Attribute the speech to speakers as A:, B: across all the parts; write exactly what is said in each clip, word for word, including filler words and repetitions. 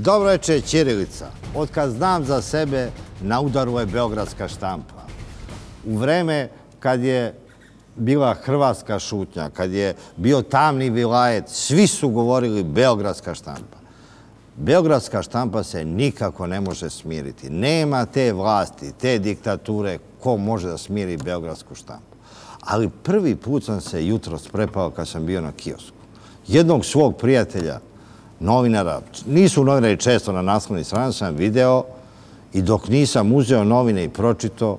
A: Dobro večer, ćirilica. Od kad znam za sebe, na udaru je beogradska štampa. U vreme kad je bila hrvatska šutnja, kad je bio tamni vilajet, svi su govorili beogradska štampa. Beogradska štampa se nikako ne može smiriti. Nema te vlasti, te diktature, ko može da smiri beogradsku štampu. Ali prvi put sam se jutros prepao kad sam bio na kiosku. Jednog svog prijatelja, novinara, nisu novinari često na naslovnoj strani, sam video i dok nisam uzeo novine i pročito,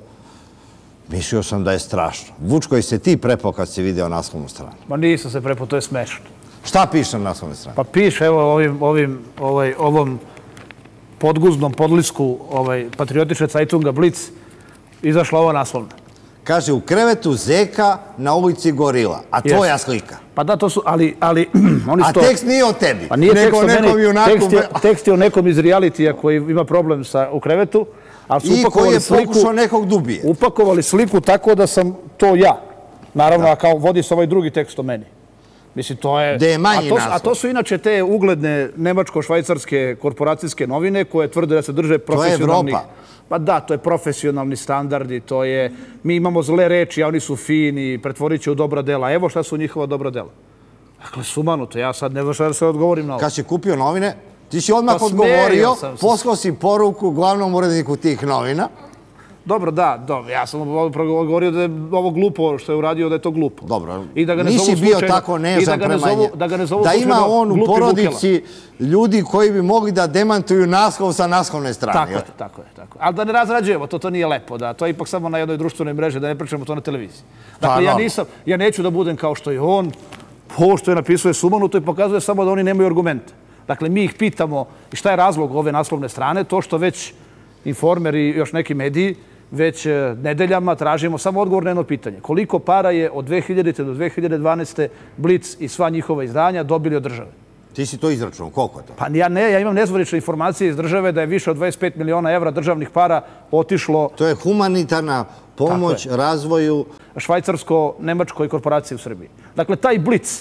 A: mislio sam da je strašno. Vučko, jesi se ti prepao kad si video naslovnu stranu?
B: Ma nisam se prepao, to je smešno.
A: Šta piše na naslovnoj strani?
B: Pa piše, evo, ovim, ovim, ovaj, ovom podguznom podlisku ovaj, patriotične Zeitunga Blitz izašla ova naslovna.
A: Kaže, u krevetu zeka na ulici gorila, a tvoja slika.
B: Pa da, to su, ali... ali oni
A: a tekst nije o tebi,
B: pa nije
A: nego
B: tekst
A: nekom
B: meni,
A: junaku.
B: Tekst je, tekst je o nekom iz realitija koji ima problem sa, u krevetu. Ali su
A: i koji je
B: sliku,
A: pokušao nekog dubije.
B: Upakovali sliku tako da sam to ja. Naravno, a kao vodi se ovaj drugi tekst o meni. Mislim, to je...
A: Da je manji
B: a to,
A: naslov.
B: A to su inače te ugledne nemačko-švajcarske korporacijske novine koje tvrde da se drže profesionalnih...
A: To je Evropa.
B: Pa da, to je profesionalni standardi, to je... Mi imamo zle reči, a oni su fini, pretvorit će u dobra dela. Evo šta su njihova dobra dela. Dakle, sumanuto, ja sad ne znam šta da se odgovorim na ovo.
A: Kad si kupio novine, ti si odmah
B: Pa
A: odgovorio,
B: sam se.
A: poslao si poruku glavnom uredniku tih novina.
B: Dobro, da, dobro. Ja sam odgovorio da je ovo glupo, što je uradio, da je to glupo.
A: Dobro,
B: I da ga ne
A: nisi
B: zovu
A: bio
B: slučajno,
A: tako nežan prema njemu.
B: Da ga ne zovu
A: da
B: slučajno
A: ima on u
B: glupi
A: porodici ljudi koji bi mogli da demantuju naslov sa naslovne strane.
B: Tako je, tako je, tako je. Ali da ne razrađujemo, to, to nije lepo. Da, to je ipak samo na jednoj društvenoj mreži, da ne pričamo to na televiziji. Dakle, ja nisam, ja neću da budem kao što je on, ovo što je napisao je sumanuto i pokazuje samo da oni nemaju argumente. Dakle, mi ih pitamo i šta je razlog ove naslovne strane, to što već Informer i još neki mediji već nedeljama tražimo samo odgovor na jedno pitanje. Koliko para je od dve hiljadite do dve hiljade dvanaeste Blitz i sva njihova izdanja dobili od države?
A: Ti si to izračunao, koliko je to?
B: Pa ja ne, ja imam nezvanične informacije iz države da je više od dvadeset pet miliona evra državnih para otišlo...
A: To je humanitarna pomoć razvoju...
B: Švajcarsko-nemačkoj korporaciji u Srbiji. Dakle, taj Blitz,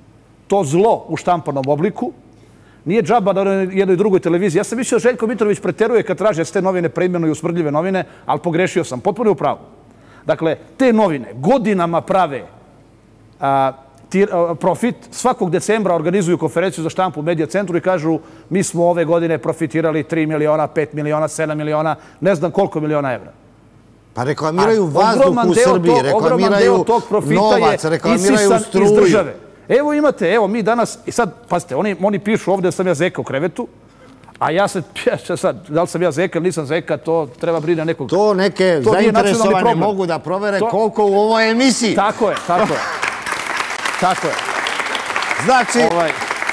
B: to zlo u štampanom obliku, nije džaba na jednoj drugoj televiziji. Ja sam mislio da Željko Mitrović preteruje kad traže da se te novine preimenuju smrdljive novine, ali pogrešio sam. Potpuno je u pravu. Dakle, te novine godinama prave a, tir, a, profit. Svakog decembra organizuju konferenciju za štampu u Medija centru i kažu mi smo ove godine profitirali tri miliona, pet miliona, sedam miliona, ne znam koliko miliona evra.
A: Pa reklamiraju vazduh u Srbiji, reklamiraju novac, reklamiraju struju.
B: Evo imate, evo mi danas, i sad, pazite, oni, oni pišu ovdje da sam ja zeka u krevetu, a ja se, ja sad, da li sam ja zeka ili nisam zeka, to treba brine nekog...
A: To neke to zainteresovane mogu da provere to... koliko u ovoj emisiji.
B: Tako je, tako je. Tako je.
A: Znači,
B: ovaj...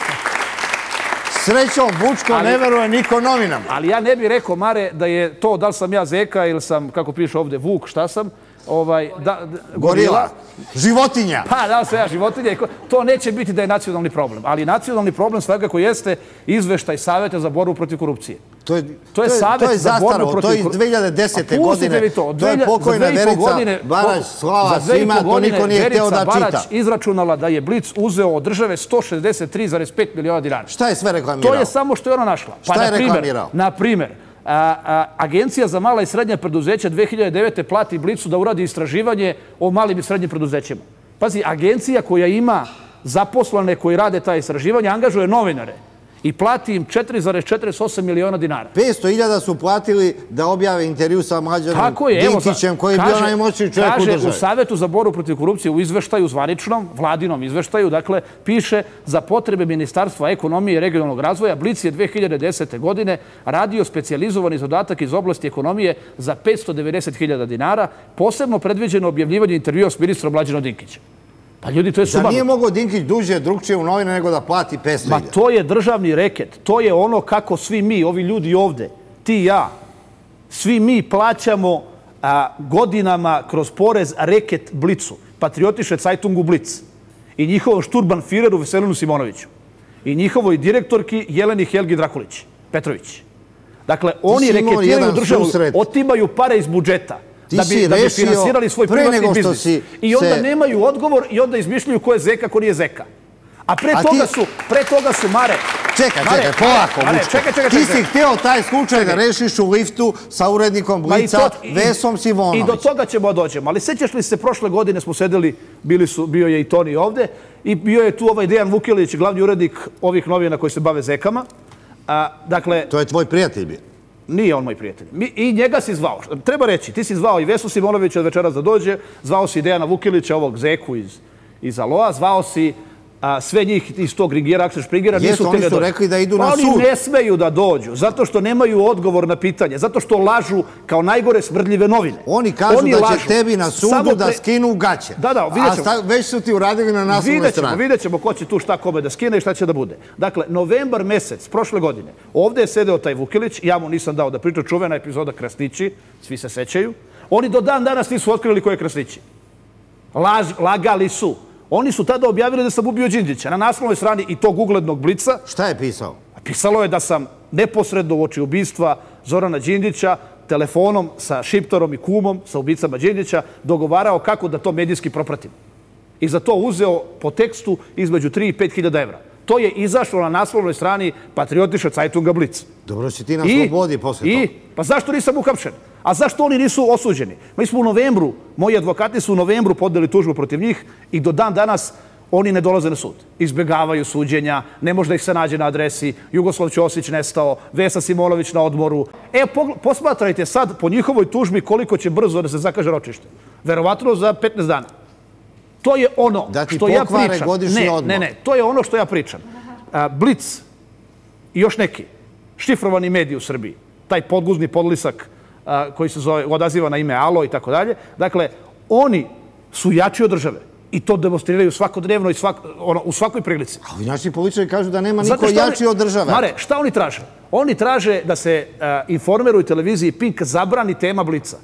A: srećom Vučko ali... ne veruje niko novinama.
B: Ali ja ne bih rekao, Mare, da je to da li sam ja zeka ili sam, kako piše ovdje, Vuk, šta sam, ovaj, da, da,
A: gorila, životinja.
B: Pa, da li sam ja životinja. To neće biti da je nacionalni problem. Ali nacionalni problem svakako jeste izveštaj Saveta za borbu protiv korupcije.
A: To je,
B: to je,
A: to je zastaralo, to je iz dve hiljade desete. godine.
B: To,
A: to je pokojna Verica Barać, slava svima, to niko nije hteo da čita.
B: Barać izračunala da je Blitz uzeo od države sto šezdeset tri zarez pet miliona dinara.
A: Šta je sve reklamirao?
B: To je samo što je ona našla.
A: Šta
B: pa,
A: je reklamirao?
B: Na primjer, A, a, Agencija za mala i srednja preduzeća dve hiljade devete plati Blitzu da uradi istraživanje o malim i srednjim preduzećima. Pazi, agencija koja ima zaposlene koji rade ta istraživanja, angažuje novinare i plati im četiri zarez četrdeset osam miliona dinara.
A: petsto hiljada su platili da objave intervju sa Mlađanom Dinkićem, koji je bio najmoćniji čovjek u državi.
B: Kaže, u Savetu za borbu protiv korupcije u izveštaju, zvaničnom, vladinom izveštaju, dakle, piše za potrebe Ministarstva ekonomije i regionalnog razvoja, Blitz je dve hiljade desete. godine radio specijalizovani zadatak iz oblasti ekonomije za petsto devedeset hiljada dinara, posebno predviđeno objavljivanje intervjua s ministrom Mlađanom Dinkićem. Pa ljudi, to je sumanuto.
A: Da nije mogao Dinkić duže drugčije u novine nego da plati petsto hiljada?
B: Ma to je državni reket. To je ono kako svi mi, ovi ljudi ovde, ti i ja, svi mi plaćamo a, godinama kroz porez reket Blitzu, patriotiše Zeitungu Blitz i njihovom šturbanfireru Veselinu Simonoviću i njihovoj direktorki Jeleni Helgi Drakulić, Petrović. Dakle, oni reketiraju državu, otimaju pare iz budžeta. Da bi, da bi finansirali svoj privatni biznis. I onda se... nemaju odgovor i onda izmišljaju ko je zeka, ko nije zeka. A pre, a toga, ti... su, pre toga su, Mare,
A: Čekaj,
B: Mare,
A: čekaj, polako,
B: Mare,
A: Vučko.
B: čekaj, čekaj,
A: Ti
B: čekaj.
A: si hteo taj slučaj da rešiš u liftu sa urednikom
B: Ma i
A: Blica,
B: to- i-
A: Vesom
B: I do
A: Simonovićem.
B: toga ćemo da dođemo. Ali sećaš li se, prošle godine smo sedeli, bili su, bio je i Toni ovde, i bio je tu ovaj Dejan Vukelić, glavni urednik ovih novina koji se bave zekama. A, dakle,
A: To je tvoj prijatelj bio.
B: nije on moj prijatelj. Mi, I njega si zvao. Treba reći, ti si zvao i Vesu Simonovića od večeras da dođe, zvao si Dejana Vukelića, ovog zeku iz, iz Aloa, zvao si a, sve njih iz tog ringera, Aksel Springera.
A: Jeste,
B: nisu
A: oni
B: hteli
A: su
B: dođu.
A: rekli da idu na
B: Oni
A: sud.
B: ne smeju da dođu, zato što nemaju odgovor na pitanje, zato što lažu kao najgore smrdljive novine.
A: Oni kažu da će
B: lažu.
A: tebi na sudu
B: Samo
A: da
B: pre-
A: skinu gaće.
B: Da, da, vidjet ćemo.
A: A sta- već su ti uradili na naslovnoj
B: Vidjet ćemo,
A: strani.
B: vidjet ćemo ko će tu šta kome da skine i šta će da bude. Dakle, novembar mesec prošle godine, ovde je sedeo taj Vukelić, ja mu nisam dao da priča, čuvena epizoda Krasnići, svi se sećaju. Oni do dan danas nisu otkrili ko je Krasnići. Laž, lagali su. Oni su tada objavili da sam ubio Đinđića na naslovnoj strani i tog uglednog Blica.
A: Šta je pisao?
B: Pisalo je da sam neposredno uoči ubistva Zorana Đinđića telefonom sa Šiptarom i kumom, sa ubicama Đinđića, dogovarao kako da to medijski propratim. I za to uzeo po tekstu između tri i pet hiljada evra. To je izašlo na naslovnoj strani Patriotische Zeitunga Blic.
A: Dobro si ti na slobodi posle
B: I,
A: toga.
B: pa zašto nisam uhapšen? A zašto oni nisu osuđeni? Mi smo u novembru, moji advokati su u novembru podeli tužbu protiv njih i do dan danas oni ne dolaze na sud. Izbegavaju suđenja, ne može da ih se nađe na adresi, Jugoslav Ćosić nestao, Vesa Simonović na odmoru. E, pogl- posmatrajte sad po njihovoj tužbi koliko će brzo da se zakaže ročište. Verovatno za petnaest dana. To je ono
A: Da ti
B: što ja
A: pokvare
B: pričam.
A: godišnji
B: Ne,
A: odmor.
B: ne, ne, to je ono što ja pričam. A, Blic i još neki šifrovani mediji u Srbiji, taj podguzni podlisak a, koji se zove, odaziva na ime Alo i tako dalje, dakle, oni su jači od države i to demonstriraju svakodnevno i svak, ono, u svakoj prilici.
A: A ovi naši političari kažu da nema
B: Znate
A: niko
B: šta
A: jači
B: oni-
A: od države.
B: Mare, šta oni traže? Oni traže da se a, Informeru i televiziji Pink zabrani tema Blica.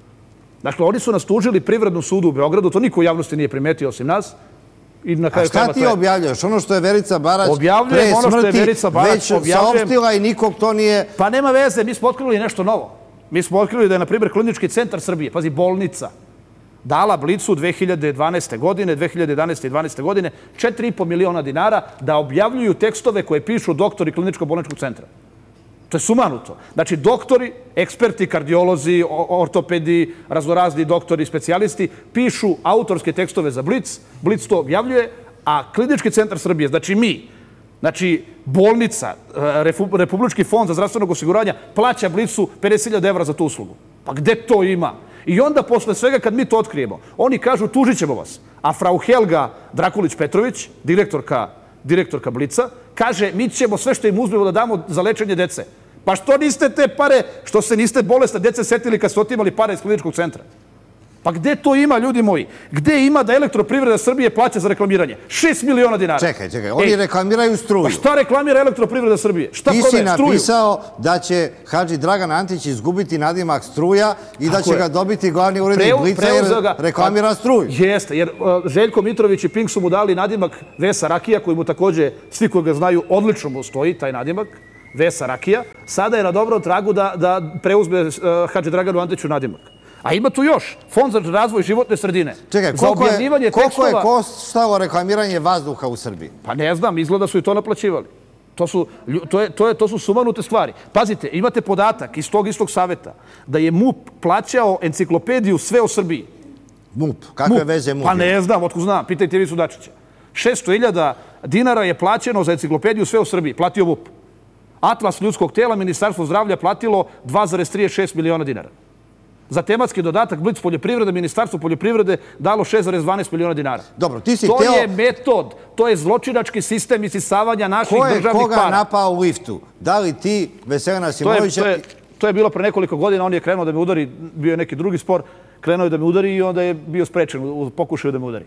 B: Dakle, oni su nas tužili Privrednom sudu u Beogradu, to niko u javnosti nije primetio osim nas. I na
A: A
B: kraju
A: šta
B: krajeva
A: ti
B: to je-
A: objavljaš? Ono što je Verica Barać
B: Objavljujem
A: pre
B: ono što je
A: smrti
B: Verica Barać,
A: već
B: objavljujem-
A: saopštila i nikog to nije...
B: Pa nema veze, mi smo otkrili nešto novo. Mi smo otkrili da je, na primjer, Klinički centar Srbije, pazi, bolnica, dala Blicu dve hiljade dvanaeste godine, dve hiljade jedanaeste i dvanaeste godine četiri i po miliona dinara da objavljuju tekstove koje pišu doktori Kliničko-bolničkog centra. To je sumanuto. Znači, doktori, eksperti, kardiolozi, o- ortopedi, raznorazni doktori, specijalisti, pišu autorske tekstove za Blic, Blic to objavljuje, a Klinički centar Srbije, znači mi, znači bolnica, e, Refu- Republički fond za zdravstvenog osiguranja plaća Blicu pedeset hiljada evra za tu uslugu. Pa gde to ima? I onda posle svega kad mi to otkrijemo, oni kažu tužit ćemo vas. A frau Helga Drakulić-Petrović, direktorka, direktorka Blica, kaže mi ćemo sve što im uzmemo da damo za lečenje dece. Pa što niste te pare, što se niste bolesne dece setili kad ste otimali pare iz kliničkog centra? Pa gde to ima, ljudi moji? Gde ima da Elektroprivreda Srbije plaća za reklamiranje? Šest miliona dinara.
A: Čekaj, čekaj, oni
B: Ej,
A: reklamiraju struju.
B: Pa šta reklamira Elektroprivreda Srbije? Šta
A: Ti si
B: prodaje? Struju.
A: napisao da će Hadži Dragan Antić izgubiti nadimak struja i da
B: Tako
A: će
B: je.
A: ga dobiti glavni urednik
B: Preu-
A: Blica
B: preuzeo
A: jer
B: ga-
A: reklamira
B: Pa,
A: struju.
B: Jeste, jer uh, Željko Mitrović i Pink su mu dali nadimak Vesa Rakija, koji mu takođe, svi koji ga znaju, odlično mu stoji taj nadimak, Vesa Rakija. Sada je na dobrom tragu da, da preuzme uh, Hadži Draganu Antiću nadimak. A ima tu još, Fond za razvoj životne sredine.
A: Čekaj,
B: za
A: koliko je,
B: objavljivanje
A: koliko je
B: tekstova-
A: koštalo reklamiranje vazduha u Srbiji?
B: Pa ne znam, izgleda su i to naplaćivali. To su, lju- to, je, to, je, to su sumanute stvari. Pazite, imate podatak iz tog istog saveta da je MUP plaćao enciklopediju sve o Srbiji.
A: MUP, kakve veze MUP?
B: Pa
A: ima?
B: ne znam, otkud znam, pitajte Ivicu Dačića. šesto hiljada dinara je plaćeno za enciklopediju sve o Srbiji, platio MUP. Atlas ljudskog tela, Ministarstvo zdravlja platilo dva zarez trideset šest miliona dinara. Za tematski dodatak Blic poljoprivrede, Ministarstvo poljoprivrede dalo šest zarez dvanaest miliona dinara.
A: Dobro, ti si
B: To
A: hteo-
B: je metod, to je zločinački sistem isisavanja naših
A: Ko je
B: državnih
A: koga
B: para.
A: napao u liftu? Da li ti, Veselina
B: To je,
A: Simonovića?
B: to, je, to je bilo pre nekoliko godina, on je krenuo da me udari, bio je neki drugi spor, krenuo je da me udari i onda je bio sprečen u u pokušaju da me udari.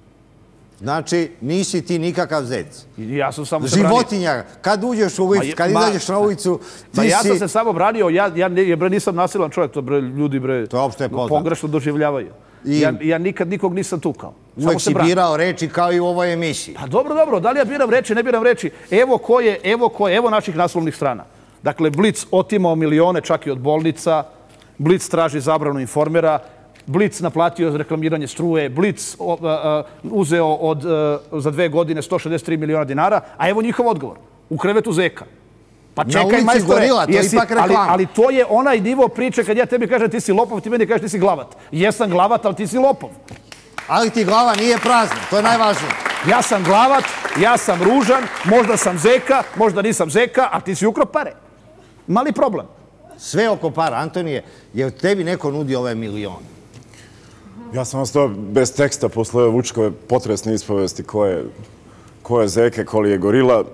A: Znači, nisi ti nikakav zec.
B: I ja sam samo se branio.
A: Životinja, kad uđeš u
B: Ma
A: lift,
B: je-
A: kad
B: ma-
A: izađeš na ulicu, ti
B: Pa ja
A: si...
B: sam se samo branio, ja, ja ne, bre, nisam nasilan čovjek, to bre, ljudi bre,
A: To je opšte poznato.
B: pogrešno doživljavaju.
A: I-
B: Ja, ja nikad nikog nisam tukao. Samo
A: Uvek
B: se
A: si
B: branim.
A: birao reči kao i u ovoj emisiji.
B: Pa dobro, dobro, da li ja biram reči, ne biram reči. Evo ko je, evo ko je, evo naših naslovnih strana. Dakle, Blic otimao milione čak i od bolnica, Blic traži zabranu Informera, Blic naplatio reklamiranje struje, Blic o, a, a, uzeo od, a, za dve godine sto šezdeset tri miliona dinara, a evo njihov odgovor. u krevetu zeka. Pa
A: Na
B: čekaj,
A: ulici
B: majstore,
A: Gorila, to je
B: jesi-
A: ipak
B: ali,
A: reklama.
B: ali to je onaj nivo priče kad ja tebi kažem ti si lopov, ti meni kažeš ti si glavat. Jesam glavat, ali ti si lopov.
A: Ali ti glava nije prazna, to je najvažnije.
B: Ja sam glavat, ja sam ružan, možda sam zeka, možda nisam zeka, a ti si ukro pare. Mali problem.
A: Sve oko para, Antonije, je tebi neko nudi ove milione.
C: Ja sam ostao bez teksta posle Vučkove potresne ispovesti ko je, ko je zeke, ko li je gorila.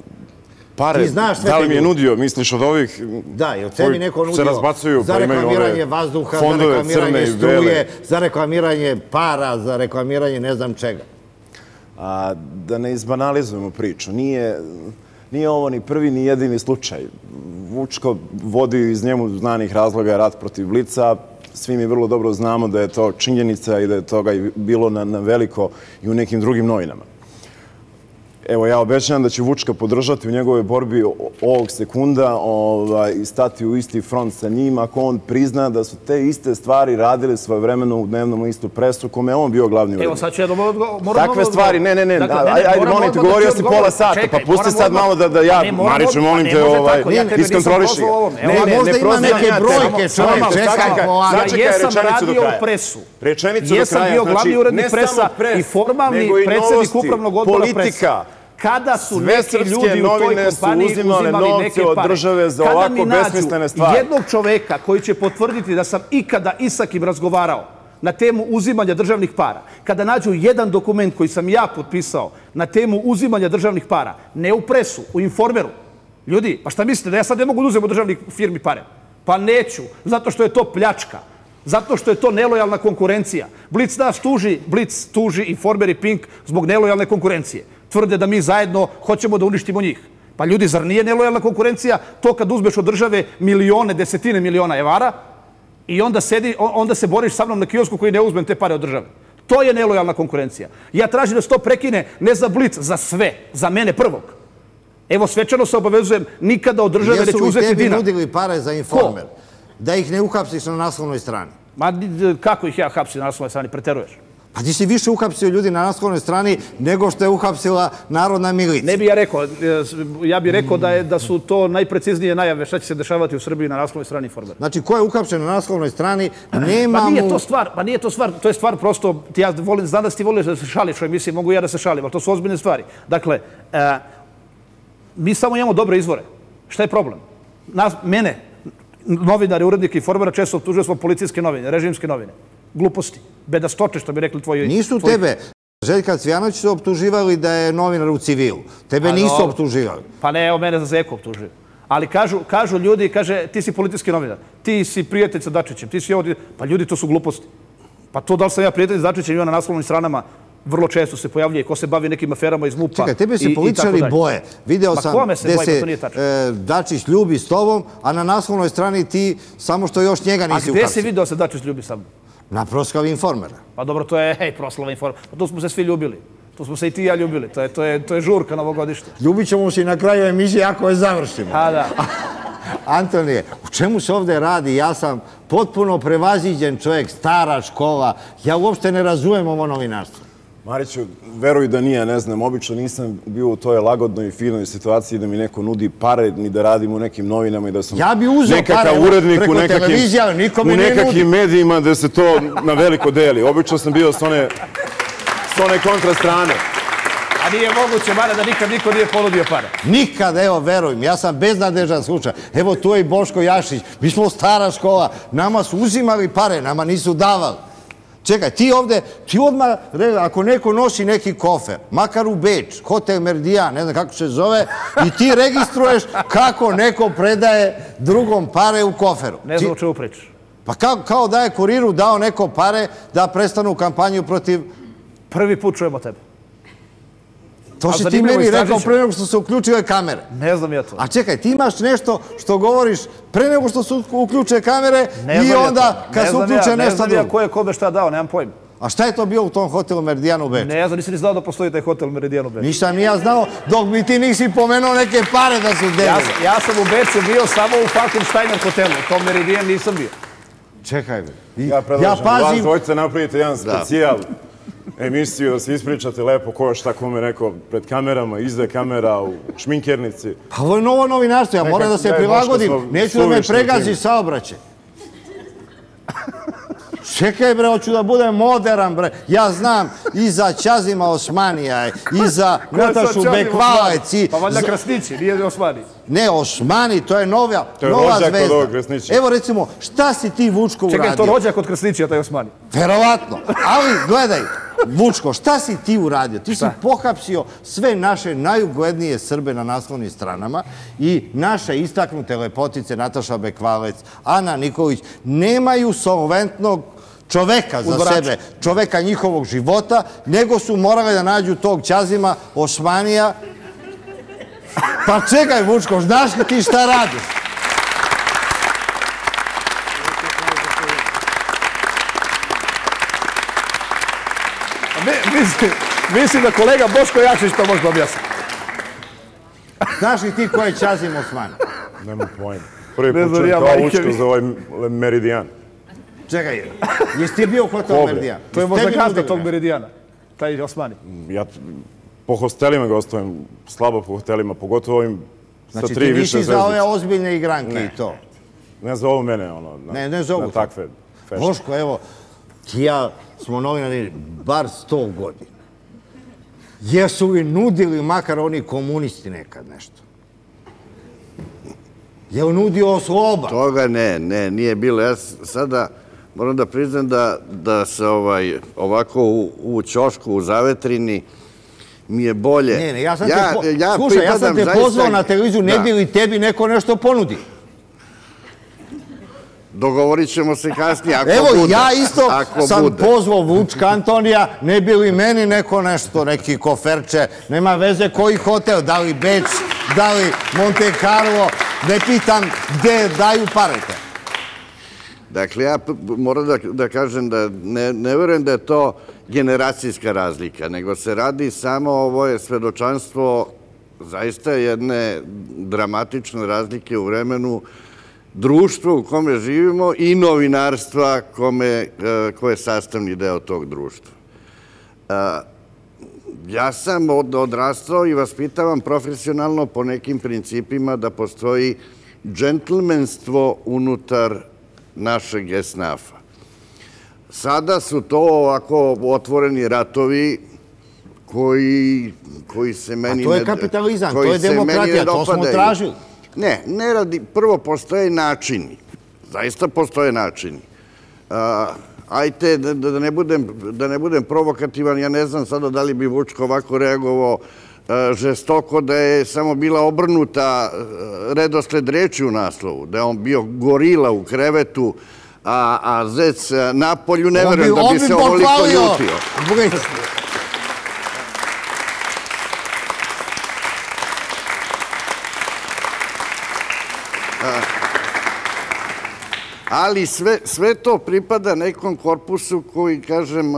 C: Pare,
A: Ti znaš sve
C: da li
A: te
C: mi je
A: ljude.
C: nudio, misliš od ovih
A: Da, jer tebi
C: koji
A: neko nudio
C: se razbacuju,
A: za
C: pa imaju
A: reklamiranje
C: ove
A: vazduha, za
C: fondove
A: reklamiranje
C: crne i bele.
A: struje, za reklamiranje para, za reklamiranje ne znam čega.
C: A, da ne izbanalizujemo priču. Nije, nije ovo ni prvi ni jedini slučaj. Vučko vodi iz njemu znanih razloga rat protiv Blica. Svi mi vrlo dobro znamo da je to činjenica i da je toga i bilo na, na veliko i u nekim drugim novinama. Evo, ja obećavam da ću Vučka podržati u njegovoj borbi ovog sekunda ovaj, i stati u isti front sa njim ako on prizna da su te iste stvari radili svojevremeno u dnevnom listu Presu, kome je on bio glavni urednik.
B: Evo sad ću ja da moram...
C: Takve stvari, ne, ne, ne,
B: Dakle,
C: ajde, ajde, molim te, govorio si pola sata, pa pusti sad malo da, da ja, Mariću, molim te, ovaj, iskontroliši ga.
A: Ne, ne, možda ima neke brojke, čovjek, čekaj,
C: sačekaj
B: Ja jesam
C: rečenicu do
B: radio
C: kraja.
B: u Presu.
C: Rečenicu do kraja,
B: Jesam bio glavni
C: znači,
B: urednik
C: ne samo
B: Presa
C: pres,
B: i formalni
C: nego i
B: predsjednik
C: novosti,
B: upravnog odbora Presa.
C: politika.
B: Kada su
C: Sve
B: neki
C: srpske
B: ljudi u toj
C: novine su
B: kompaniji
C: uzimale
B: uzimali
C: novce
B: neke
C: od
B: pare.
C: države za
B: Kada
C: ovako
B: mi nađu
C: besmislene stvari.
B: jednog čoveka koji će potvrditi da sam ikada i sa kim razgovarao na temu uzimanja državnih para, kada nađu jedan dokument koji sam ja potpisao na temu uzimanja državnih para, ne u Presu, u Informeru. Ljudi, pa šta mislite, da ja sad ne mogu da uzem od državnih firmi pare? Pa neću, zato što je to pljačka. Zato što je to nelojalna konkurencija. Blic nas tuži, Blic tuži Informer i Pink zbog nelojalne konkurencije. Tvrde da mi zajedno hoćemo da uništimo njih. Pa ljudi, zar nije nelojalna konkurencija to kad uzmeš od države milione, desetine miliona evara i onda, sedi, onda se boriš sa mnom na kiosku koji ne uzmem te pare od države? To je nelojalna konkurencija. Ja tražim da se to prekine ne za Blic, za sve, za mene prvog. Evo, svečano se obavezujem, nikada od države neću uzeti
A: Jesu li tebi
B: dinar.
A: nudili pare za Informer? Da ih ne uhapsiš na naslovnoj strani?
B: Ma kako ih ja hapsim na naslovnoj strani, preteruješ?
A: Pa ti si više uhapsio ljudi na naslovnoj strani nego što je uhapsila narodna milicija.
B: Ne bi ja rekao, ja bih rekao da, je, da su to najpreciznije najave šta će se dešavati u Srbiji na naslovnoj strani Informera.
A: Znači, ko je uhapšen na naslovnoj strani, nema
B: Pa nije
A: mu...
B: to stvar, pa nije to stvar, to je stvar prosto, ti ja volim, znam da si ti voliš da se šališ u emisiji, mogu ja da se šalim, ali to su ozbiljne stvari. Dakle, e, mi samo imamo dobre izvore. Šta je problem? Nas, mene, novinari, urednike Informera često optužuju smo policijske novine, režimske novine. Gluposti. Bedastoče, što bi rekli tvoji...
A: Nisu
B: tvoji...
A: tebe. Željka Cvijanović su optuživali da je novinar u civilu. Tebe nisu optuživali.
B: Pa ne, evo mene za zeku optužuju. Ali kažu, kažu ljudi, kaže, ti si politički novinar, ti si prijatelj sa Dačićem, ti si ovo... Pa ljudi, to su gluposti. Pa to da li sam ja prijatelj sa Dačićem ima na naslovnim stranama, vrlo često se pojavljuje ko se bavi nekim aferama iz MUP-a.
A: Čekaj, tebe se političari boje. Video sam gde se Dačić ljubi s tobom, a na naslovnoj strani ti samo što još njega nisi uhapsio.
B: A gde si video se Dačić ljubi sa mnom?
A: Na proslavi Informera.
B: Pa dobro, to je, hej, proslava Informera. Pa tu smo se svi ljubili. Tu smo se i ti i ja ljubili. To je, to je, to je žurka novogodišnja.
A: Ljubit ćemo se i na kraju emisije ako je završimo.
B: A da.
A: Antonije, u čemu se ovde radi? Ja sam potpuno prevaziđen čovjek, stara škola. Ja uopšte ne razumem ovo novinarstvo.
C: Mariću, veruj da nije, ne znam, obično nisam bio u toj lagodnoj i finoj situaciji da mi neko nudi pare, ni da radim u nekim novinama i da sam
A: ja bi uzeo
C: nekakav
A: pare
C: urednik
A: preko
C: u nekakim,
A: televizije, ali niko mi
C: u
A: ne nudi.
C: nekakvim medijima da se to na veliko deli. Obično sam bio s one, s one kontra strane.
B: A nije moguće, Mare, da nikad niko nije ponudio pare.
A: Nikad, evo, verujem, ja sam beznadežan slučaj. Evo, tu je i Boško Jašić. Mi smo stara škola. Nama su uzimali pare, nama nisu davali. Čekaj, ti ovde, ti odmah, ako neko nosi neki kofer, makar u Beč, Hotel Meridian, ne znam kako se zove, i ti registruješ kako neko predaje drugom pare u koferu.
B: Ne znam o čemu pričaš.
A: Pa kao, kao da je kuriru dao neko pare da prestanu kampanju protiv...
B: Prvi put čujemo tebe.
A: To si ti meni rekao pre nego što su uključile kamere.
B: Ne znam ja to.
A: A čekaj, ti imaš nešto što govoriš pre nego što su uključuje kamere i onda kad se uključe nešto drugo.
B: Ne znam ja ko je kome šta dao, nemam pojma.
A: A šta je to bio u tom hotelu Meridian u Beču?
B: Ne znam, nisam ni znao da postoji taj hotel Meridian u Beču.
A: Nisam ni ja znao dok mi ti nisi pomenuo neke pare da su delili.
B: Ja sam u Beču bio samo u Falkensteiner hotelu, u tom Meridian nisam bio.
A: Čekaj, be.
C: Ja predlažem, vas dvojca napravite jedan specijal emisiju, da se ispričate lepo ko je šta kome rekao pred kamerama, iza kamera, u šminkernici.
A: Pa ovo je novo novinarstvo, ja moram da se prilagodim. Neću da me pregazi saobraćaj. Čekaj bre, hoću da budem modern bre. Ja znam i za Ćazima Osmanija, i za Natašu Bekvalec.
B: Pa valjda Krasnići, nije Osmani.
A: Ne, Osmani, to je nova zvezda. Evo recimo, šta si ti, Vučko, uradio?
B: Čekaj, to rođak od Krasnići, a taj Osmani.
A: Verovatno. Ali, gledaj, Vučko, šta si ti uradio? Ti si pohapsio sve naše najuglednije Srbe na naslovnim stranama i naše istaknute lepotice Nataša Bekvalec, Ana Nikolić, nemaju solventnog čoveka za sebe, čoveka njihovog života, nego su morali da nađu tog Ćazima Osmanija. Pa čekaj, Vučko, znaš li ti šta radiš?
B: Mislim da kolega Boško Jakšić to može objasniti.
A: Znaš li ti ko je Ćazim Osmani?
C: Nema pojma. Prvi put čujem kao Vučko za ovaj Meridijan.
A: Čekaj, jesi ti bio kod tog Meridijana?
B: To je možda gazda tog Meridijana, taj Osmani.
C: Ja po hostelima gostujem, slabo po hostelima, pogotovo ovim sa tri više zvezdice.
A: Znači ti nisi za ove ozbiljne igranke i to?
C: Ne zovu mene, ono, na takve fešte.
A: Boško, evo, ti ja smo novinari bar sto godina. Jesu li nudili makar oni komunisti nekad nešto? Je li nudio Sloba?
D: Toga ne, ne, nije bilo. Ja sada moram da priznam da se ovako u ćošku, u zavetrini, mi je bolje.
A: Ne, ne, ja sam te... Slušaj, ja sam te pozvao na televiziju, ne bi li tebi neko nešto ponudi?
D: Dogovorit ćemo se kasnije, ako bude.
A: Evo, ja isto sam pozvao Vučka Antonija, ne bi li meni neko nešto, neki koferče, nema veze koji hotel, da li Beč, da li Monte Carlo, ne pitam gde daju parete.
D: Dakle, ja moram da kažem da ne verujem da je to generacijska razlika, nego se radi samo, ovo je svedočanstvo zaista jedne dramatične razlike u vremenu društva u kome živimo i novinarstva koje je sastavni deo tog društva. Ja sam odrastao i vaspitavam profesionalno po nekim principima da postoji džentlmenstvo unutar našeg esnafa. Sada su to ovako otvoreni ratovi koji se meni ne dopadaju.
A: A to je kapitalizam, to je demokratija, to smo tražili.
D: Ne, ne radi, prvo postoje načini, zaista postoje načini. Ajte, da ne budem provokativan, ja ne znam sada da li bi Vučko ovako reagovao žestoko da je samo bila obrnuta redosled reči u naslovu, da je on bio gorila u krevetu, a zec na polju, ne verujem da bi se ovoliko ljutio. Ali sve to pripada nekom korpusu koji, kažem,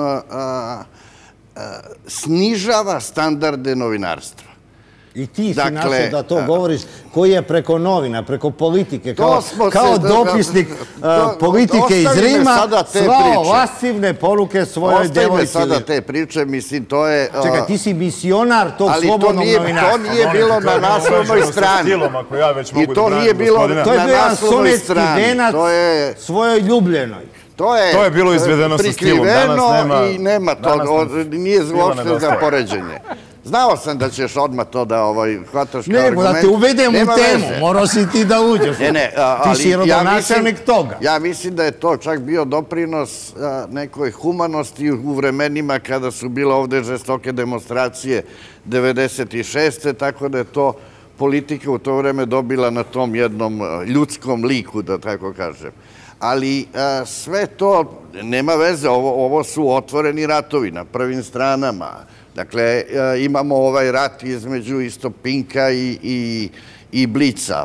D: snižava standarde novinarstva.
A: I ti si našao da to govoriš, koji je preko novina, preko politike, kao dopisnik politike iz Rima, slao lascivne poruke svojoj devojci.
D: Ostaje me sada te priče, mislim, to je...
A: Čekaj, ti si misionar tog slobodnog novinarstva.
D: Ali to nije bilo na naslovnoj strani. I to nije bilo na naslovnoj strani.
A: To je bio jedan sonetski venac svojoj ljubljenoj.
C: To je bilo izvedeno sa stilom, danas nema...
D: Prikriveno i nema to, nije uopšte za poređenje. Znao sam da ćeš odmah to da hvataš kao argument.
A: Ne, da te uvedem u temu, morao si ti da uđeš. Ti si rodonačelnik toga.
D: Ja mislim da je to čak bio doprinos nekoj humanosti u vremenima kada su bile ovde žestoke demonstracije devedeset šeste. Tako da je to politika u to vreme dobila na tom jednom ljudskom liku, da tako kažem. Ali sve to nema veze, ovo su otvoreni ratovi na prvim stranama. Dakle, imamo ovaj rat između isto Pinka i Blica.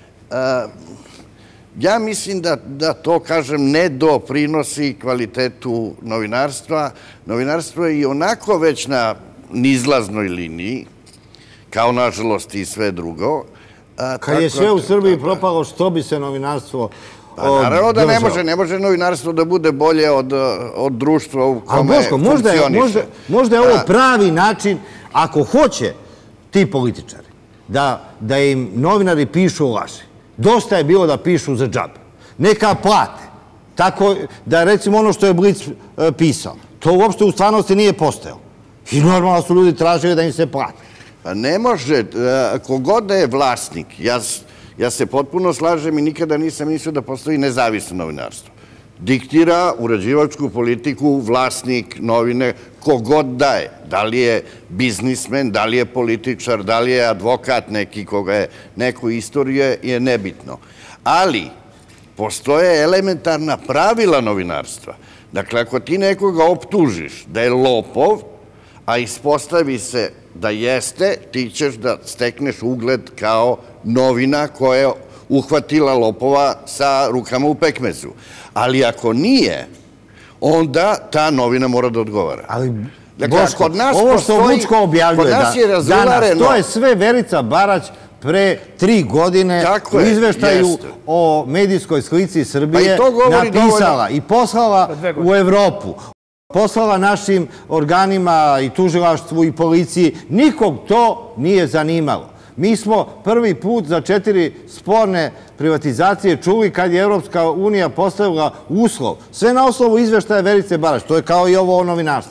D: Ja mislim da to, kažem, ne doprinosi kvalitetu novinarstva. Novinarstvo je i onako već na nizlaznoj liniji, kao nažalost i sve drugo.
A: Kad je sve u Srbiji propalo, što bi se novinarstvo od
D: Naravno da ne
A: država.
D: može, ne može novinarstvo da bude bolje od, od društva u
A: Ali
D: kome
A: Boško, možda je,
D: funkcioniše.
A: možda, možda je ovo pravi način, ako hoće ti političari, da, da im novinari pišu laži. Dosta je bilo da pišu za džabe. Neka plate. Tako da, recimo, ono što je Blic e, pisao, to uopšte u stvarnosti nije postojalo. I normalno su ljudi tražili da im se plate.
D: Pa ne može, kogod da je vlasnik, ja, ja se potpuno slažem i nikada nisam mislio da postoji nezavisno novinarstvo. Diktira uređivačku politiku vlasnik novine, kogod da je. Da li je biznismen, da li je političar, da li je advokat neki koga je neko istorije, je nebitno. Ali postoje elementarna pravila novinarstva. Dakle, ako ti nekoga optužiš da je lopov, a ispostavi se da jeste, ti ćeš da stekneš ugled kao novina koja je uhvatila lopova sa rukama u pekmezu. Ali ako nije, onda ta novina mora da odgovara.
A: Ali,
D: dakle,
A: Boško,
D: kod nas
A: ovo što
D: postoji-
A: Vučko objavljuje
D: kod nas
A: da,
D: je razulareno-
A: danas, to je sve Verica Barać pre tri godine
D: Tako
A: u
D: je,
A: izveštaju
D: jeste.
A: o medijskoj slici
D: Pa
A: Srbije
D: i to govori
A: napisala i poslala
B: dve godine.
A: u Evropu. Poslala našim organima i tužilaštvu i policiji. Nikog to nije zanimalo. Mi smo prvi put za četiri sporne privatizacije čuli kad je Evropska unija postavila uslov. Sve na osnovu izveštaja Verice Barać. To je kao i ovo o novinarstvu.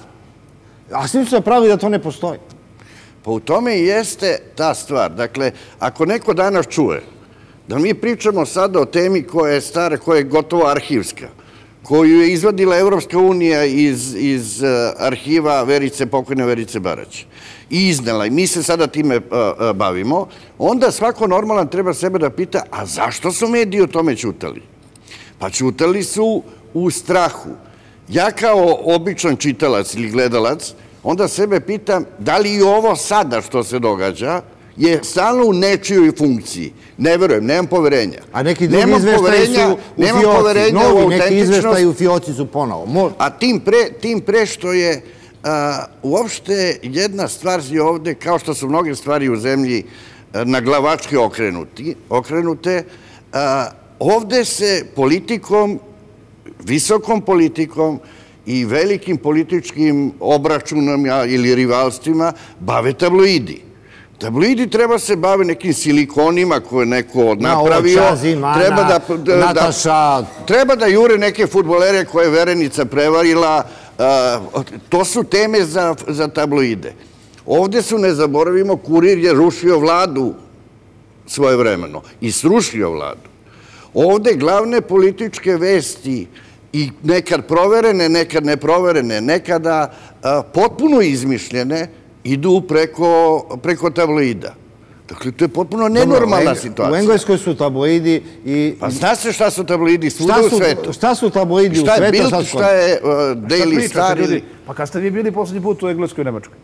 A: A svi su se pravili da to ne postoji.
D: Pa u tome i jeste ta stvar. Dakle, ako neko danas čuje da mi pričamo sada o temi koja je stara, koja je gotovo arhivska, koju je izvadila Evropska unija iz, iz uh, arhiva Verice, pokojne Verice Barać, i iznela, i mi se sada time uh, uh, bavimo, onda svako normalan treba sebe da pita, a zašto su mediji o tome ćutali? Pa ćutali su u strahu. Ja kao običan čitalac ili gledalac, onda sebe pitam da li i ovo sada što se događa je stalno u nečijoj funkciji. Ne verujem, nemam poverenja.
A: A neki drugi
D: Nemam
A: izveštaji
D: poverenja-
A: su u
D: nemam
A: fioci.
D: poverenja u
A: Novi neki
D: autentičnost.
A: izveštaji u fioci su ponovo. Mo-
D: A tim pre, tim pre što je a, uopšte jedna stvar je ovde, kao što su mnoge stvari u zemlji a, na glavačke okrenuti, okrenute, a, ovde se politikom, visokom politikom i velikim političkim obračunama ili rivalstvima bave tabloidi. Tabloidi treba se bave nekim silikonima koje je neko napravio.
A: Na Očazi, Mana,
D: treba da, da,
A: Nataša.
D: Treba da jure neke fudbalere koje je Verenica prevarila. Uh, to su teme za, za tabloide. Ovde su, ne zaboravimo, Kurir je rušio vladu svojevremeno i srušio vladu. Ovde glavne političke vesti i nekad proverene, nekad neproverene, nekada a, potpuno izmišljene, idu preko, preko tabloida. Dakle, to je potpuno nenormalna
A: U
D: situacija.
A: Engleskoj su tabloidi i...
D: Pa zna se šta su tabloidi svuda
A: Šta
D: u
A: su,
D: svetu.
A: šta su tabloidi u
D: Šta je
A: svetu?
D: Bild,
A: Šta su-
D: šta je uh,
B: Šta
D: Daily
B: pričate,
D: Star
B: ljudi?
D: ili...
B: Pa kad ste vi bili poslednji put u Engleskoj i Nemačkoj?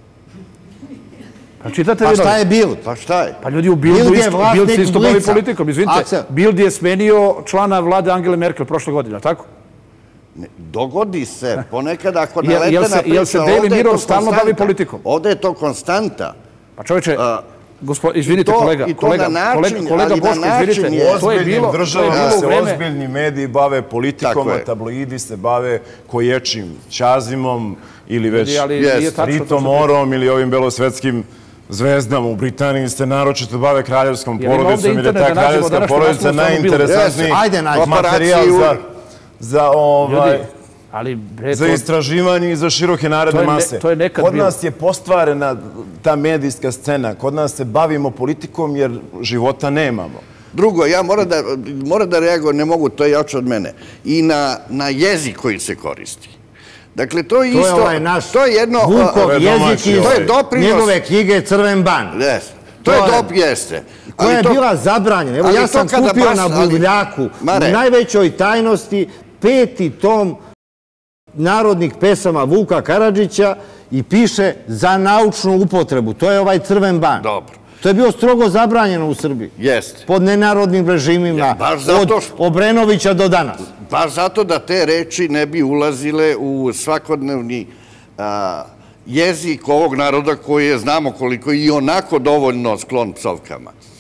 B: Pa čitate
A: Pa
B: vi
A: šta
B: novine?
A: je Bild?
D: Pa šta je?
B: Pa ljudi u Bildu
A: Bild je
B: isto,
A: vlasnik
B: Bild se isto bavi
A: Blica.
B: politikom. Izvinite,
A: Aksel.
B: Bild je smenio člana vlade Angele Merkel prošle godine, tako?
D: Ne, dogodi se ponekad ako
B: Jel-
D: nalete
B: jel
D: na
B: se-
D: priču,
B: jel se
D: ali
B: Daily
D: ovde je
B: Mirror
D: to
B: stalno bavi
D: konstanta.
B: politikom?
D: Ovde je to konstanta.
B: Pa čoveče,
D: A,
B: gospo, izvinite
D: i to-
B: kolega,
D: i to
B: kolega,
D: na način,
B: kolega, kolega
D: ali na
B: Boško,
D: način
B: izvinite,
D: je-
B: to je
C: Ozbiljnim
B: bilo, to je
C: državama
B: bilo u
C: se
B: vreme...
C: ozbiljni mediji bave politikom,
D: Tako
C: a
D: je.
C: tabloidi se bave koječim Ćazimom ili već
B: Ljudi, ali
D: Jest.
B: nije tačno to što
C: Ritom Orom ili ovim belosvetskim zvezdama. U Britaniji se naročito bave kraljevskom
B: Jel ima ovde
C: porodicom, jer je
B: internet
C: ta
B: da nađemo
C: kraljevska
B: današnju
C: porodica
B: naslovnu stranu Bilda?
C: najinteresantniji
A: Jeste, ajde, nađi.
C: materijal
D: Paparazzi
C: za, za, ovaj,
B: Ljudi, ali bre,
C: za
B: to-
C: istraživanje i za široke narodne
B: To je ne-
C: mase.
B: to je nekad
C: Kod
B: bilo.
C: nas je postvarena ta medijska scena. Kod nas se bavimo politikom jer života nemamo.
D: Drugo, ja moram da, moram da reagujem, ne mogu, to je jače od mene, i na, na jezik koji se koristi. Dakle, to je
A: To
D: isto...
A: je ovaj naš
D: to je jedno...
A: Vukov
C: Ovo je
A: jezik
C: domaći
A: iz
C: ovaj.
D: To je doprinos...
A: njegove knjige Crven ban.
D: Yes. To,
A: To
D: je
A: je-
D: dop, jeste.
A: Koja
D: Ali
A: je
D: to-
A: bila zabranjena. Evo,
D: ali
A: ja
D: to
A: sam
D: kada
A: kupio
D: baš-
A: na
D: ali-
A: Buvljaku
D: Mare.
A: u najvećoj tajnosti peti tom narodnih pesama Vuka Karadžića i piše za naučnu upotrebu. To je ovaj Crven ban.
D: Dobro.
A: To je bilo strogo zabranjeno u Srbiji.
D: Jeste.
A: Pod nenarodnim režimima,
D: Ja, baš zato
A: od
D: što-
A: Obrenovića do danas.
D: Baš zato da te reči ne bi ulazile u svakodnevni a, jezik ovog naroda koji je, znamo koliko, i onako dovoljno sklon psovkama.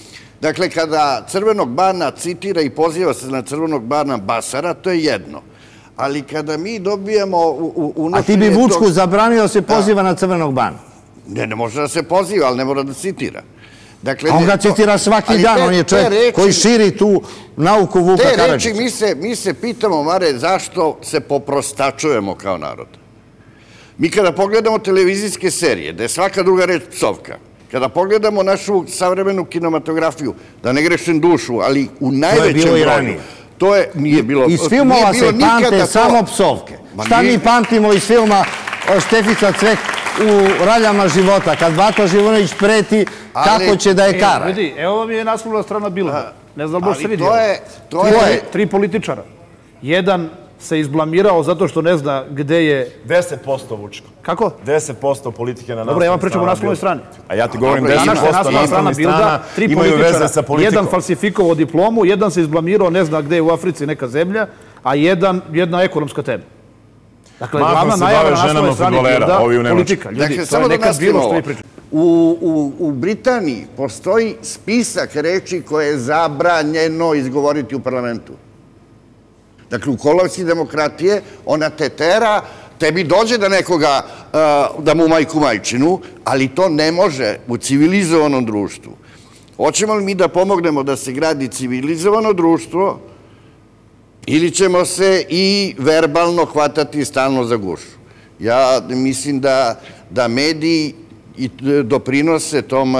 D: Dakle, kada Crvenog Bana citira i poziva se na Crvenog Bana Basara, to je jedno. Ali kada mi dobijamo unošenje...
A: A ti bi Vučku zabranio da se poziva na Crvenog Bana?
D: Ne, ne može da se poziva, ali ne mora da citira.
A: A on ga citira svaki dan, on je čovjek koji širi tu nauku Vuka Karadžića.
D: Te reči, mi se pitamo, Mare, zašto se poprostačujemo kao narod? Mi kada pogledamo televizijske serije, da je svaka druga reč psovka, kada pogledamo našu savremenu kinematografiju, da ne grešim dušu, ali u najvećem broju, to je, nije bilo...
A: Iz filmova se pamte samo psovke. Šta mi pamtimo iz filma Štefica Cvek u Raljama života, kad Bata Živojinović preti kako će da je kara.
B: Vidi, evo vam je naslovna strana Bilda. Ne znam, možda se vidi.
D: To je...
B: Tri političara. Jedan se izblamirao zato što ne zna gde je...
C: deset posto Vučko.
B: Kako?
C: deset posto politike na naslovnoj strani.
B: Dobro, ja vam pričam o naslovnoj strani.
C: A ja ti govorim deset posto naslovnih strana imaju veze sa politikom.
B: Jedan falsifikovao diplomu, jedan se izblamirao, ne zna gde je u Africi neka zemlja, a jedna ekonomska tema. Dakle, glavna najava na naslovnoj strani Bilda, politika. Ljudi, to je nekad bilo što vi pričate.
D: U Britaniji postoji spisak reči koje je zabranjeno izgovoriti u parlamentu. Dakle, u kolovci demokratije ona te tera, tebi dođe da nekoga, da mu majku majčinu, ali to ne može u civilizovanom društvu. Hoćemo li mi da pomognemo da se gradi civilizovano društvo ili ćemo se i verbalno hvatati stalno za gušu? Ja mislim da mediji doprinose tom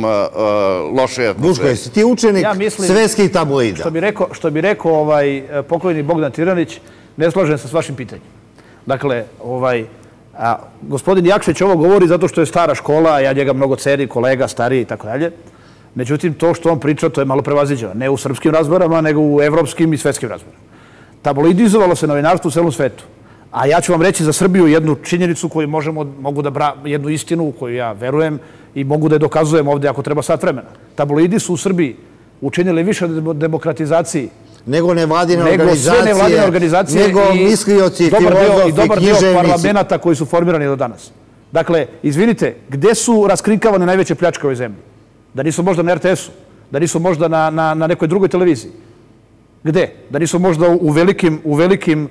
D: lošoj atmosferi.
A: Vučko, jesi ti učenik svetskih tabloida?
B: Što bi rekao pokojni Bogdan Tiranić, ne slažem se s vašim pitanjem. Dakle, gospodin Jakšić ovo govori zato što je stara škola, ja njega mnogo cenim, kolega, stariji i tako dalje. Međutim, to što on priča, to je malo prevaziđeno. Ne u srpskim razborama, nego u evropskim i svetskim razborama. Tabloidizovalo se novinarstvo u celom svetu. A ja ću vam reći za Srbiju jednu činjenicu koju mogu da, jednu istinu u koju ja verujem i mogu da je dokazujem ovde ako treba sat vremena. Tabloidi su u Srbiji učinili više demokratizaciji
A: nego nevladine organizacije, nego mislioci, filozofi,
B: i dobar deo parlamenta koji su formirani do danas. Dakle, izvinite, gde su raskrinkavane najveće pljačke u ovoj zemlji? Da nisu možda na er te esu? Da nisu možda na nekoj drugoj televiziji? Gde? Da nisu možda u velikim, u velikim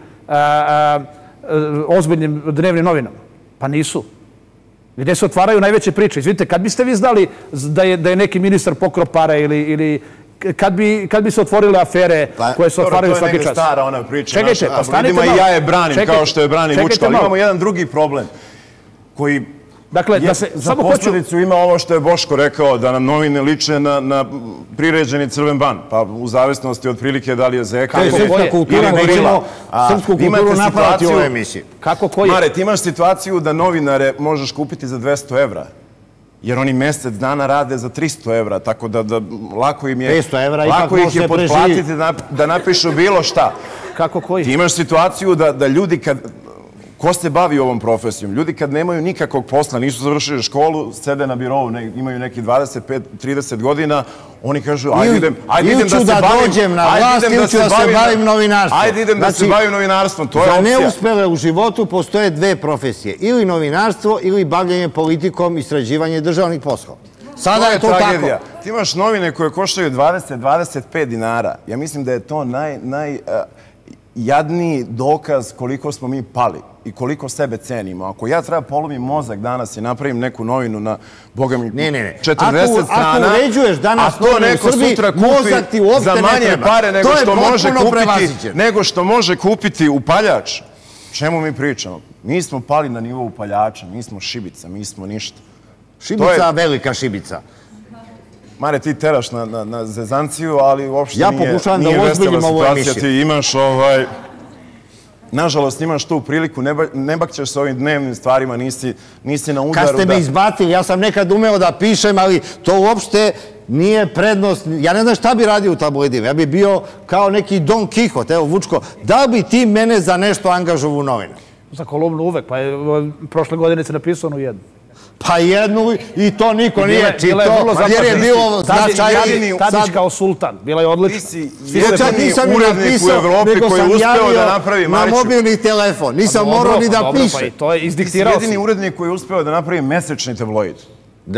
B: ozbiljnim dnevnim novinama? Pa nisu. Gde se otvaraju najveće priče? Izvinite, kad biste vi znali da je neki ministar pokrao pare ili kad bi se otvorile afere koje se otvaraju svaki čas?
C: To je neka stara ona priča.
B: Čekajte, pa stanite malo.
C: I ja je branim kao što je brani Vučko, ali imamo jedan drugi problem koji za posledicu ima ovo što je Boško rekao, da nam novine liče na priređeni Crven ban, pa u zavisnosti od prilike da li je zeka ili
A: srpska kultura, nećemo srpsku kulturu napraviti u ovoj emisiji.
B: Kako koji?
C: Mare, ti imaš situaciju da novinare možeš kupiti za dvesta evra, jer oni mesec dana rade za tristo evra, tako da lako im je lako ih je potplatiti da napišu bilo šta.
B: Kako koji?
C: Ti imaš situaciju da ljudi kad... Ko se bavi ovom profesijom? Ljudi kad nemaju nikakvog posla, nisu završili školu, sede na birovu, imaju neki dvadeset pet trideset godina, oni kažu, ajde idem da se bavim...
A: Ili ću da se bavim novinarstvom.
C: Ajde idem da se bavim novinarstvom, to je opcija.
A: Za neuspele u životu postoje dve profesije, ili novinarstvo, ili bavljanje politikom, istraživanje državnih poslova. Sada je to tako.
C: Ti imaš novine koje koštaju dvadeset do dvadeset pet dinara. Ja mislim da je to najjadniji dokaz koliko smo mi pali i koliko sebe cenimo. Ako ja treba polomim mozak danas i napravim neku novinu na, boga mi, četrdeset strana,
A: ako uređuješ danas novinu u Srbiji, mozak ti uopšte ne treba.
C: Za manje pare nego što može kupiti upaljač, čemu mi pričamo? Mi smo pali na nivou upaljača, mi smo šibica, mi smo ništa.
A: Šibica, velika šibica.
C: Mare, ti teraš na zezanciju, ali uopšte nije vesela situacija. Ti imaš ovaj... Nažalost, imaš tu priliku, ne bakćeš se ovim dnevnim stvarima, nisi na udaru.
A: Kad ste me izbatili, ja sam nekad umeo da pišem, ali to uopšte nije prednost. Ja ne znam šta bi radio u tabloidima. Ja bi bio kao neki Don Kihot, evo Vučko. Da bi ti mene za nešto angažovu novinu?
B: Za kolumnu uvek, pa je prošle godine se napisano u jednu.
A: Pa jednu i to niko nije čitao, jer je bilo značajniji...
B: Tadić kao sultan, bila je odlična.
C: Ti si jedini urednik u Evropi koji je uspeo da napravi
A: na mobilni telefon. Nisam morao ni da piše.
B: To je izdiktirao si.
C: Ti si jedini urednik koji je uspeo da napravi mesečni tabloid.
A: Da.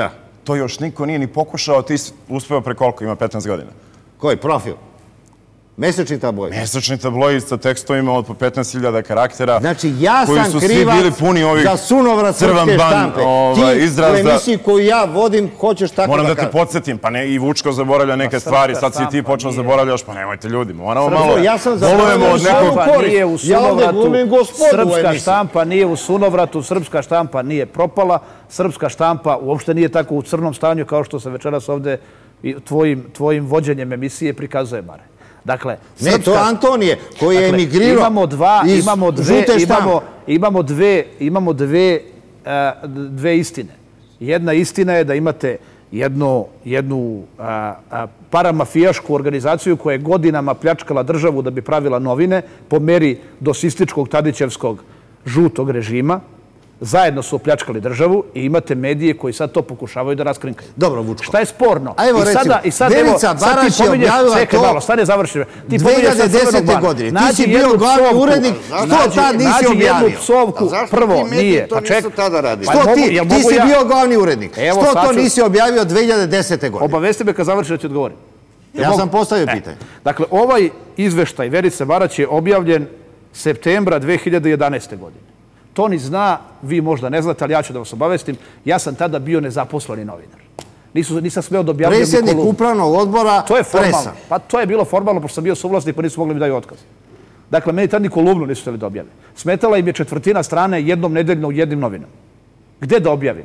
C: to još niko nije ni pokušao, ti si uspeo pre koliko, ima petnaest godina.
A: Koji, profil? Mesečni tabloid?
C: Mesečni tabloid sa tekstovima od po petnaest hiljada karaktera.
A: Znači, ja
C: koji
A: sam
C: su svi
A: krivac
C: bili puni ovih
A: za sunovrat srpske
C: crvan-ban,
A: štampe.
C: ovaj,
A: Ti
C: izraz
A: u
C: da-
A: emisiji koju ja vodim hoćeš tako
C: Moram
A: da
C: da te
A: kažem.
C: podsjetim, pa ne, i Vučko zaboravlja neke stvari, sad si i ti
B: štampa
C: počeo
B: nije-
C: zaboravljaš, pa nemojte ljudi, moramo
A: Srpsko,
C: malo,
A: ja sam
C: volujemo
A: zaboravio
C: od
A: svoju
C: nekog...
B: Štampa
A: korist.
B: nije u
A: Ja ovde
B: sunovratu,
A: glumim gospodu u
B: srpska
A: emisiji.
B: štampa nije u sunovratu, srpska štampa nije propala, srpska štampa uopšte nije tako u crnom stanju kao što se večeras ovde i tvojim, tvojim vođenjem emisije prikazuje, Mare. Dakle,
A: Ne,
B: srpska-
A: to je Antonije, koji je
B: Dakle,
A: emigrirao
B: imamo dva,
A: iz
B: imamo dve,
A: žute štampe.
B: imamo, imamo dve, imamo dve, a, dve istine. Jedna istina je da imate jednu, jednu a, a, paramafijašku organizaciju koja je godinama pljačkala državu da bi pravila novine po meri dosističkog Tadićevskog žutog režima. Zajedno su opljačkali državu i imate medije koji sad to pokušavaju da raskrinkaju.
A: Dobro, Vučko.
B: Šta je sporno?
A: A evo,
B: I sada,
A: recimo,
B: i sad,
A: Verica
B: evo, sad ti
A: Barać je
B: pominješ-
A: objavila
B: čekaj
A: to
B: malo, stane, završi. Ti
A: dve
B: pominješ
A: hiljade
B: sad Crvenog
A: desete.
B: Bana.
A: godine. Ti
B: Nađi
A: si bio
B: jednu
A: glavni
B: psovku.
A: urednik, što
B: Nađi-
A: tad nisi
B: nađi
A: objavio?
B: jednu psovku,
D: A zašto
B: prvo,
D: ti mediji
B: nije.
D: to
B: Pa
D: nisu
B: ček-
D: tada radili?
B: Pa
A: Što
B: mogu-
A: ti?
B: jel
A: Ti
B: mogu
A: si
B: ja-
A: bio glavni urednik.
B: Evo,
A: Što
B: sad
A: to
B: ću-
A: nisi objavio dve hiljade desete. godine?
B: Obavesti me kad završi da ti odgovorim.
A: Ja sam postavio pitanje.
B: Dakle, ovaj izveštaj Verice Barać je objavljen septembra dve hiljade jedanaeste. godine. To ni zna, vi možda ne znate, ali ja ću da vas obavestim. Ja sam tada bio nezaposleni novinar. Nisu, nisam smeo da objavljam ni
A: Predsjednik
B: kolumnu.
A: upravnog odbora
B: To je formalno.
A: Presa.
B: Pa to je bilo formalno, pošto sam bio suvlasnik, pa nisu mogli mi daju otkaz. Dakle, meni tad ni kolumnu nisu htjeli da objave. Smetala im je četvrtina strane jednom nedeljno u jednim novinama. Gde da objavim?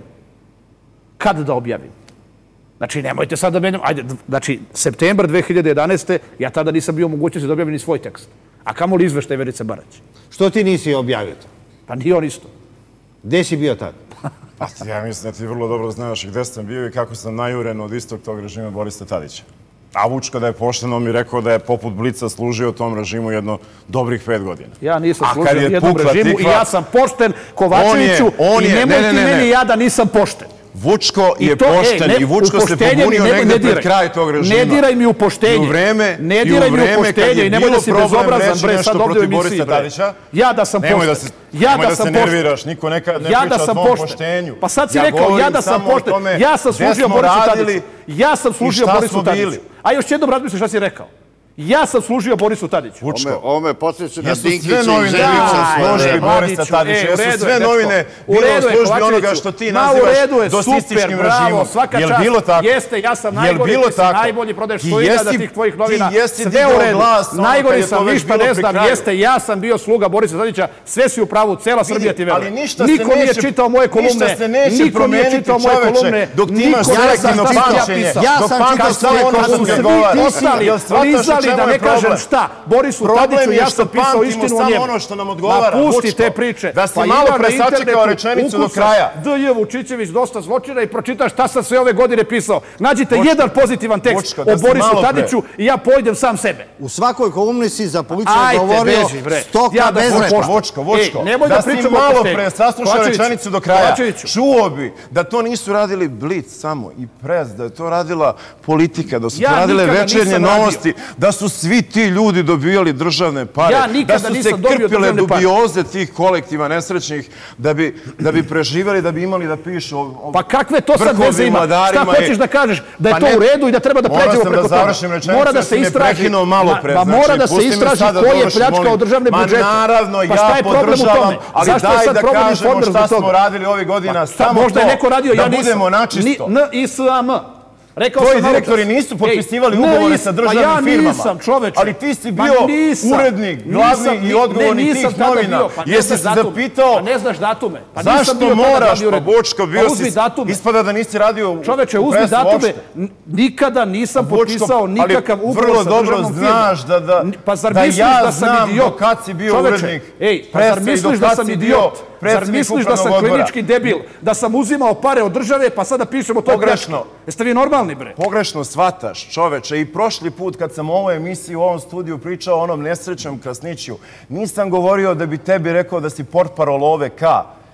B: Kad da objavim? Znači, nemojte sad da menjam. Ajde, znači, septembar dve hiljade jedanaeste. ja tada nisam bio u mogućnosti da objavim ni svoj tekst. A kamo li izveštaj Verice Barać?
A: Što ti nisi objavio to?
B: Pa nije on isto.
A: Gde si bio tad?
C: Pa ja mislim da ti vrlo dobro znaš gde sam bio i kako sam najuren od istog tog režima Borisa Tadića. A Vučko da je pošteno mi rekao da je poput Blica služio tom režimu jedno dobrih pet godina.
B: Ja nisam
C: A kad
B: služio
C: je
B: jednom
C: pukla
B: režimu i
C: tikva,
B: ja sam pošten Kovačeviću
C: on je- on
B: i
C: je-
B: nemoj
C: ne,
B: ti
C: ne, ne,
B: meni
C: ne.
B: ja da nisam pošten.
C: Vučko
B: I
C: je
B: to, ej,
C: pošten
B: ne,
C: i Vučko
B: u
C: se
B: poštenje mi
C: pobunio
B: ne- ne
C: negde
B: diraj.
C: pred kraj tog režima.
B: Ne diraj mi u poštenje.
C: I u vreme,
B: Ne
C: i u
B: diraj mi u
C: vreme kad
B: poštenje
C: je
B: i nemoj
C: bilo
B: da si
C: problem
B: bezobrazan,
C: reći
B: bre,
C: nešto
B: sad ovdje u
C: protiv
B: emisiji,
C: Borisa
B: bre.
C: Tadića.
B: Ja da sam
C: Nemoj da
B: pošten.
C: se,
B: Ja
C: nemoj
B: da
C: da
B: sam
C: se
B: pošten.
C: nerviraš, niko neka, ne
B: Ja
C: priča
B: da
C: o
B: sam
C: tvom
B: pošten.
C: poštenju.
B: Pa sad si
C: Ja
B: rekao, ja
C: govorim
B: da sam
C: samo o
B: pošten.
C: tome
B: Ja sam
C: gde
B: služio
C: smo
B: Borisu
C: radili
B: Tadiću. Ja sam
C: i
B: služio
C: šta
B: Borisu
C: smo
B: Tadiću.
C: bili.
B: A još jednom razmisli šta si rekao. Ja sam služio Borisu Tadiću.
C: Vučko.
D: Ome, ome posjeća na
C: Jesu sve
D: Dinkića i
C: novine
D: Želića.
C: bile u
B: Daj,
C: službi
B: bre,
C: Borisa
B: Mladiću,
C: Tadića,
B: ej, u
C: jesu
B: redu je,
C: sve
B: dečko.
C: novine
B: U
C: bile u
B: redu je,
C: službi onoga
B: Kovačeviću.
C: što ti
B: Ma, u
C: nazivaš
B: redu je,
C: dosističkim
B: super, bravo,
C: režimom.
B: svaka
C: Jel
B: čast.
C: bilo tako?
B: Jeste, ja sam
C: Jel
B: najgori,
C: bilo
B: ti si
C: tako?
B: najbolji, prodaješ
C: Ti
B: sto hiljada
C: jesi-
B: tih tvojih novina.
C: ti jesi
B: Sve
C: digao
B: u redu.
C: glas ono
B: Najgori
C: kad je to
B: sam,
C: već
B: ništa
C: bilo
B: ne
C: pri
B: znam,
C: kraju.
B: jeste, ja sam bio sluga Borisa Tadića, sve si u pravu, cela Srbija ti veruje.
C: ali ništa se
B: Niko nije
C: neće-
B: čitao moje kolumne,
C: ništa se neće
B: niko nije
C: promeniti,
B: čitao moje
C: čoveče,
B: kolumne,
C: dok ti
B: niko
C: imaš
B: ne zna
C: selektivno
B: šta sam ja
C: pamćenje.
B: pisao.
A: Ja
C: Dok
A: sam
C: pamtiš
A: čitao
C: samo
A: svoje
C: ono što
A: kolumne.
C: ti
B: Svi
C: odgovara.
B: ostali
C: Jel shvataš u
B: lizali,
C: čemu
B: da
C: je
B: ne kažem
C: problem?
B: šta, Borisu
C: Problem
B: Tadiću,
C: je
B: ja
C: što
B: sam pisao
C: pamtimo
B: istinu o
C: samo
B: njemu.
C: ono što nam odgovara,
B: Ma pusti
C: Vučko.
B: te priče.
C: Da si
B: Pa
C: malo
B: ima na
C: pre sačekao
B: internetu,
C: rečenicu do
B: ukucaš
C: kraja.
B: D J Vučićević dosta zločina i pročitaš šta sam sve ove godine pisao. Nađite
C: Vučko,
B: jedan pozitivan tekst
C: Vučko, da
B: o
C: si
B: Borisu
C: malo pre.
B: Tadiću i ja pojdem sam sebe.
A: U svakoj kolumni si za policiju
B: Ajde,
A: govorio
B: beži, bre.
A: stoka
B: Ja da
A: bez
B: sam
A: repa.
B: pošten.
C: Vučko, Vučko,
B: Ej, nemoj da
C: da si
B: pričamo o
C: malo
B: poštenju.
C: pre saslušao
B: Kovačeviću,
C: rečenicu do kraja,
B: Kovačeviću.
C: čuo bi da to nisu radili Blic samo i Pres, da je to radila politika, da su
B: Ja
C: to radile
B: nikada
C: večernje
B: nisam radio.
C: novosti, da su svi ti ljudi dobijali državne pare,
B: Ja nikada
C: da su se
B: nisam dobio
C: krpile
B: državne pare.
C: dubioze tih kolektiva nesrećnih da bi, da bi preživjeli, da bi imali da pišu o, o
B: Pa kakve to sad
C: vrhovim
B: veze ima? Šta
C: vladarima i-
B: hoćeš da kažeš? Da je
C: Pa
B: to
C: ne,
B: u redu i da treba da
C: morao
B: pređemo
C: sam
B: preko
C: da
B: toga?
C: završim rečenicu,
B: Mora da
C: jer
B: se
C: si me
B: istraži.
C: prekinuo malo pre,
B: Ma,
C: znači,
B: mora da se
C: pusti me
B: istraži
C: sad da
B: ko je
C: dovršim
B: pljačkao
C: moment.
B: državne
C: Ma
B: budžete.
C: naravno,
B: Pa
C: ja
B: šta je problem u
C: podržavam,
B: tome?
C: ali
B: Zašto je
C: daj
B: sad
C: da
B: problem
C: kažemo
B: informer
C: šta
B: zbog toga?
C: smo radili ovih godina,
B: Šta,
C: samo
B: možda je
C: to,
B: neko radio,
C: da
B: ja nisam.
C: budemo načisto.
B: Ni- N I S A M. Rekao
C: Tvoji
B: sam malo
C: direktori
B: čas.
C: nisu
B: Ej,
C: potpisivali
B: N
C: ugovore
B: I S,
C: sa
B: pa
C: državnim
B: ja
C: firmama.
B: nisam, čoveče.
C: Ali ti si
B: Ma
C: bio
B: nisam,
C: urednik, glavni
B: nisam,
C: i
B: ni-
C: odgovorni
B: ne, nisam
C: tih
B: tada
C: novina.
B: bio, pa ne
C: Jesi
B: znaš
C: se
B: datume.
C: zapitao
B: Pa ne znaš datume. Pa nisam
C: zašto
B: bio tada
C: moraš,
B: glavni
C: pa
B: urednik.
C: Bočko, bio
B: Pa uzmi
C: si,
B: datume.
C: ispada da nisi radio u
B: Čoveče,
C: u
B: uzmi
C: presu
B: datume.
C: uopšte.
B: N- Nikada nisam
C: Bočko,
B: potpisao
C: ali
B: nikakav ugovor
C: vrlo
B: sa
C: dobro
B: državnom firmom.
C: znaš da- da-
B: N- Pa zar
C: da
B: misliš
C: ja
B: da sam
C: znam
B: idiot?
C: do kad si bio
B: Čoveče,
C: urednik
B: ej, pa zar
C: presa i do
B: misliš da
C: kad
B: sam
C: si bio
B: idiot? Zar
C: predsednik
B: misliš da sam
C: upravnog odbora?
B: klinički debil? Da sam uzimao pare od države pa sada pišemo to je
C: Pogrešno.
B: pljačka? Jeste vi normalni, bre?
C: Pogrešno shvataš, čoveče, i prošli put kad sam u ovoj emisiji u ovom studiju pričao o onom nesrećnom Krasniću, nisam govorio da bi tebi rekao da si portparol O V K,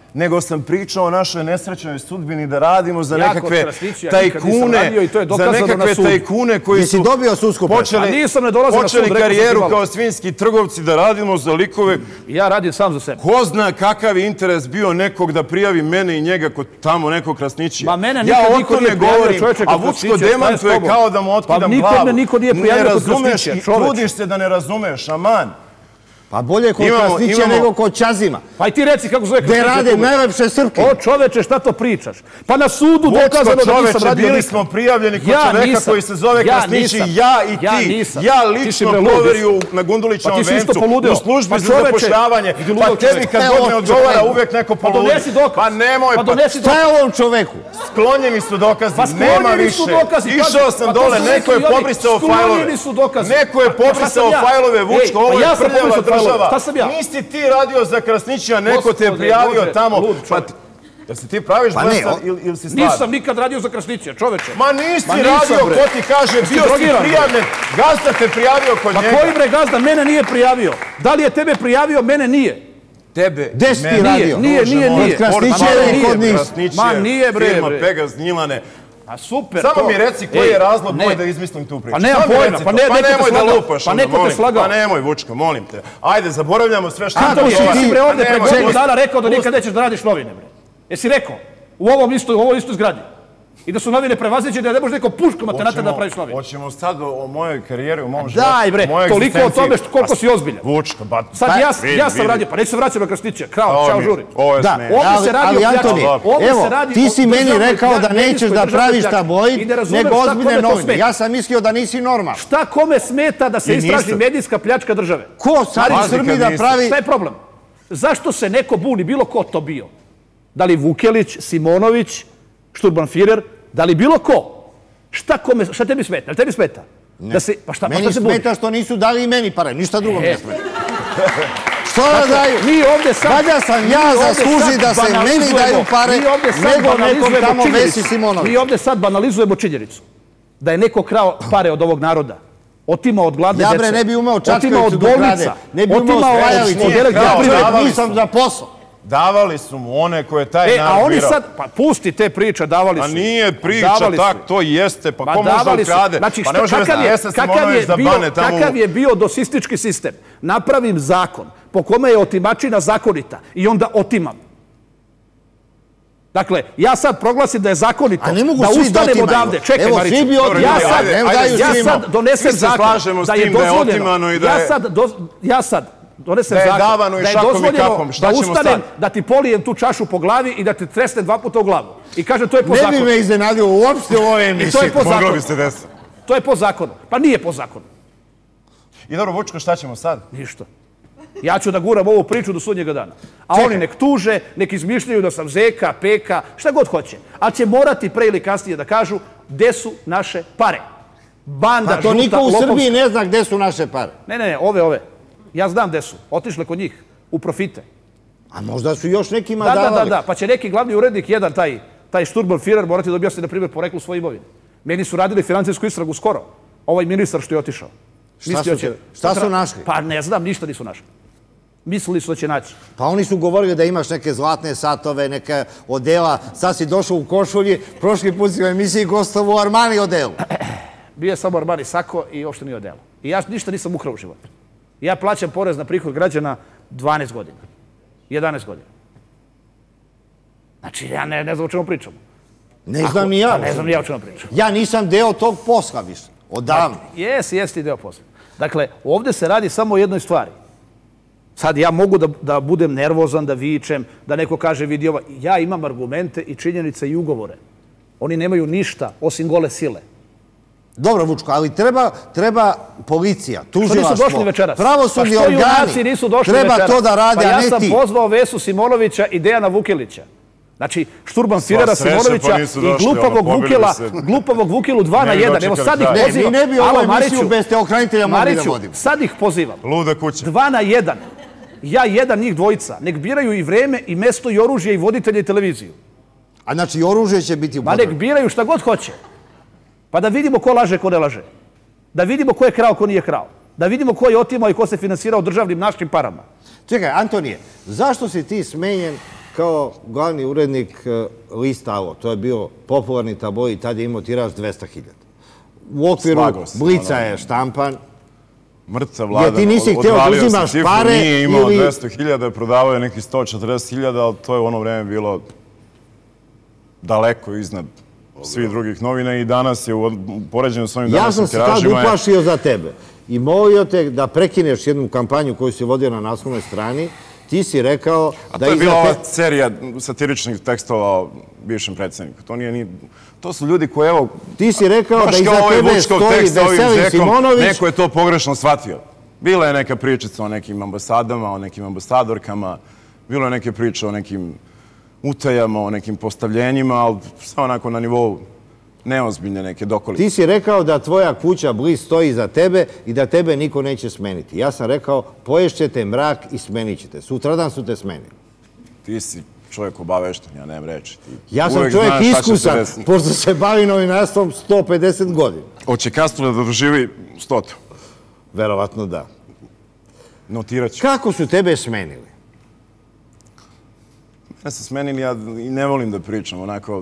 C: nego sam pričao o našoj nesrećnoj sudbini da radimo za
B: Ja kod
C: nekakve
B: Krasnićija nikad nisam
C: tajkune,
B: radio i to je
C: za
B: dokazano na
C: nekakve
B: sudu.
C: tajkune koji
A: Jesi
C: su
A: dobio sudsku presudu?
B: A nisam, ne dolazio na sud,
C: počeli
B: rekao sam ti
C: karijeru
B: malo.
C: kao svinjski trgovci da radimo za likove.
B: Ja radim sam za sebe.
C: Ko zna kakav je interes bio nekog da prijavi mene i njega kod tamo nekog Krasnićija.
B: Ma mene
C: Ja
B: nikad
C: o
B: niko
C: tome
B: nije prijavio,
C: govorim,
B: čoveče,
C: a
B: kod
C: Vučko
B: Krasnićija, šta je s
C: demantuje
B: tobom?
C: kao da mu otkidam
B: Pa
C: glavu.
B: nikad me niko nije prijavio
C: Ne
B: kod
C: razumeš
B: Krasnićija,
C: i
B: čoveče.
C: trudiš se da ne razumeš, aman.
A: Pa bolje kod
C: Imamo-
A: Krasnića
C: imamo-
A: nego kod Čazima.
B: Pa i ti reci kako zove
A: Gde
B: Krasnićija
A: rade
B: klub.
A: najlepše srpke.
B: O čoveče, šta to pričaš? Pa na sudu dokazano
C: Vučko,
B: da nisam
C: čoveče,
B: radio
C: bili
B: nikad.
C: smo prijavljeni kod
B: Ja
C: čoveka
B: nisam.
C: koji se zove
B: Ja
C: Krasnići,
B: nisam.
C: ja i ti.
B: Ja nisam.
C: Ja
B: Ti si
C: lično
B: bre lud,
C: proverio
B: jesi.
C: na Gundulićevom
B: Pa ti si isto
C: vencu
B: poludeo.
C: u službi
B: Pa
C: za
B: čoveče,
C: zapošljavanje.
B: idi ludo
C: Pa tebi
B: čovek.
C: kad
A: Evo,
C: god ne odgovara
A: čovek.
C: uvek neko
B: Pa
C: poludi.
B: donesi dokaz.
C: Pa nemoj,
B: Pa
C: pa
B: donesi
A: Šta je ovom čoveku?
C: sklonjeni su dokazi,
B: Pa
C: nema
B: sklonjeni
C: više.
B: su dokazi.
C: Išao
B: pa-
C: sam
B: pa to
C: dole,
B: su
C: neko je
B: rekli i oni.
C: pobrisao fajlove.
B: Sklonjeni su dokazi.
C: Neko je
B: Pa- pa šta
C: pobrisao
B: sam ja?
C: fajlove, Vučko,
B: Ej,
C: ovo
B: pa
C: je
B: ja sam
C: prljava
B: pobrisao fajlove.
C: država.
B: Šta sam ja?
C: Nisi ti radio za Krasnića, neko te je
B: Gospode
C: prijavio
B: Bože,
C: tamo.
B: lud
C: Pa
B: čovek.
C: ti- Jel se ti praviš
A: Pa ne,
C: blesav
A: o-
C: ili ili si stvarno?
B: Nisam nikad radio za Krasnićija, čoveče.
C: Ma nisi
B: Ma nisam,
C: radio,
B: bre.
C: ko ti kaže,
B: Jesi
C: bio si
B: drogiran, bre?
C: prijavljen, gazda te prijavio kod
B: Ma
C: njega.
B: koji bre gazda mene nije prijavio? Da li je tebe prijavio, mene nije.
C: Tebe,
A: Gde si ti
C: mene.
A: radio?
B: Nije,
C: Bože
B: nije,
C: moj,
B: nije.
A: Kod Krasnića
C: Ma
A: ili
C: nije,
A: kod njih?
C: Krasnić
B: Ma
C: je
B: nije, bre,
C: firma
B: bre.
C: Pegas Gnjilane.
B: A super.
C: Samo
B: to.
C: mi reci koji
B: Ej,
C: je razlog
B: ne.
C: moj da izmislim tu priču.
B: Pa nemam
C: Samo mi
B: pojma,
C: reci
B: pa
C: to.
B: ne, neko te
C: nemoj da
B: slagao.
C: lupaš,
B: Pa
C: onda,
B: neko te
C: molim te.
B: slagao.
C: Pa nemoj, Vučko, molim te. Ajde, zaboravljamo sve što
B: Antoni,
C: odgovara.
B: ti si bre ovde
C: Pa
B: pre
C: nemoj,
B: godinu
C: pusti.
B: dana rekao da nikad nećeš da radiš novine, bre. Jesi rekao? U ovom isto, u ovoj istoj zgradi. I da su novine prevaziđene, da ne može neko puškom da te nata da praviš novine.
C: Hoćemo sad o, o mojoj karijeri, o mom životu.
B: Daj bre,
C: mojoj
B: toliko o
C: egzistenciji.
B: tome što, koliko si ozbiljan.
C: Vučko, ba...
B: Sad
C: Pa,
B: ja,
C: vidi,
B: ja sam
C: vidi.
B: radio, pa neću se vraćati na Krasnića. Krao,
C: Ovo
B: čao
C: mi-
B: žuri.
C: Ovo je
A: Da,
C: smešno.
B: Ovdje
A: ali,
B: se radi
A: ali
B: o pljački.
A: Antoni,
B: Ovdje
A: evo,
B: se radi
A: ti
B: o
A: si meni
B: državnoj
A: rekao da
B: pljački,
A: nećeš
B: medijskoj
A: da
B: državnoj
A: praviš
B: pljački.
A: tabloid,
B: I ne razumeš
A: nego
B: šta
A: ozbiljne
B: kome to
A: novine.
B: smeta.
A: Ja sam mislio da nisi normalan.
B: Šta kome smeta da se
C: I
B: istraži
C: nisam.
B: medijska pljačka države?
A: Ko sad
C: Pazi
A: u Srbiji
C: kad
A: da
C: nisam.
A: pravi...
B: Šta je problem? Zašto se neko buni, bilo ko to bio? Da li Vukelić, Simonović, Šturbanfirer, da li bilo ko? Šta, kome, šta tebi smeta? Jel tebi smeta? Da se, pa šta, pa
A: Meni
B: šta se buniš?
A: smeta što nisu dali i meni pare, ništa drugo mi
B: E.
A: ne smeta. Što da daju?
B: Mi ovdje sad...
A: Valjda sam
B: mi
A: ja
B: ovdje
A: zasluži
B: sad
A: da se meni
B: banalizujemo-
A: daju pare
B: mi ovdje sad
A: nego nekom
B: banalizujemo
A: tamo
B: činjenicu.
A: Vesi Simonović.
B: Mi ovdje sad banalizujemo činjenicu da je neko krao pare od ovog naroda. Otimao od gladne
A: Ja
B: dece.
A: bre ne bi umeo
B: Otimao
A: Čačkoviću
B: od
A: da krade.
B: bolnica.
A: Ne bi umeo
B: Otimao
A: Svajaviću.
B: od
C: Nije
B: električne
C: krao,
B: privrede.
C: davali
A: Nisam
C: su.
A: za posao.
C: Davali su mu one koje je taj
B: E, a
C: narod
B: oni
C: birao.
B: sad, pa pusti te priče, davali su.
C: A nije priča
B: Davali su.
C: tak, to jeste. Pa
B: Ma
C: ko može da
B: davali su.
C: ukrade?
B: Znači,
C: Pa
B: šta,
C: ne može
B: kakav,
C: da
B: je,
C: Vesa
B: kakav,
C: Simonović
B: je
C: da
B: bio,
C: bane tamo.
B: kakav je bio dosistički sistem? Napravim zakon po kome je otimačina zakonita i onda otimam. Dakle, ja sad proglasim da je zakonito,
A: A ne mogu
B: da
A: svi da
B: ustanem
A: otimaju.
B: odavde. Čekaj,
A: Evo,
B: Mariću.
A: svi bi otimali.
B: Ja sad,
C: Ajde,
A: ne
C: ajde,
A: daju
B: ja
A: svima.
B: sad donesem
C: Svi se
B: zakon
C: slažemo s
B: da je
C: tim da je
B: dozvoljeno.
C: otimano i da
B: ja
C: je-
B: sad, doz, ja sad donesem
C: Da je
B: zakon
C: davano i
B: da je
C: šakom i
B: dozvoljeno
C: kapom. Šta
B: da
C: ćemo
B: ustanem,
C: sad?
B: da ti polijem tu čašu po glavi i da te tresnem dva puta u glavu. I kaže, to je po
A: Ne bi
B: zakonu.
A: me iznenadio uopšte u ovoj
B: I to
A: emisiji.
B: je po
C: Moglo
B: zakonu.
C: bi se desiti.
B: To je po zakonu. Pa nije po zakonu.
C: I dobro, Vučko, šta ćemo sad?
B: Ništa. Ja ću da guram ovu priču do sudnjega dana. A oni nek tuže, nek izmišljaju da sam zeka, peka, šta god hoće. Ali će morati pre ili kasnije da kažu gde su naše pare. Banda
A: Pa to
B: žuta,
A: niko u
B: lopovska.
A: Srbiji ne zna gde su naše pare.
B: Ne, ne, ne, ove, ove. Ja znam gde su. Otišle kod njih. U profite.
A: A možda su još nekima
B: Da, da,
A: davali.
B: da, da. Pa će neki glavni urednik, jedan taj, taj Šturbanfirer, morati da objasni, na primjer, poreklu svoje imovine. Meni su radili financijsku istragu skoro. Ovaj ministar što je otišao.
A: Šta
B: Mislio
A: su-
B: će-
A: šta su našli?
B: Pa ne znam, ništa nisu našli. Mislili su da će naći.
A: Pa oni su govorili da imaš neke zlatne satove, neke odela. Sad si došao u košulji, prošli put si u emisiji gostovao u Armani odelu.
B: Bio je samo Armani sako i uopšte nije odelo. I ja ništa nisam ukrao u životu. Ja plaćam porez na prihod građana dvanaest godina. jedanaest godina. Znači, ja ne, ne znam o čemu pričamo.
A: Ne znam ni ja.
B: A ne znam ni ja o čemu pričam.
A: Ja nisam deo tog posla više. Odavno.
B: Jesi, jesi deo posla. Dakle, ovdje se radi samo o jednoj stvari. Sad ja mogu da, da budem nervozan, da vičem, da neko kaže vidi ovo. Ja imam argumente i činjenice i ugovore. Oni nemaju ništa osim gole sile.
A: Dobro, Vučko, ali treba, treba policija,
B: Što nisu
A: tužilaštvo,
B: došli večeras?
A: pravosudni
B: pa što junaci
A: organi.
B: nisu došli
A: Treba
B: večeras?
A: to da rade,
B: pa
A: a
B: ja
A: ne
B: sam
A: ti.
B: pozvao Vesu Simonovića i Dejana Vukelića. Znači, Šturbanfirera,
C: Sva sreća,
B: Simonovića
C: pa nisu
B: i
C: došli,
B: glupavog
C: ono, pobili
B: Vukela,
C: se.
B: glupavog Vukelu dva na
C: Ne bi
B: jedan. Evo
C: dočekali
B: sad ih
C: kraj.
A: Ne,
B: pozivam.
A: mi ne bi
B: Alo,
A: ovu emisiju
B: Mariću,
A: bez teokranitelja mogli da
B: Mariću,
A: vodimo.
B: sad ih pozivam.
C: Luda kuća.
B: Dva na jedan. Ja jedan, njih dvojica. Nek biraju i vreme, i mesto, i oružje, i voditelja, i televiziju.
A: A znači, oružje će biti u
B: Ma nek
A: potrebi.
B: biraju šta god hoće. Pa da vidimo ko laže, ko ne laže. Da vidimo ko je krao, ko nije krao. Da vidimo ko je otimao i ko se finansirao državnim našim parama.
A: Čekaj, Antonije, zašto si ti smenjen kao glavni urednik lista Alo. To je bio popularni tabloid i tad je imao tiraž dvesta hiljada. U okviru Blica je štampan.
C: Mrtva vlada.
A: Jer ti nisi hteo da uzimaš pare ili...
C: Nije imao dvesta hiljada, prodavao je neki sto četrdeset hiljada, ali to je u ono vreme bilo daleko iznad svih drugih novina i danas je u poređenju s ovim
A: današnjim
C: tiražima...
A: Ja sam se tad uplašio za tebe i molio te da prekineš jednu kampanju koju si vodio na naslovnoj strani. Ti si rekao da...
C: A to je bila ova serija satiričnih tekstova o bivšem predsjedniku. To nije ni... To su ljudi koji, evo...
A: Ti si rekao da iza tebe stoji Veselin Simonović...
C: Neko je to pogrešno shvatio. Bila je neka pričica o nekim ambasadama, o nekim ambasadorkama, bilo je neke priče o nekim utajama, o nekim postavljenjima, ali sve onako na nivou neozbiljne neke dokolice.
A: Ti si rekao da tvoja kuća Blic stoji iza tebe i da tebe niko neće smeniti. Ja sam rekao, poješćete mrak i smenit ćete. Sutradan su te smenili.
C: Ti si čovjek obavešten, ja nemam reći.
A: Ja sam čovjek iskusan, pošto se bavi novinarstvom sto pedeset godina.
C: Hoće Kastrule da doživi stotu?
A: Verovatno da.
C: Notirat ću.
A: Kako su tebe smenili?
C: Mene su smenili, ja i ne volim da pričam, onako...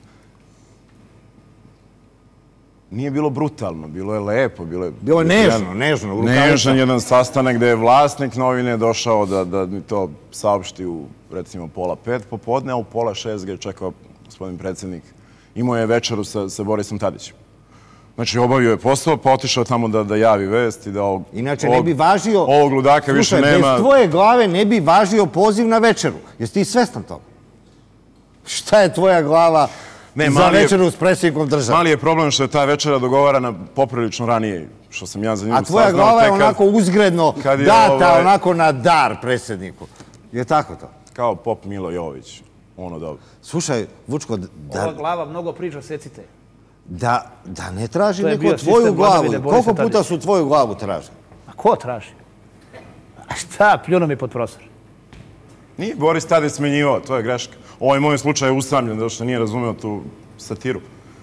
C: Nije bilo brutalno, bilo je lepo.
A: Bilo je nežno, nežno.
C: Nežan jedan sastanak gde je vlasnik novine došao da mi to saopšti u, recimo, pola pet popodne, a u pola šest ga je čekao gospodin predsjednik. Imao je večeru sa Borisom Tadićem. Znači, obavio je posao, pa otišao tamo da javi vest i da ovog...
A: Inače, ne bi važio...
C: Ovog ludaka više nema...
A: Slušaj, bez tvoje glave ne bi važio poziv na večeru. Jesi ti svestan toga? Šta je tvoja glava... za večeru s predsjednikom države.
C: Mali je problem što je ta večera dogovarana poprilično ranije, što sam ja za njim saznao.
A: A tvoja glava je onako uzgredno data onako na dar predsjedniku. Je tako to?
C: Kao pop Milo Jović. Ono dobro.
A: Slušaj, Vučko...
B: Ova glava mnogo priča, secite.
A: Da ne traži neko tvoju glavu. Koliko puta su tvoju glavu tražili?
B: A ko traži? A šta, pljuno mi pod prostor?
C: Nije Boris Tadić smenjivao, to je greška. Ovaj moj slučaj je usamljen, zato što nije razumeo tu satiru.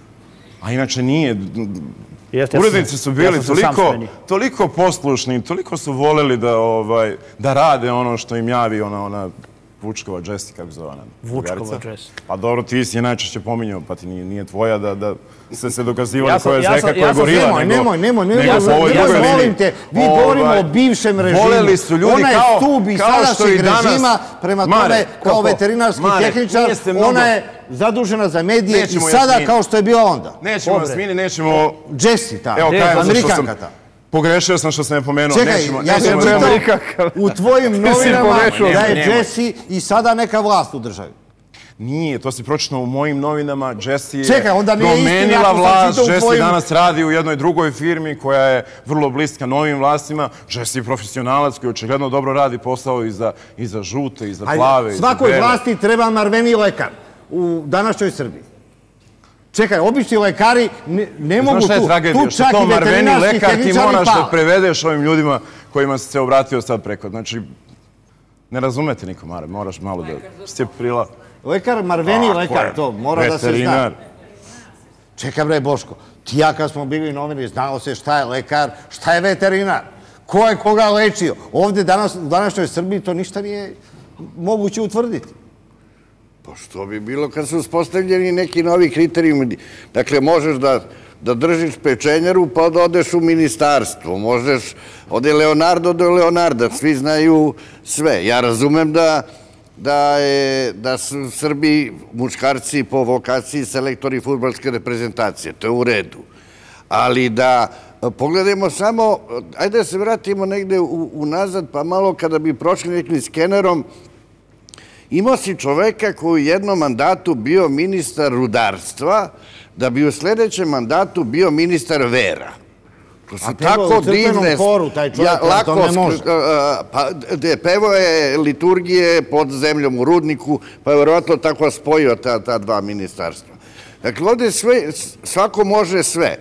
C: A inače nije. Urednici su bili toliko poslušni, toliko su voleli da rade ono što im javi ona Vučkova Džesi, kako zove ona?
B: Vučkova Džesi.
C: Pa dobro, ti si je najčešće pominjao, pa ti nije tvoja da se se dokazivali koja je zeka, koja je gorila.
A: Nemoj, nemoj, nemoj, molim te, vi govorimo o bivšem režimu. Ona je stup iz sadašnjeg režima, prema tome, kao veterinarski tehničar, ona je zadužena za medije i sada kao što je bila onda.
C: Nećemo vas mini, nećemo...
A: Džesi ta, Amerikanka ta.
C: Pogrešio sam što sam je pomenuo.
A: Čekaj, ja sam čitao u tvojim novinama da je Džesi i sada neka vlast u državi.
C: Nije, to si pročitao u mojim novinama. Džesi je
A: promenila
C: vlast. Džesi danas radi u jednoj drugoj firmi koja je vrlo bliska novim vlastima. Džesi je profesionalac koji očigledno dobro radi posao i za žute, i za plave.
A: Svakoj vlasti treba marveni lekar u današnjoj Srbiji. Čekaj, obični lekari ne mogu tu.
C: Znaš šta je tragedija? Što to marveni lekar ti moraš da prevedeš ovim ljudima kojima si se obratio sad preko. Znači, ne razumete niko, Mare, moraš malo da se prila...
A: Lekar, marveni lekar, to mora da se zna. Čekaj bre, Boško, ti ja kad smo bili novini, znao se šta je lekar, šta je veterinar, ko je koga lečio. Ovde u današnjoj Srbiji to ništa nije moguće utvrditi.
D: Pa što bi bilo kad su uspostavljeni neki novi kriterijumi? Dakle, možeš da držiš pečenjaru pa da odeš u ministarstvo. Možeš, ode Leonardo do Leonarda, svi znaju sve. Ja razumem da su Srbi muškarci po vokaciji selektori fudbalske reprezentacije. To je u redu. Ali da pogledajmo samo, ajde da se vratimo negde unazad, pa malo kada bi prošli nekim skenerom, imao si čoveka koji u jednom mandatu bio ministar rudarstva, da bi u sledećem mandatu bio ministar vera. To su tako divne...
A: A pevao u crkvenom horu taj čovjek, to ne može.
D: Pa, pevao je liturgije pod zemljom u Rudniku, pa je verovatno tako spojio ta dva ministarstva. Dakle, ovde svako može sve.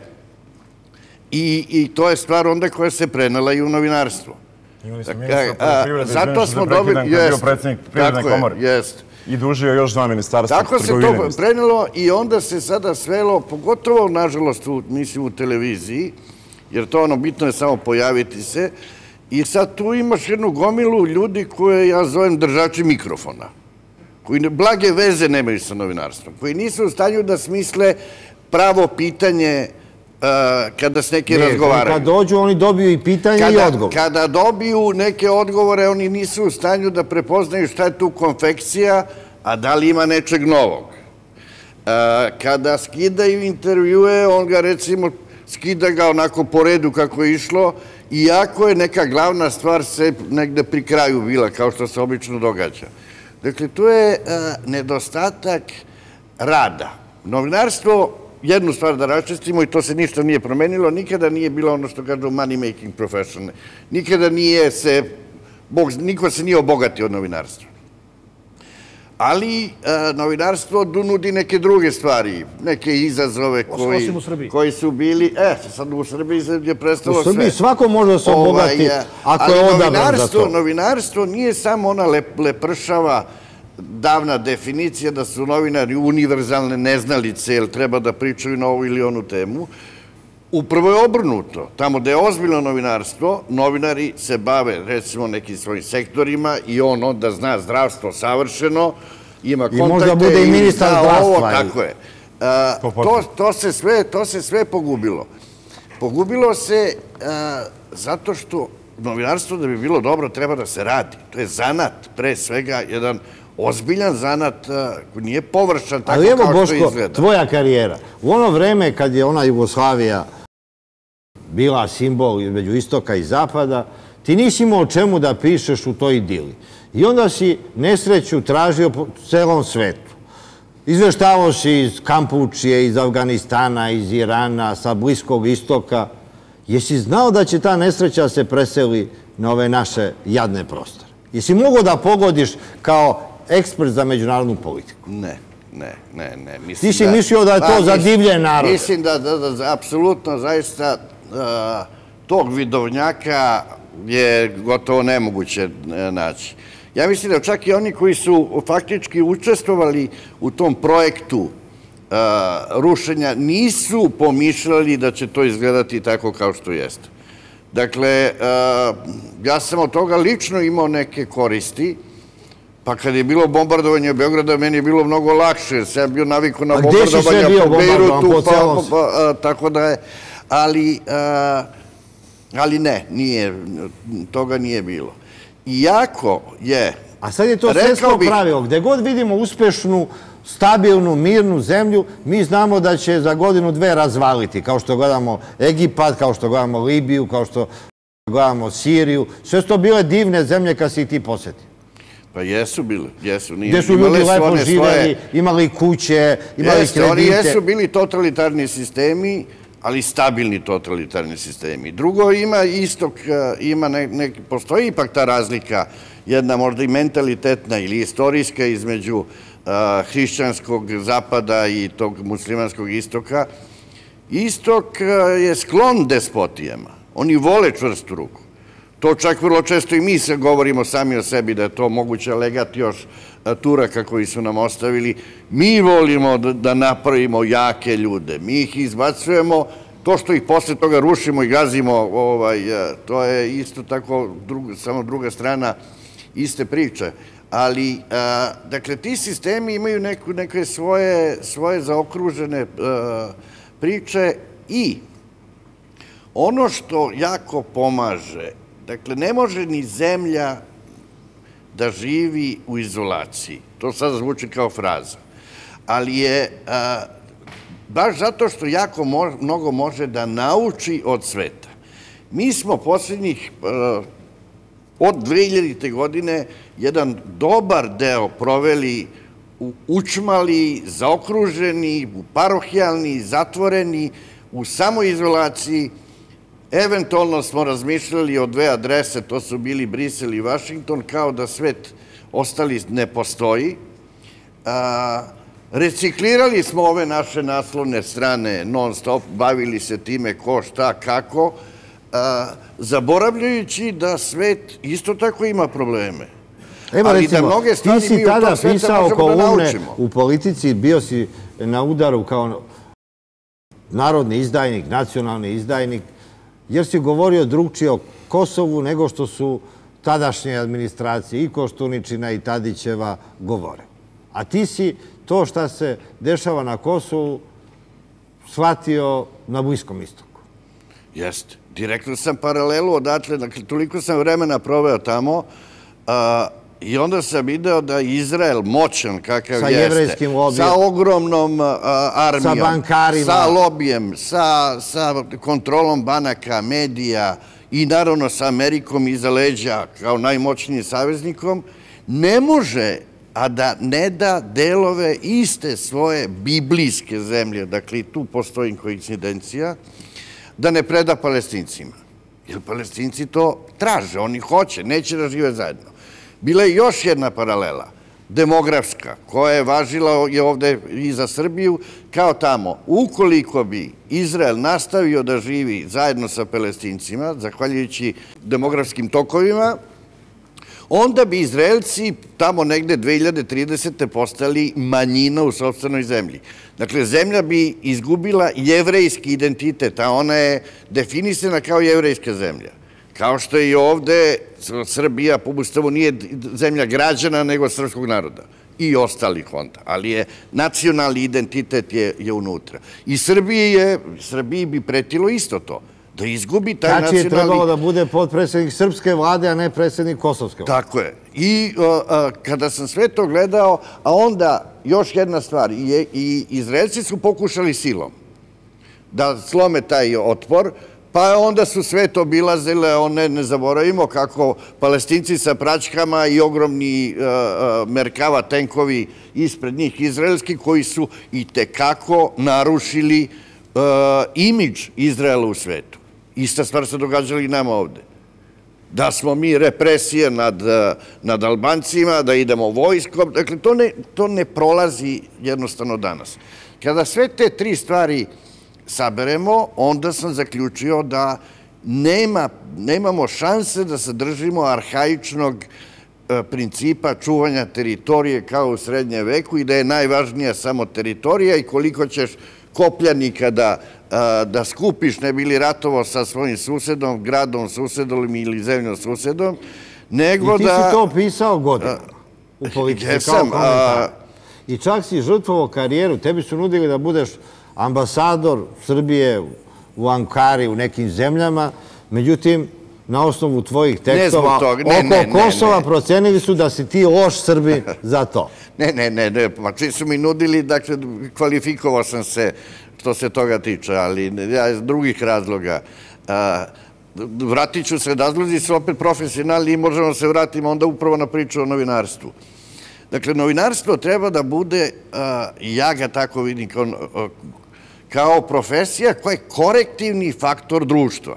D: I to je stvar onda koja se prenela i u novinarstvo.
C: Imali smo ministra poljoprivrede, zato smo dobili, kad je bio predsjednik Privredne komore. I dužio još dva ministarstva.
D: Tako se to prenelo i onda se sada svelo, pogotovo, nažalost, mislim u televiziji, jer to ono bitno je samo pojaviti se, i sad tu imaš jednu gomilu ljudi koje ja zovem držači mikrofona. koji blage veze nemaju sa novinarstvom, koji nisu u stanju da smisle pravo pitanje kada s neki razgovaraju.
A: Kad dođu, oni dobiju i pitanje i odgovor.
D: Kada dobiju neke odgovore, oni nisu u stanju da prepoznaju šta je tu konfekcija, a da li ima nečeg novog. Kada skidaju intervjue, on ga recimo skida ga onako po redu kako je išlo, iako je neka glavna stvar se negde pri kraju bila, kao što se obično događa. Dakle, to je nedostatak rada. Novinarstvo, jednu stvar da raščistimo, i to se ništa nije promenilo, nikada nije bilo ono što kažu money making profession. Nikada nije se, niko se nije obogatio od novinarstva. Ali novinarstvo nudi neke druge stvari, neke izazove koji su bili, e, sad u Srbiji je prestalo sve.
A: U Srbiji svako može da se obogati ako je odabran za to.
D: Novinarstvo nije samo ona lepršava davna definicija da su novinari univerzalne neznalice, jer treba da pričaju na ovu ili onu temu. Upravo je obrnuto. Tamo gde je ozbiljno novinarstvo, novinari se bave, recimo, nekim svojim sektorima i on onda zna zdravstvo savršeno, ima kontakte.
A: I možda bude i ministar zdravstva.
D: Tako je. To se sve pogubilo. Pogubilo se zato što novinarstvo, da bi bilo dobro, treba da se radi. To je zanat, pre svega, jedan ozbiljan zanat koji nije površan tako kao što izgleda.
A: Ali evo, Boško, tvoja karijera. U ono vreme kad je ona Jugoslavija bila simbol između istoka i zapada, ti nisi imao o čemu da pišeš u toj idili. I onda si nesreću tražio po celom svetu. Izveštavao si iz Kampučije, iz Afganistana, iz Irana, sa Bliskog istoka. Jesi znao da će ta nesreća se preseli na ove naše jadne prostore? Jesi mogao da pogodiš kao ekspert za međunarodnu politiku?
D: Ne, ne, ne, ne.
A: Ti si mislio da je to za divlje narode?
D: Mislim da, apsolutno, zaista, tog vidovnjaka je gotovo nemoguće naći. Ja mislim da čak i oni koji su faktički učestvovali u tom projektu rušenja nisu pomišljali da će to izgledati tako kao što jeste. Dakle, ja sam od toga lično imao neke koristi, pa kad je bilo bombardovanje Beograda, meni je bilo mnogo lakše, jer sam bio naviku na bombardovanja po Bejrutu, tako da je, ali ne, toga nije bilo. Iako je...
A: A sad je to svetsko pravilo, gde god vidimo uspešnu, stabilnu, mirnu zemlju, mi znamo da će za godinu dve razvaliti, kao što gledamo Egipat, kao što gledamo Libiju, kao što gledamo Siriju. Sve su to bile divne zemlje kad si ih ti posjetio.
D: Pa jesu bile, jesu.
A: Gde su ljudi lepo živeli, imali kuće, imali kredite.
D: Oni jesu bili totalitarni sistemi, ali stabilni totalitarni sistemi. Drugo, ima istok, ima neki, postoji ipak ta razlika, jedna možda i mentalitetna ili istorijska između hrišćanskog zapada i tog muslimanskog istoka. Istok je sklon despotijama. Oni vole čvrstu ruku. To čak vrlo često i mi se govorimo sami o sebi da je to moguće legat još Turaka koji su nam ostavili. Mi volimo da napravimo jake ljude. Mi ih izbacujemo. To što ih posle toga rušimo i gazimo, to je isto tako samo druga strana iste priče. Ali, dakle, ti sistemi imaju neke svoje zaokružene priče i ono što jako pomaže, dakle, ne može ni zemlja da živi u izolaciji. To sad zvuči kao fraza. Ali je, baš zato što jako mnogo može da nauči od sveta. Mi smo posljednjih, od dve hiljadite. godine, jedan dobar deo proveli u učmali, zaokruženi, u parohijalni, zatvoreni, u samoizolaciji. Eventualno smo razmišljali o dve adrese, to su bili Brisel i Vašington, kao da svet ostali ne postoji. Reciklirali smo ove naše naslovne strane non stop, bavili se time ko, šta, kako, zaboravljajući da svet isto tako ima probleme.
A: Evo recimo, ti si tada pisao kolumne u Politici, bio si na udaru kao narodni izdajnik, nacionalni izdajnik, jer si govorio drugčije o Kosovu nego što su tadašnje administracije i Koštuničina i Tadićeva govore. A ti si to što se dešava na Kosovu shvatio na Bliskom istoku.
D: Jeste. Direktno sam paralelu odatle, dakle, toliko sam vremena proveo tamo i onda sam video da Izrael moćan kakav jeste,
A: sa jevrejskim lobijem,
D: sa ogromnom armijom,
A: sa bankarima,
D: sa lobijem, sa kontrolom banaka, medija i naravno sa Amerikom iza leđa kao najmoćnijim saveznikom, ne može a da ne da delove iste svoje biblijske zemlje, dakle i tu postoji koincidencija, da ne preda Palestincima. Jer Palestinci to traže, oni hoće, neće da žive zajedno. Bila je još jedna paralela, demografska, koja je važila je ovde i za Srbiju, kao tamo. Ukoliko bi Izrael nastavio da živi zajedno sa Palestincima, zahvaljujući demografskim tokovima, onda bi Izraelci tamo negde dve hiljade tridesete postali manjina u sopstvenoj zemlji. Dakle, zemlja bi izgubila jevrejski identitet, a ona je definisana kao jevrejska zemlja. Kao što je i ovde Srbija po Ustavu nije zemlja građana, nego srpskog naroda i ostalih onda, ali je nacionalni identitet je unutra. I Srbiji bi pretilo isto to. Da izgubi taj nacionalni...
A: Tači je trebalo da bude potpredsjednik srpske vlade, a ne predsjednik kosovske vlade.
D: Tako je. I kada sam sve to gledao, a onda još jedna stvar, i Izraelci su pokušali silom da slome taj otpor, pa onda su sve to bilazile, one ne zaboravimo kako Palestinci sa praćkama i ogromni Merkava tenkovi ispred njih izraelski, koji su i tekako narušili imidž Izraela u svetu. Ista stvar se događala i nama ovde. Da smo mi represije nad Albancima, da idemo vojskom, dakle to ne prolazi jednostavno danas. Kada sve te tri stvari saberemo, onda sam zaključio da nemamo šanse da sadržimo arhaičnog principa čuvanja teritorije kao u srednjem veku i da je najvažnija samo teritorija i koliko ćeš kopljanika da skupiš, ne bi li ratovao sa svojim susedom, gradom susedom ili zemljom susedom, nego da...
A: I ti si to pisao godinama u politici kao komentar. I čak si žrtvovao karijeru, tebi su nudili da budeš ambasador Srbije u Ankari, u nekim zemljama, međutim, na osnovu tvojih tekstova oko Kosova procenili su da si ti loš Srbi za to.
D: Ne, ne, ne, pa svi su mi nudili, dakle, kvalifikovao sam se što se toga tiče, ali ja iz drugih razloga. Vratit ću se, razlozi su opet profesionalni i možemo se vratiti onda upravo na priču o novinarstvu. Dakle, novinarstvo treba da bude, i ja ga tako vidim, kao profesija koja je korektivni faktor društva,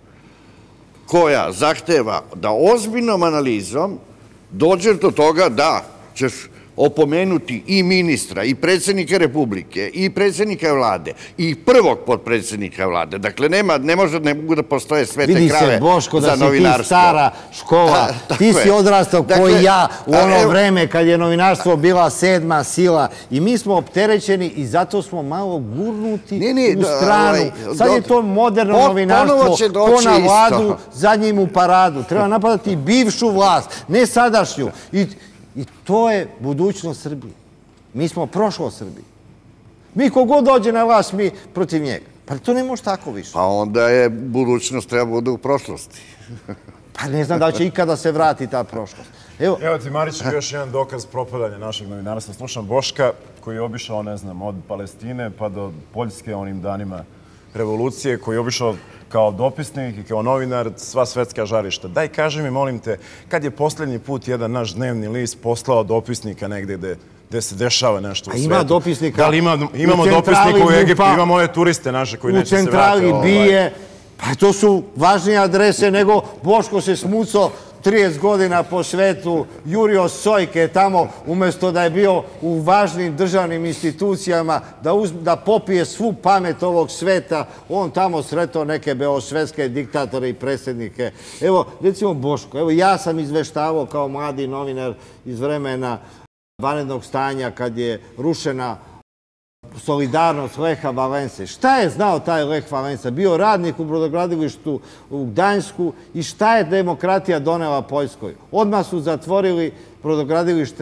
D: koja zahteva da ozbiljnom analizom dođeš do toga da ćeš opomenuti i ministra, i predsjednika Republike, i predsjednika vlade, i prvog potpredsjednika vlade. Dakle, ne može, ne mogu da postoje svete krave za novinarstvo.
A: Vidi se, Boško, da si ti stara škola. Ti si odrastao koji ja u ono vreme kad je novinarstvo bila sedma sila i mi smo opterećeni i zato smo malo gurnuti u stranu. Sad je to moderno novinarstvo, ko na vladu, zadnjim u paradu. Treba napadati bivšu vlast, ne sadašnju. I to je budućnost Srbije. Mi smo prošlo Srbije. Mi kogod dođe na vlast, mi protiv njega. Pa to ne može tako više.
D: Pa onda je budućnost treba bude u prošlosti.
A: Pa ne znam da li će ikada se vrati ta prošlost.
C: Evo ti, Marić, još jedan dokaz propadanja našeg novinarstva. Slušam Boška koji je obišao, ne znam, od Palestine pa do Poljske onim danima revolucije, koji je obišao kao dopisnik i kao novinar sva svetska žarišta. Daj, kaži mi, molim te, kad je posljednji put jedan naš dnevni list poslao dopisnika negde gde se dešava nešto u svijetu?
A: A ima dopisnika?
C: Da li imamo dopisnika u Egiptu? Imamo ove turiste naše koji neće se vratiti?
A: U centrali bije. Pa to su važnije adrese nego Boško se smucao trideset godina po svetu, jurio Sojke tamo, umjesto da je bio u važnim državnim institucijama, da popije svu pamet ovog sveta, on tamo sretao neke beosvetske diktatore i predsjednike. Evo, recimo Boško, evo ja sam izveštavao kao mladi novinar iz vremena vanrednog stanja kad je rušena solidarnost Leha Valense. Šta je znao taj Leh Valensa? Bio radnik u brodogradilištu u Gdańsku i šta je demokratija donela Poljskoj? Odmah su zatvorili brodogradilište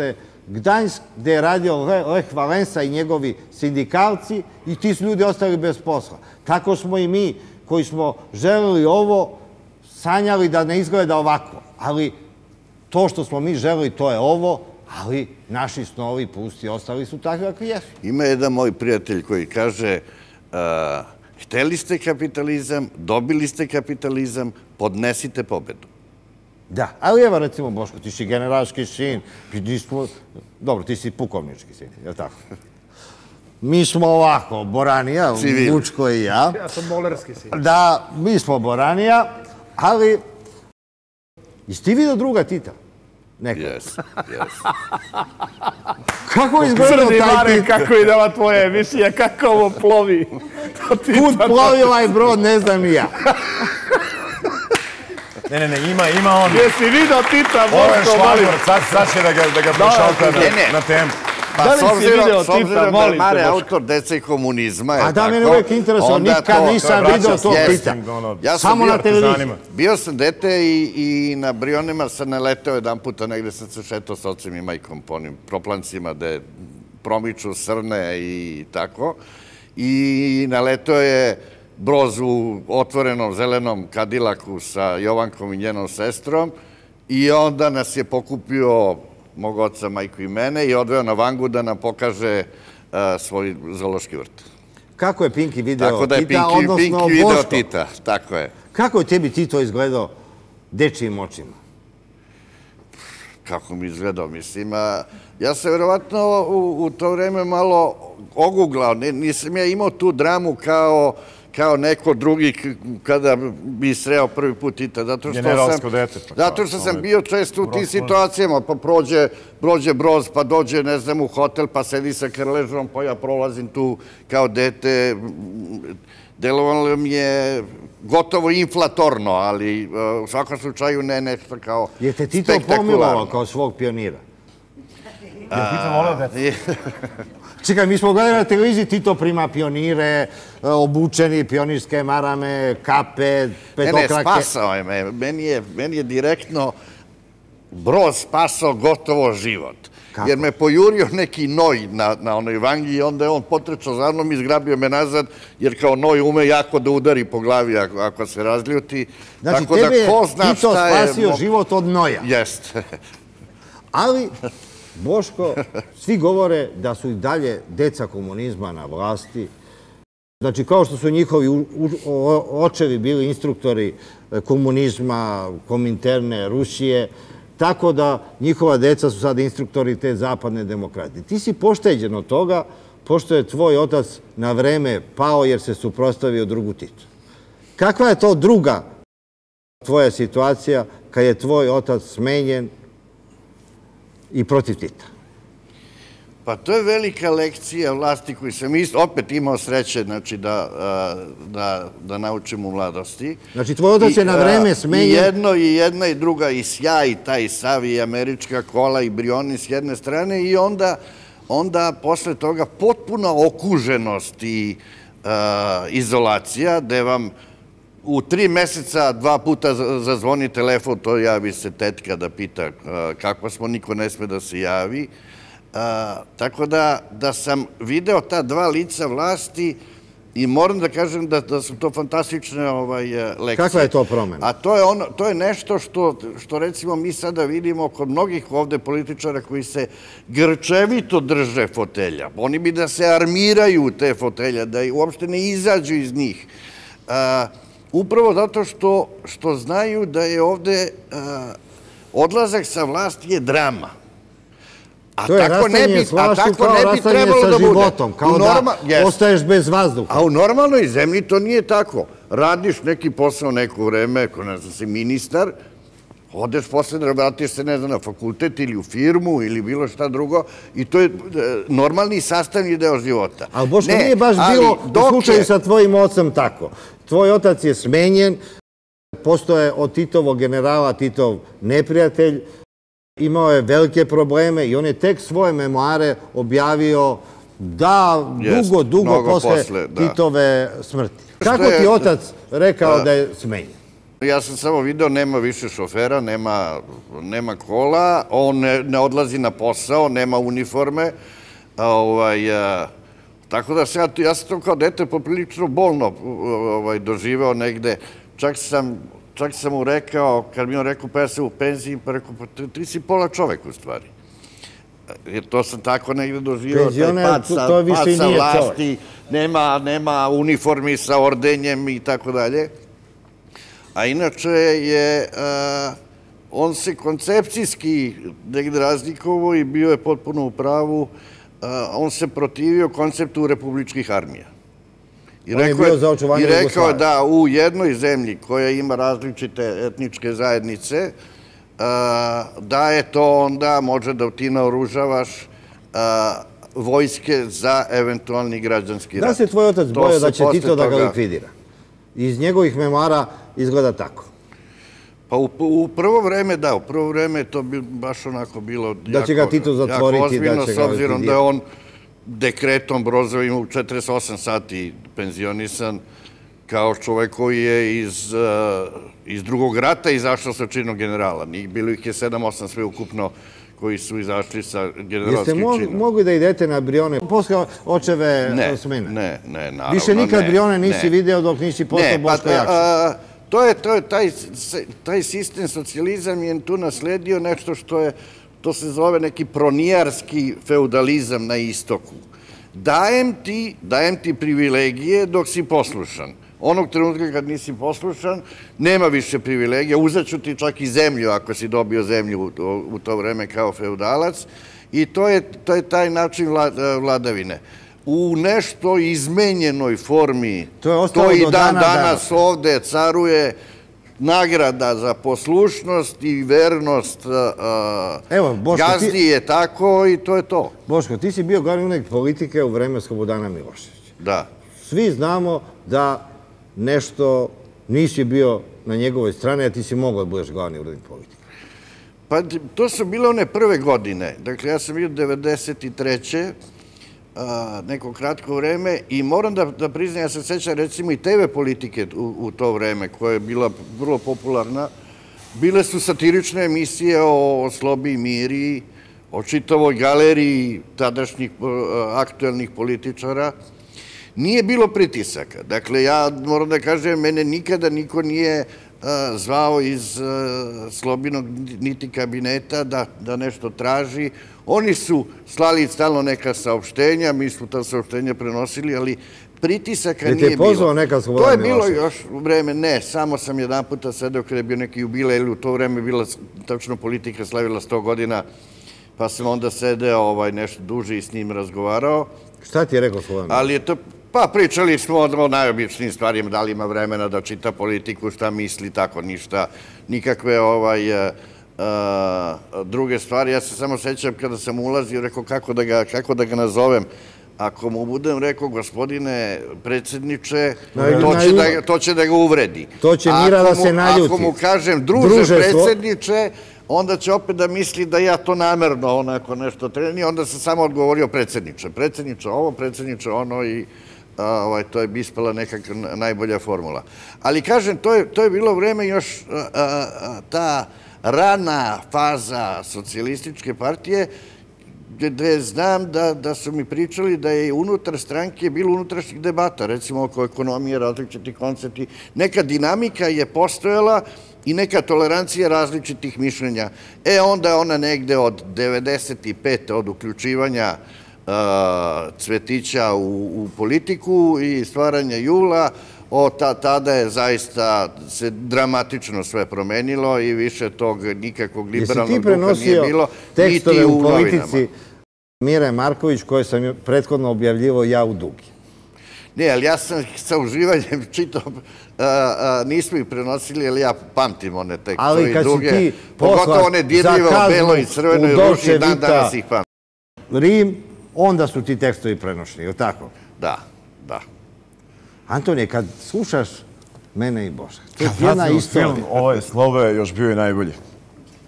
A: Gdanjsk, gde je radio Lech Valensa i njegovi sindikalci i ti su ljudi ostali bez posla. Tako smo i mi koji smo želeli ovo, sanjali da ne izgleda ovako. Ali to što smo mi želeli, to je ovo, ali naši snovi pusti ostali su takvi kakvi jesu.
D: Ima jedan moj prijatelj koji kaže hteli ste kapitalizam, dobili ste kapitalizam, podnesite pobedu.
A: Da, ali evo recimo Boško, ti si generalski sin, dobro, ti si pukovnički sin, je li tako? Mi smo ovako, Boranija, Vučko i ja.
B: Ja sam molerski sin.
A: Da, mi smo Boranija, ali... Jesi ti vidio druga Tita? Neko.
D: Jes, jes.
A: Kako izgledao
B: Crni
A: taj
B: Mare,
A: Tita?
B: kako ide ova tvoja emisija, kako ovo plovi.
A: Kud plovi ovaj brod, ne znam ni ja.
C: Ne, ne, ne, ima, ima on.
B: Jesi vidio Tita,
C: Ovo je
B: Boško, molim.
C: šlagvort, sad će da ga, da ga prošalta na temu.
B: Da li si video
D: S obzirom
B: Tita,
D: da
B: molim
D: je Mare
B: te, Boško.
D: autor dece komunizma, je
A: A da,
D: tako?
A: mene uvijek interesuje,
D: Onda
A: nikad
D: to-
A: nisam
C: vraća
A: vidio tog
C: s
A: Tita.
D: Ja sam
A: Samo
D: bio-
A: na televiziji.
C: zanima.
D: Bio sam dete i, i na Brionima sam naleteo jedan puta, negde sam se šetao s ocem i majkom po onim proplancima gde promiču srne i tako. I naleteo je Broz u otvorenom zelenom Kadilaku sa Jovankom i njenom sestrom i onda nas je pokupio mog oca, majku i mene i odveo na Vangu da nam pokaže uh, svoj zoološki vrt.
A: Kako je Pinki video
D: Tako da je
A: Tita,
D: Pinki,
A: odnosno
D: Pinki video
A: Boško?
D: Tita, tako je.
A: Kako je tebi Tito izgledao dečijim očima?
D: Kako mi izgledao, mislim. A, ja sam verovatno u, u to vreme malo oguglao. Ne, nisam ja imao tu dramu kao, kao neko drugi k- kada bi sreo prvi put Tita. Zato što
C: Generalsko
D: sam,
C: dete, pa
D: zato
C: kao,
D: što
C: to
D: sam
C: je
D: bio često u tim
C: Broz,
D: situacijama. Pa prođe, prođe Broz, pa dođe, ne znam, u hotel, pa sedi sa Krležom, pa ja prolazim tu kao dete. Delovalo mi je gotovo inflatorno, ali uh, u svakom slučaju ne nešto kao
A: Je te Tito
D: spektakularno.
A: pomilovao kao svog pionira?
C: Ja pitam voleo da
A: Čekaj, mi smo gledali na televiziji, Tito prima pionire, obučeni, pionirske marame, kape,
D: Ne,
A: petokrake.
D: ne, spasao je me. Meni je, meni je direktno Broz spasao gotovo život.
A: Kako?
D: Jer me pojurio neki noj na, na onoj vangi i onda je on potrečao za mnom i izgrabio me nazad, jer kao noj ume jako da udari po glavi ako, ako se razljuti.
A: Znači,
D: Tako
A: tebe
D: da
A: je
D: ko zna
A: Tito
D: šta je...
A: spasio
D: mo-
A: život od noja.
D: Jeste.
A: Ali, Boško, svi govore da su i dalje deca komunizma na vlasti. Znači, kao što su njihovi u- u- o- očevi bili instruktori e, komunizma, Kominterne, Rusije, tako da njihova deca su sad instruktori te zapadne demokratije. Ti si pošteđen od toga, pošto je tvoj otac na vreme pao jer se suprotstavio drugu Titu. Kakva je to druga tvoja situacija kad je tvoj otac smenjen i protiv Tita?
D: Pa to je velika lekcija vlasti koju sam isto, opet imao sreće znači, da, a, da, da naučim u mladosti.
A: Znači, tvoj otac je na vreme smenjen.
D: I jedno, i jedna, i druga, i sjaj, i taj sav, i američka kola, i Brioni s jedne strane, i onda, onda posle toga potpuna okuženost i a, izolacija, gde vam u tri meseca dva puta z- zazvoni telefon, to javi se tetka da pita a, kako smo, niko ne sme da se javi. A, tako da, da sam video ta dva lica vlasti i moram da kažem da, da su to fantastične ovaj, lekcije.
A: Kakva je to promena?
D: A to je, ono, to je nešto što, što recimo mi sada vidimo kod mnogih ovde političara koji se grčevito drže fotelja. Oni bi da se armiraju u te fotelja, da i uopšte ne izađu iz njih. A, upravo zato što, što znaju da je ovde a, odlazak sa vlasti je drama. A
A: To je
D: tako ne
A: rastanje
D: bi-
A: s
D: a
A: vlašću
D: tako
A: kao
D: ne bi
A: rastanje
D: trebalo
A: sa
D: da bude.
A: životom, kao
D: U
A: da
D: norma- Jest.
A: ostaješ bez vazduha.
D: A u normalnoj zemlji to nije tako. Radiš neki posao neko vreme, ako ne znam, si ministar, odeš posle da vratiš se, ne znam, na fakultet ili u firmu ili bilo šta drugo i to je e, normalni sastavni deo života.
A: Ali Boško,
D: Ne,
A: nije baš
D: ali
A: bilo
D: dok
A: u slučaju
D: je-
A: sa tvojim ocem tako. Tvoj otac je smenjen, postoje od Titovog generala Titov neprijatelj, imao je velike probleme i on je tek svoje memoare objavio da,
D: Jest,
A: dugo, dugo
D: mnogo
A: posle
D: posle, da.
A: Titove smrti. Kako
D: je-
A: ti otac rekao
D: Da.
A: da je smenjen?
D: Ja sam samo video, nema više šofera, nema kola, on ne odlazi na posao, nema uniforme. Tako da ja sam to kao dete poprilično bolno doživeo negde. Čak sam mu rekao, kad mi on rekao pa ja sam u penziji, pa rekao pa ti si pola čovek u stvari. Jer to sam tako negde doživeo, taj pad sa vlasti, nema uniformi sa ordenjem i tako dalje. A inače je, on se koncepcijski negde razlikovao i bio je potpuno u pravu, on se protivio konceptu republičkih armija.
A: On je bio za očuvanje Jugoslavije.
D: I rekao je da u jednoj zemlji koja ima različite etničke zajednice, da je to onda, može da ti naoružavaš vojske za eventualni građanski rat.
A: Da se tvoj otac bojao da će Tito da ga likvidira? Iz njegovih memara izgleda tako.
D: Pa u prvo vreme, da, u prvo vreme to bi baš onako bilo
A: da će ga Tito zatvoriti, da će ga
D: s obzirom da je on dekretom Brozovim u četrdeset osam sati penzionisan, kao čovek koji je iz drugog rata izašao sa činom generala. Bilo ih je sedam osam sve ukupno koji su izašli sa generalskim činom.
A: Jeste mogli da idete na Brione posle očeve smene?
D: Ne, ne, naravno.
A: Više nikad Brione nisi video dok nisi postao Boško Jakšić?
D: To je, taj sistem socijalizam je tu nasledio nešto što je, to se zove neki pronijarski feudalizam na istoku. Dajem ti, dajem ti privilegije dok si poslušan. Onog trenutka kad nisi poslušan, nema više privilegija, uzet ću ti čak i zemlju ako si dobio zemlju u to vreme kao feudalac i to je taj način vladavine. U nešto izmenjenoj formi, to i dan danas ovde caruje nagrada za poslušnost i vernost gazdi je tako i to je to.
A: Boško, ti si bio glavni urednik politike u vreme Slobodana Miloševića.
D: Da.
A: Svi znamo da nešto nisi bio na njegovoj strani, a ti si mogao da budeš glavni urednik politike.
D: Pa to su bile one prve godine. Dakle, ja sam bio devedeset treće neko kratko vreme i moram da priznam, ja se sećam recimo i te ve politike u to vreme koja je bila vrlo popularna. Bile su satirične emisije o Slobi i Miri, o čitavoj galeriji tadašnjih aktuelnih političara. Nije bilo pritisaka. Dakle, ja moram da kažem, mene nikada niko nije zvao iz Slobinog niti kabineta da nešto traži. Oni su slali stalno neka saopštenja, mi smo ta saopštenja prenosili, ali pritisaka nije bilo.
A: Je te pozvao neka Slobodan Milošević?
D: To je bilo još u vreme, ne, samo sam jedan puta sedeo kada je bio neki jubilej, ili u to vreme bila tačno politika slavila sto godina, pa sam onda sedeo nešto duže i s njim razgovarao.
A: Šta ti je rekao Slobodan Milošević?
D: Ali je to... Pa pričali smo o najobičnijim stvarima, da li ima vremena da čita politiku, šta misli, tako ništa, nikakve druge stvari. Ja se samo sećam kada sam ulazio, rekao kako da ga nazovem. Ako mu budem rekao, gospodine predsjedniče, to će da ga uvredi.
A: To će Mira da se naljuti.
D: Ako mu kažem, druže predsjedniče, onda će opet da misli da ja to namerno onako nešto treni, onda sam samo odgovorio predsjedniče. Predsjedniče ovo, predsjedniče ono i to je ispala nekakva najbolja formula. Ali kažem, to je bilo vreme još ta rana faza socijalističke partije, gde znam da su mi pričali da je unutar stranke bilo unutrašnjih debata, recimo oko ekonomije, različiti koncepti. Neka dinamika je postojala i neka tolerancija različitih mišljenja. E, onda je ona negde od devedeset pete od uključivanja Cvetića u politiku i stvaranja JUL-a, tada je zaista se dramatično sve promenilo i više tog nikakvog liberalnog duha nije bilo, niti u novinama. Jesi ti prenosio tekstove u politici
A: Mire Marković koje sam prethodno objavljivo ja u Dugi?
D: Ne, ali ja sam sa uživanjem čitao, nismo ih prenosili, ali ja pamtim one tekstove i Duge, pogotovo one dirljive o beloj i crvenoj ruži, dan danas ih pamtim.
A: Rim, onda su ti tekstovi prenošeni, je li tako?
D: Da, da.
A: Antonije, kad slušaš mene i Boška, to je jedna istorija.
C: Ovo je Slobe još bio i najbolji.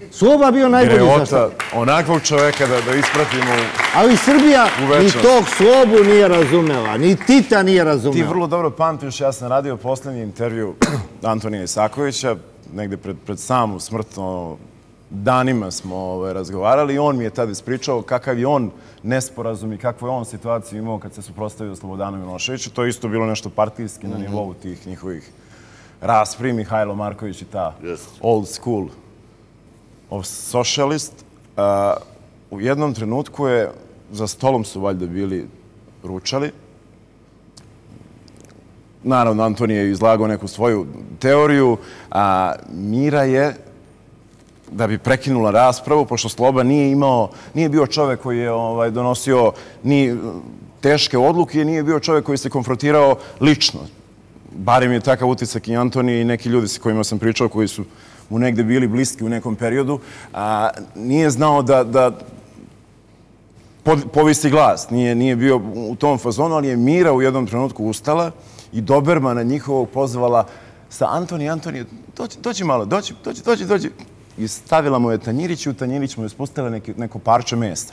A: Sloba bio najbolji za šta.
C: Greota, onakvog čoveka da, da ispratimo u...
A: Ali Srbija
C: Uvečno.
A: ni tog Slobu nije razumela, ni Tita nije
C: Ti
A: razumela.
C: vrlo dobro pamtiš, ja sam radio poslednji intervju Antonija Isakovića, negde pred, pred samu smrt, ono, danima smo ovaj, razgovarali i on mi je tada ispričao kakav je on nesporazum i kakvu je on situaciju imao kad se suprotstavio Slobodanu Miloševiću. To je isto bilo nešto partijski na nivou tih njihovih raspri, Mihajlo Marković i ta old school of socialist. A, u jednom trenutku je, za stolom su valjda bili ručali. Naravno, Antonije je izlagao neku svoju teoriju, a Mira je, da bi prekinula raspravu, pošto Sloba nije imao, nije bio čovek koji je ovaj, donosio ni teške odluke, nije bio čovek koji se konfrontirao lično. Barem je takav utisak i Antonije i neki ljudi sa kojima sam pričao, koji su mu negde bili bliski u nekom periodu, a nije znao da, da povisi glas. Nije, nije bio u tom fazonu, ali je Mira u jednom trenutku ustala i Dobermana njihovog pozvala sa Antoni, Antoni, dođi, dođi malo, dođi, dođi, dođi, dođi. I stavila mu je tanjirić i u tanjirić mu je spustila neki, neko parče mesa.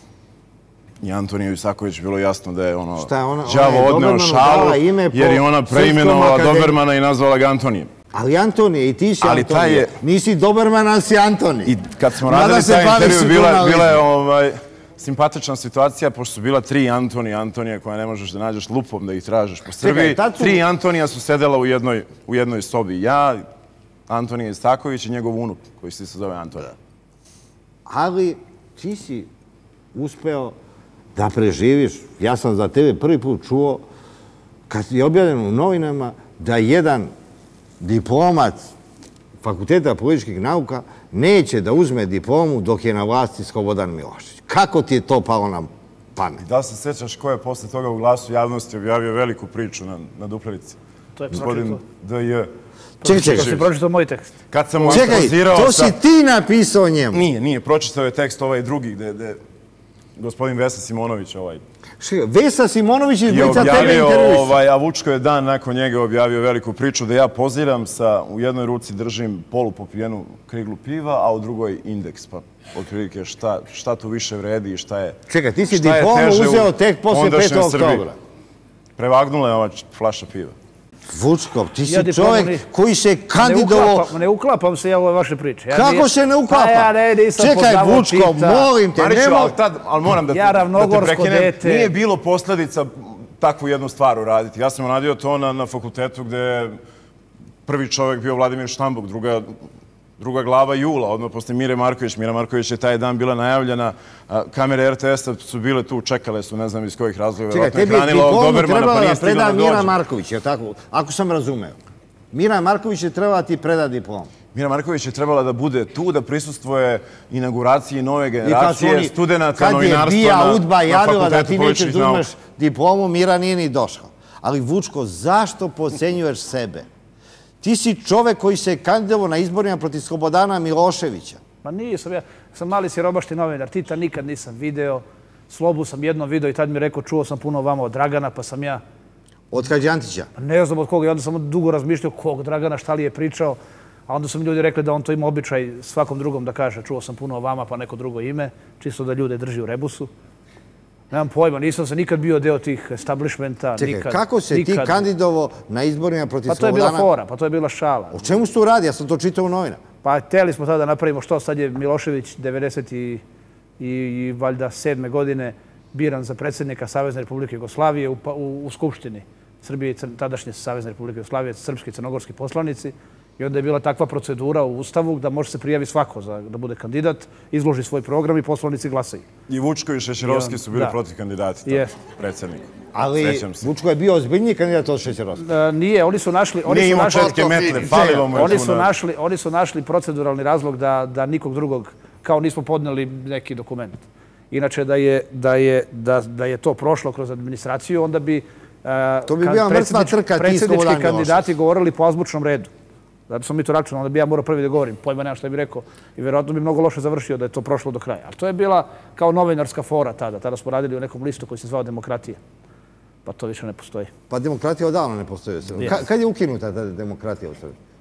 C: I Antoniju Isaković bilo jasno da je ono đavo odneo šalu, jer je ona preimenovala Dobermana i nazvala ga Antonijem.
A: Ali Antonije, i ti si Antonije.
C: Je...
A: Nisi Doberman, ali si Antonije.
C: I kad smo radili taj intervju, bila, bila je ovaj, simpatična situacija, pošto su bila tri Antonija, Antonija koja ne možeš da nađeš lupom da ih tražiš po Srbiji. Čekaj, su... Tri Antonija su sedela u jednoj, u jednoj sobi. Ja, Antonije Isaković i njegov unuk, koji se zove Antonija.
A: Ali ti si uspeo da preživiš. Ja sam za tebe prvi put čuo, kad je objavljeno u novinama, da jedan diplomat Fakulteta političkih nauka neće da uzme diplomu dok je na vlasti Slobodan Milošević. Kako ti je to palo na pamet?
C: Da se sećaš ko je posle toga u Glasu javnosti objavio veliku priču na, na Duplavici?
B: To je gospodin
C: D J.
A: Čekaj, čekaj.
B: Kad si pročitao moj tekst.
C: Kad sam mu
A: Čekaj, to
C: sa...
A: si ti napisao njemu.
C: Nije, nije. Pročitao je tekst ovaj drugi, gde, gde gospodin Vesa Simonović ovaj...
A: Škaj, Vesa Simonović iz
C: je
A: Blica tebe intervjuš.
C: Ovaj, a Vučko je dan nakon njega objavio veliku priču da ja poziram sa, u jednoj ruci držim polupopijenu kriglu piva, a u drugoj indeks. Pa otprilike šta, šta tu više vredi i šta je...
A: Čekaj, ti si diplomu uzeo tek posle petog oktobra.
C: Prevagnula je ova flaša piva.
A: Vučko, ti si ja čovjek koji se kandidovao...
B: Ne uklapam se ja u ove vaše priče. Ja
A: Kako
B: nije...
A: se ne uklapa?
B: Ja ne, nisam
A: Čekaj, Vučko,
B: Tita.
A: molim te,
C: Mariću,
A: nema...
C: ali, tad, ali moram da,
B: ja
C: da te prekinem.
B: Dete.
C: Nije bilo posljedica takvu jednu stvar uraditi. Ja sam radio to na, na fakultetu gde je prvi čovjek bio Vladimir Štambuk, druga... druga glava jula, odmah posle Mire Marković. Mira Marković je taj dan bila najavljena. Kamere R T S-a su bile tu, čekale su, ne znam iz kojih razloga.
A: Čekaj, tebi je diplomu trebala da preda Mira Marković, je tako? Ako sam razumeo. Mira Marković je trebala ti preda diplomu.
C: Mira Marković je trebala da bude tu, da prisustvuje inauguraciji nove generacije studenta novinarstva na Fakultetu političkih nauka.
A: Kad je Bija Udba javila da ti nećeš da uzmeš diplomu, Mira nije ni došla. Ali Vučko, zašto podcenjuješ sebe? Ti si čovek koji se kandidovao na izborima protiv Slobodana Miloševića.
B: Ma nisam, ja sam mali siromašni novinar. Tita nikad nisam video. Slobu sam jednom video i tad mi rekao, čuo sam puno vama od Dragana, pa sam ja...
A: Od Hadžantića?
B: Ne znam od koga. I onda sam dugo razmišljao kog Dragana, šta li je pričao. A onda su mi ljudi rekli da on to ima običaj svakom drugom da kaže, čuo sam puno o vama, pa neko drugo ime, čisto da ljude drži u rebusu. Nemam pojma, nisam se nikad bio deo tih establishmenta.
A: Čekaj, kako se ti kandidovao na izborima protiv Slobodana?
B: Pa to je bila fora, pa to je bila šala.
A: O čemu se tu radi? Ja sam to čitao u novinama.
B: Pa htjeli smo tada da napravimo što. Sad je Milošević devedeset i valjda sedme godine biran za predsjednika Savezne Republike Jugoslavije u Skupštini Srbije i tadašnje Savezne Republike Jugoslavije, srpski i crnogorski poslanici. I onda je bila takva procedura u Ustavu da može se prijavi svako da bude kandidat, izloži svoj program i poslanici glasaju.
C: I Vučko i Šećerovski su bili protiv kandidati, predsjednika.
A: Ali Vučko je bio ozbiljniji kandidat od Šećerovska.
B: Nije, oni su našli...
C: Nije imao četke metle, falilo mu je tu na...
B: Oni su našli proceduralni razlog da nikog drugog, kao nismo podneli neki dokument. Inače, da je to prošlo kroz administraciju, onda bi...
A: To bi bila mrtva trka ti
B: predsjednički kandidati govorili po azbučnom redu. Da bi smo mi to računali, onda bi ja morao prvi da govorim. Pojma nema što bi rekao. I vjerojatno bi mnogo loše završio da je to prošlo do kraja. Ali to je bila kao novinarska fora tada. Tada smo radili u nekom listu koji se zvao Demokratija. Pa to više ne postoji.
A: Pa demokratija odavno ne postoji u Srbiji. Kad je ukinuta ta demokratija u Srbiji?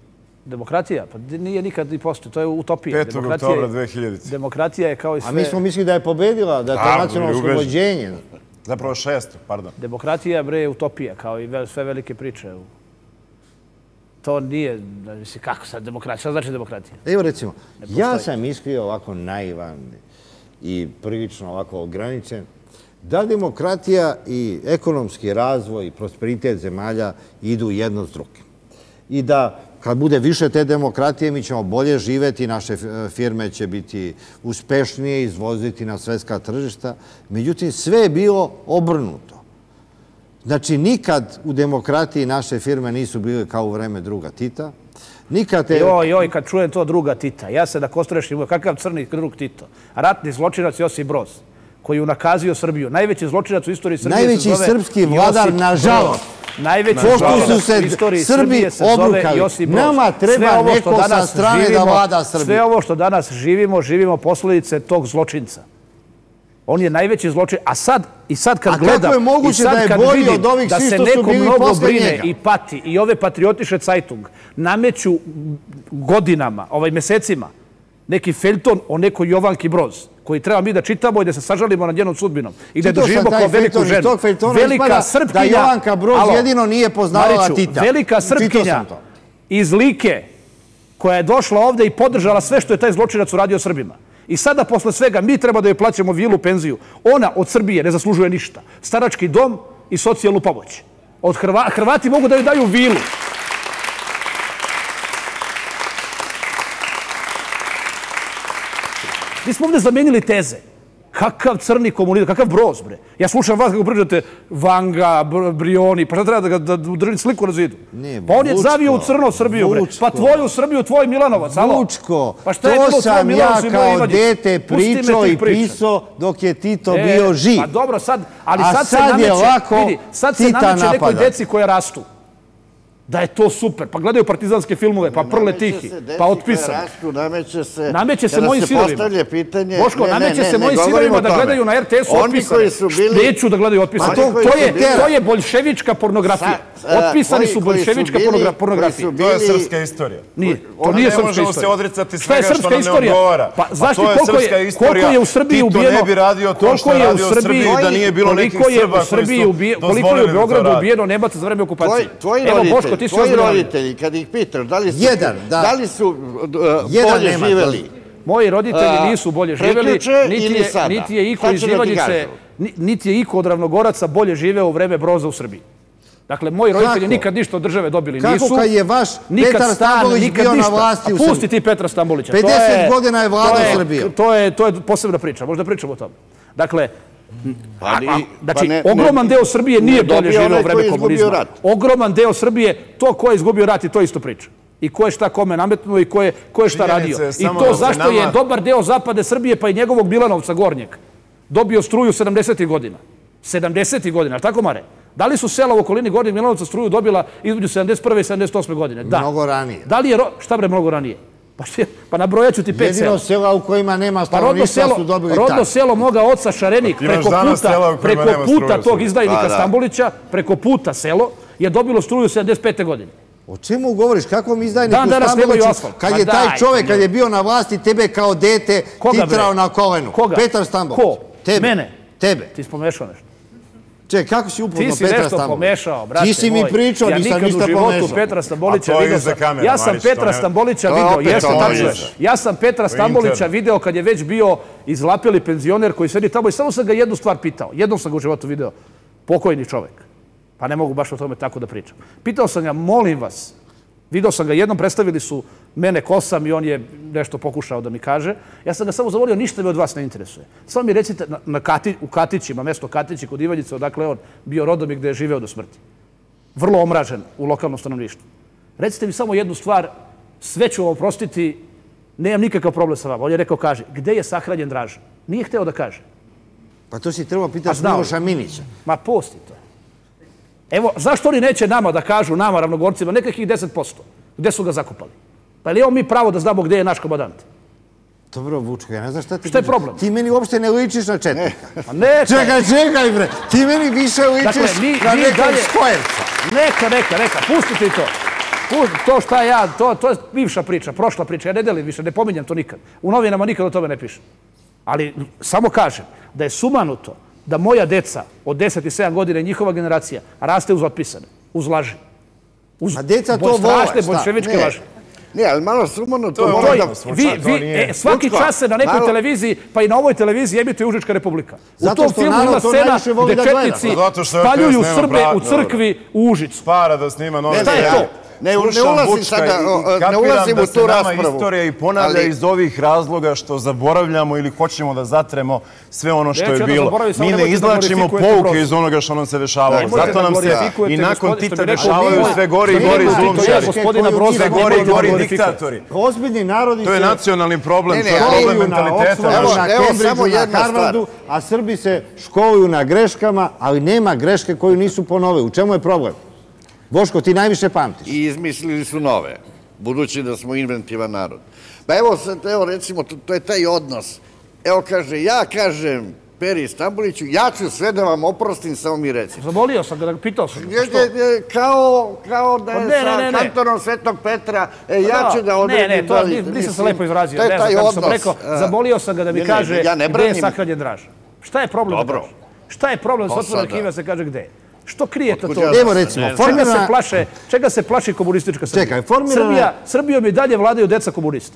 B: Demokratija? Pa nije nikad ni postoji, to je utopija.
C: petog oktobra dve hiljadite.
B: Demokratija je kao i sve...
A: A mi smo mislili da je pobedila, da je to nacionalno oslobođenje.
C: Zapravo šesto, pardon.
B: Demokratija, bre, je utopija, kao i sve velike priče. To nije, mislim, kako sad demokratija? Šta znači demokratija?
A: Evo recimo, ja sam mislio ovako naivan i prilično ovako ograničen, da demokratija i ekonomski razvoj i prosperitet zemalja idu jedno s drugim. I da kad bude više te demokratije, mi ćemo bolje živeti, naše firme će biti uspešnije, izvoziti na svetska tržišta. Međutim, sve je bilo obrnuto. Znači, nikad u demokratiji naše firme nisu bile kao u vreme druga Tita. Nikad te...
B: Joj, joj, kad čujem to druga Tita, ja se da kostrešim, kakav crni drug Tito. Ratni zločinac Josip Broz, koji je unakazio Srbiju. Najveći zločinac u istoriji Srbije se zove
A: Najveći srpski vladar, nažalost.
B: Najveći zločinac u istoriji Srbije se zove Josip Broz.
A: Nama treba neko sa strane da vlada Srbiju.
B: Sve ovo što danas živimo, živimo posljedice tog zločinca. On je najveći zločin. A sad, i sad kad gledam...
A: A kako je moguće da je bolji od ovih svi što su bili posle njega?
B: I pati, i ove patriotiše Zeitung nameću godinama, ovaj mesecima, neki feljton o nekoj Jovanki Broz, koji treba mi da čitamo i da se sažalimo nad njenom sudbinom. I da doživimo kao veliku ženu. Velika Srpkinja...
A: Da Jovanka Broz jedino nije poznavala Tita.
B: Velika Srpkinja iz Like, koja je došla ovde i podržala sve što je taj zločinac uradio Srbima. I sada, posle svega, mi treba da joj plaćamo vilu, penziju. Ona od Srbije ne zaslužuje ništa. Starački dom i socijalnu pomoć. Od Hrvati mogu da joj daju vilu. Mi smo ovde zamenili teze. Kakav crni komunizam, kakav Broz, bre. Ja slušam vas kako pričate Vanga, Brioni, pa šta treba da držim sliku na zidu? Pa on je zavio u crno Srbiju, bre. Pa tvoju Srbiju, tvoj Milanovac, alo?
A: Vučko, to sam ja kao dete pričao i pisao dok je Tito bio živ.
B: Pa dobro, sad, ali sad se nameće, vidi, sad se nameće nekoj deci koja rastu. Da je to super. Pa gledaju partizanske filmove, pa Prle tihi, pa Otpisan.
D: Nameće se,
B: nameće se mojim sinovima.
D: Pitanje,
B: Boško, nameće se mojim sinovima da gledaju na er te esu Otpisane. Neću da gledaju Otpisane. To je boljševička pornografija. Otpisani su boljševička pornografija.
C: To je srpska istorija.
B: Nije. To nije srpska istorija.
C: Ne možemo se odricati svega što nam ne odgovara.
B: Pa zašto koliko je u Srbiji ubijeno?
C: Tito ne bi radio to što je radio u Srbiji da nije bilo nekih Srba koji su dozvoljeni da
B: koliko je u Beogradu ubijeno Nemaca za vreme okupacije.
D: Evo, Boško, tvoji roditelji, kad ih pitaš, da li su, Jedan, da. Da li su uh, bolje nema, živeli?
B: Moji roditelji nisu bolje živeli, niti je, niti je iko iz Ivanjice, niti je iko od Ravnogoraca bolje živeo u vreme Broza u Srbiji. Dakle, moji roditelji nikad ništa od države dobili nisu.
A: Kako kad je vaš Petar Stambolić bio na vlasti u Srbiji?
B: Pusti ti Petra Stambolića.
A: pedeset godina je vladao Srbijom.
B: To je posebna priča, možda pričamo o tome. Dakle, znači, ogroman deo Srbije nije bolje živeo u vreme komunizma. Ogroman deo Srbije, to ko je izgubio rat i to isto priča. I ko je šta kome nametnuo i ko je šta radio. I to zašto je dobar deo zapade Srbije, pa i njegovog Milanovca Gornjeg, dobio struju sedamdesetih godina. sedamdesetih godina, tako Mare? Da li su sela u okolini Gornjeg Milanovca struju dobila između sedamdeset prve i sedamdeset osme godine? Da.
A: Mnogo ranije.
B: Da li je, šta bre mnogo ranije? Pa nabrojaću ti pet sela.
A: Jedino sela u kojima nema stanovništva su dobili taj.
B: Rodno selo moga oca Šarenik, preko puta tog izdajnika Stambolića, preko puta selo, je dobilo struju sedamdeset pete godine.
A: O čemu govoriš? Kakvom izdajniku Stamboliću? Kad je taj čovek, kad je bio na vlasti, tebe kao dete titrao na kolenu.
B: Koga?
A: Petar Stambolić.
B: Ko? Mene?
A: Tebe.
B: Ti si pomešao nešto.
A: Čekaj, kako si upoznao Petra Stambolića?
B: Ti si nešto pomešao, brate moj.
A: Ti si mi pričao, nisam ništa pomešao.
B: Ja nikad u životu Petra Stambolića vidio sam. Ja sam Petra Stambolića vidio, jeste tačno. Ja sam Petra Stambolića video kad je već bio izlapili penzioner koji sedi tamo i samo sam ga jednu stvar pitao. Jednom sam ga u životu video. Pokojni čovek. Pa ne mogu baš o tome tako da pričam. Pitao sam ga, molim vas, video sam ga jednom, predstavili su mene ko sam i on je nešto pokušao da mi kaže. Ja sam ga samo zavolio, ništa me od vas ne interesuje. Samo mi recite u Katićima, mesto Katići kod Ivanjice, odakle on bio rodom i gde je živeo do smrti. Vrlo omražen u lokalnom stanovništvu. Recite mi samo jednu stvar, sve ću vam oprostiti, nemam nikakav problem sa vama. On je rekao, kaže, gde je sahranjen Draža? Nije hteo da kaže.
A: Pa to si trebao pitati Miloša Minića.
B: Ma pusti to. Evo, zašto oni neće nama da kažu, nama, Ravnogorcima, nekakvih deset posto? Gde su ga zakopali? Pa ili imamo mi pravo da znamo gde je naš komandant?
A: Dobro, Vučko, ja ne znam šta ti...
B: Šta je problem?
A: Ti meni uopšte ne ličiš na četnika.
B: Neka.
A: Čekaj, čekaj, bre. Ti meni više ličiš na nekog Skojevca.
B: Neka, neka, neka. Pusti ti to. To šta ja, to, to je bivša priča, prošla priča, ja ne delim više, ne pominjam to nikad. U novinama nikad o tome ne pišem. Ali samo kažem da je sumanuto da moja deca od deset i sedam godina i njihova generacija raste uz otpisane, uz laži. Uz
A: A deca to vole,
B: strašne
A: šta?
B: bolševičke laži.
D: Ne, ali malo sumanuto.
B: To je, vi, vi, svaki čas se na nekoj televiziji, pa i na ovoj televiziji emituje Užička republika. U tom filmu ima scena gde četnici spaljuju Srbe u crkvi u Užicu.
C: Para da snima nove.
B: Šta je to?
D: Ne ulazim sada, ne ulazim u tu raspravu.
C: Nama istorija i ponavlja iz ovih razloga što zaboravljamo ili hoćemo da zatremo sve ono što je bilo. Mi ne izvlačimo pouke iz onoga što nam se dešavalo. Zato nam se i nakon Tita dešavaju sve gori i gori zulumčari. Sve gori i gori diktatori.
A: Ozbiljni narodi
C: to je nacionalni problem, to je
A: školuju
C: problem
A: na
C: mentaliteta.
A: Oxfordu, na Cambridgeu, na Harvardu, a Srbi se školuju na greškama, ali nema greške koju nisu ponove. U čemu je problem? Boško, ti najviše pamtiš.
D: I izmislili su nove, budući da smo inventivan narod. Pa evo, sad, evo recimo, to, to je taj odnos. Evo kaže, ja kažem Peri Stamboliću, ja ću sve da vam oprostim, samo mi reci.
B: Zabolio sam ga, pitao sam ga, što?
D: Kao, kao da je
B: ne,
D: sa
B: ne, ne,
D: kantonom Svetog Petra, e, ja ću da odredim...
B: Ne, ne, to nisam se lepo izrazio.
D: To je taj odnos.
B: Sam rekao, zabolio sam ga da mi
D: ne,
B: kaže
D: ne, ja ne
B: gde je sahranjen Draž. Šta je problem?
D: Dobro.
B: Šta je problem s otvorenog arhiva se kaže gde je? Što krijete to?
A: Evo recimo,
B: čega se plaše, čega se plaši komunistička Srbija?
A: Čekaj, formirana...
B: Srbija, Srbijom i dalje vladaju deca komunista.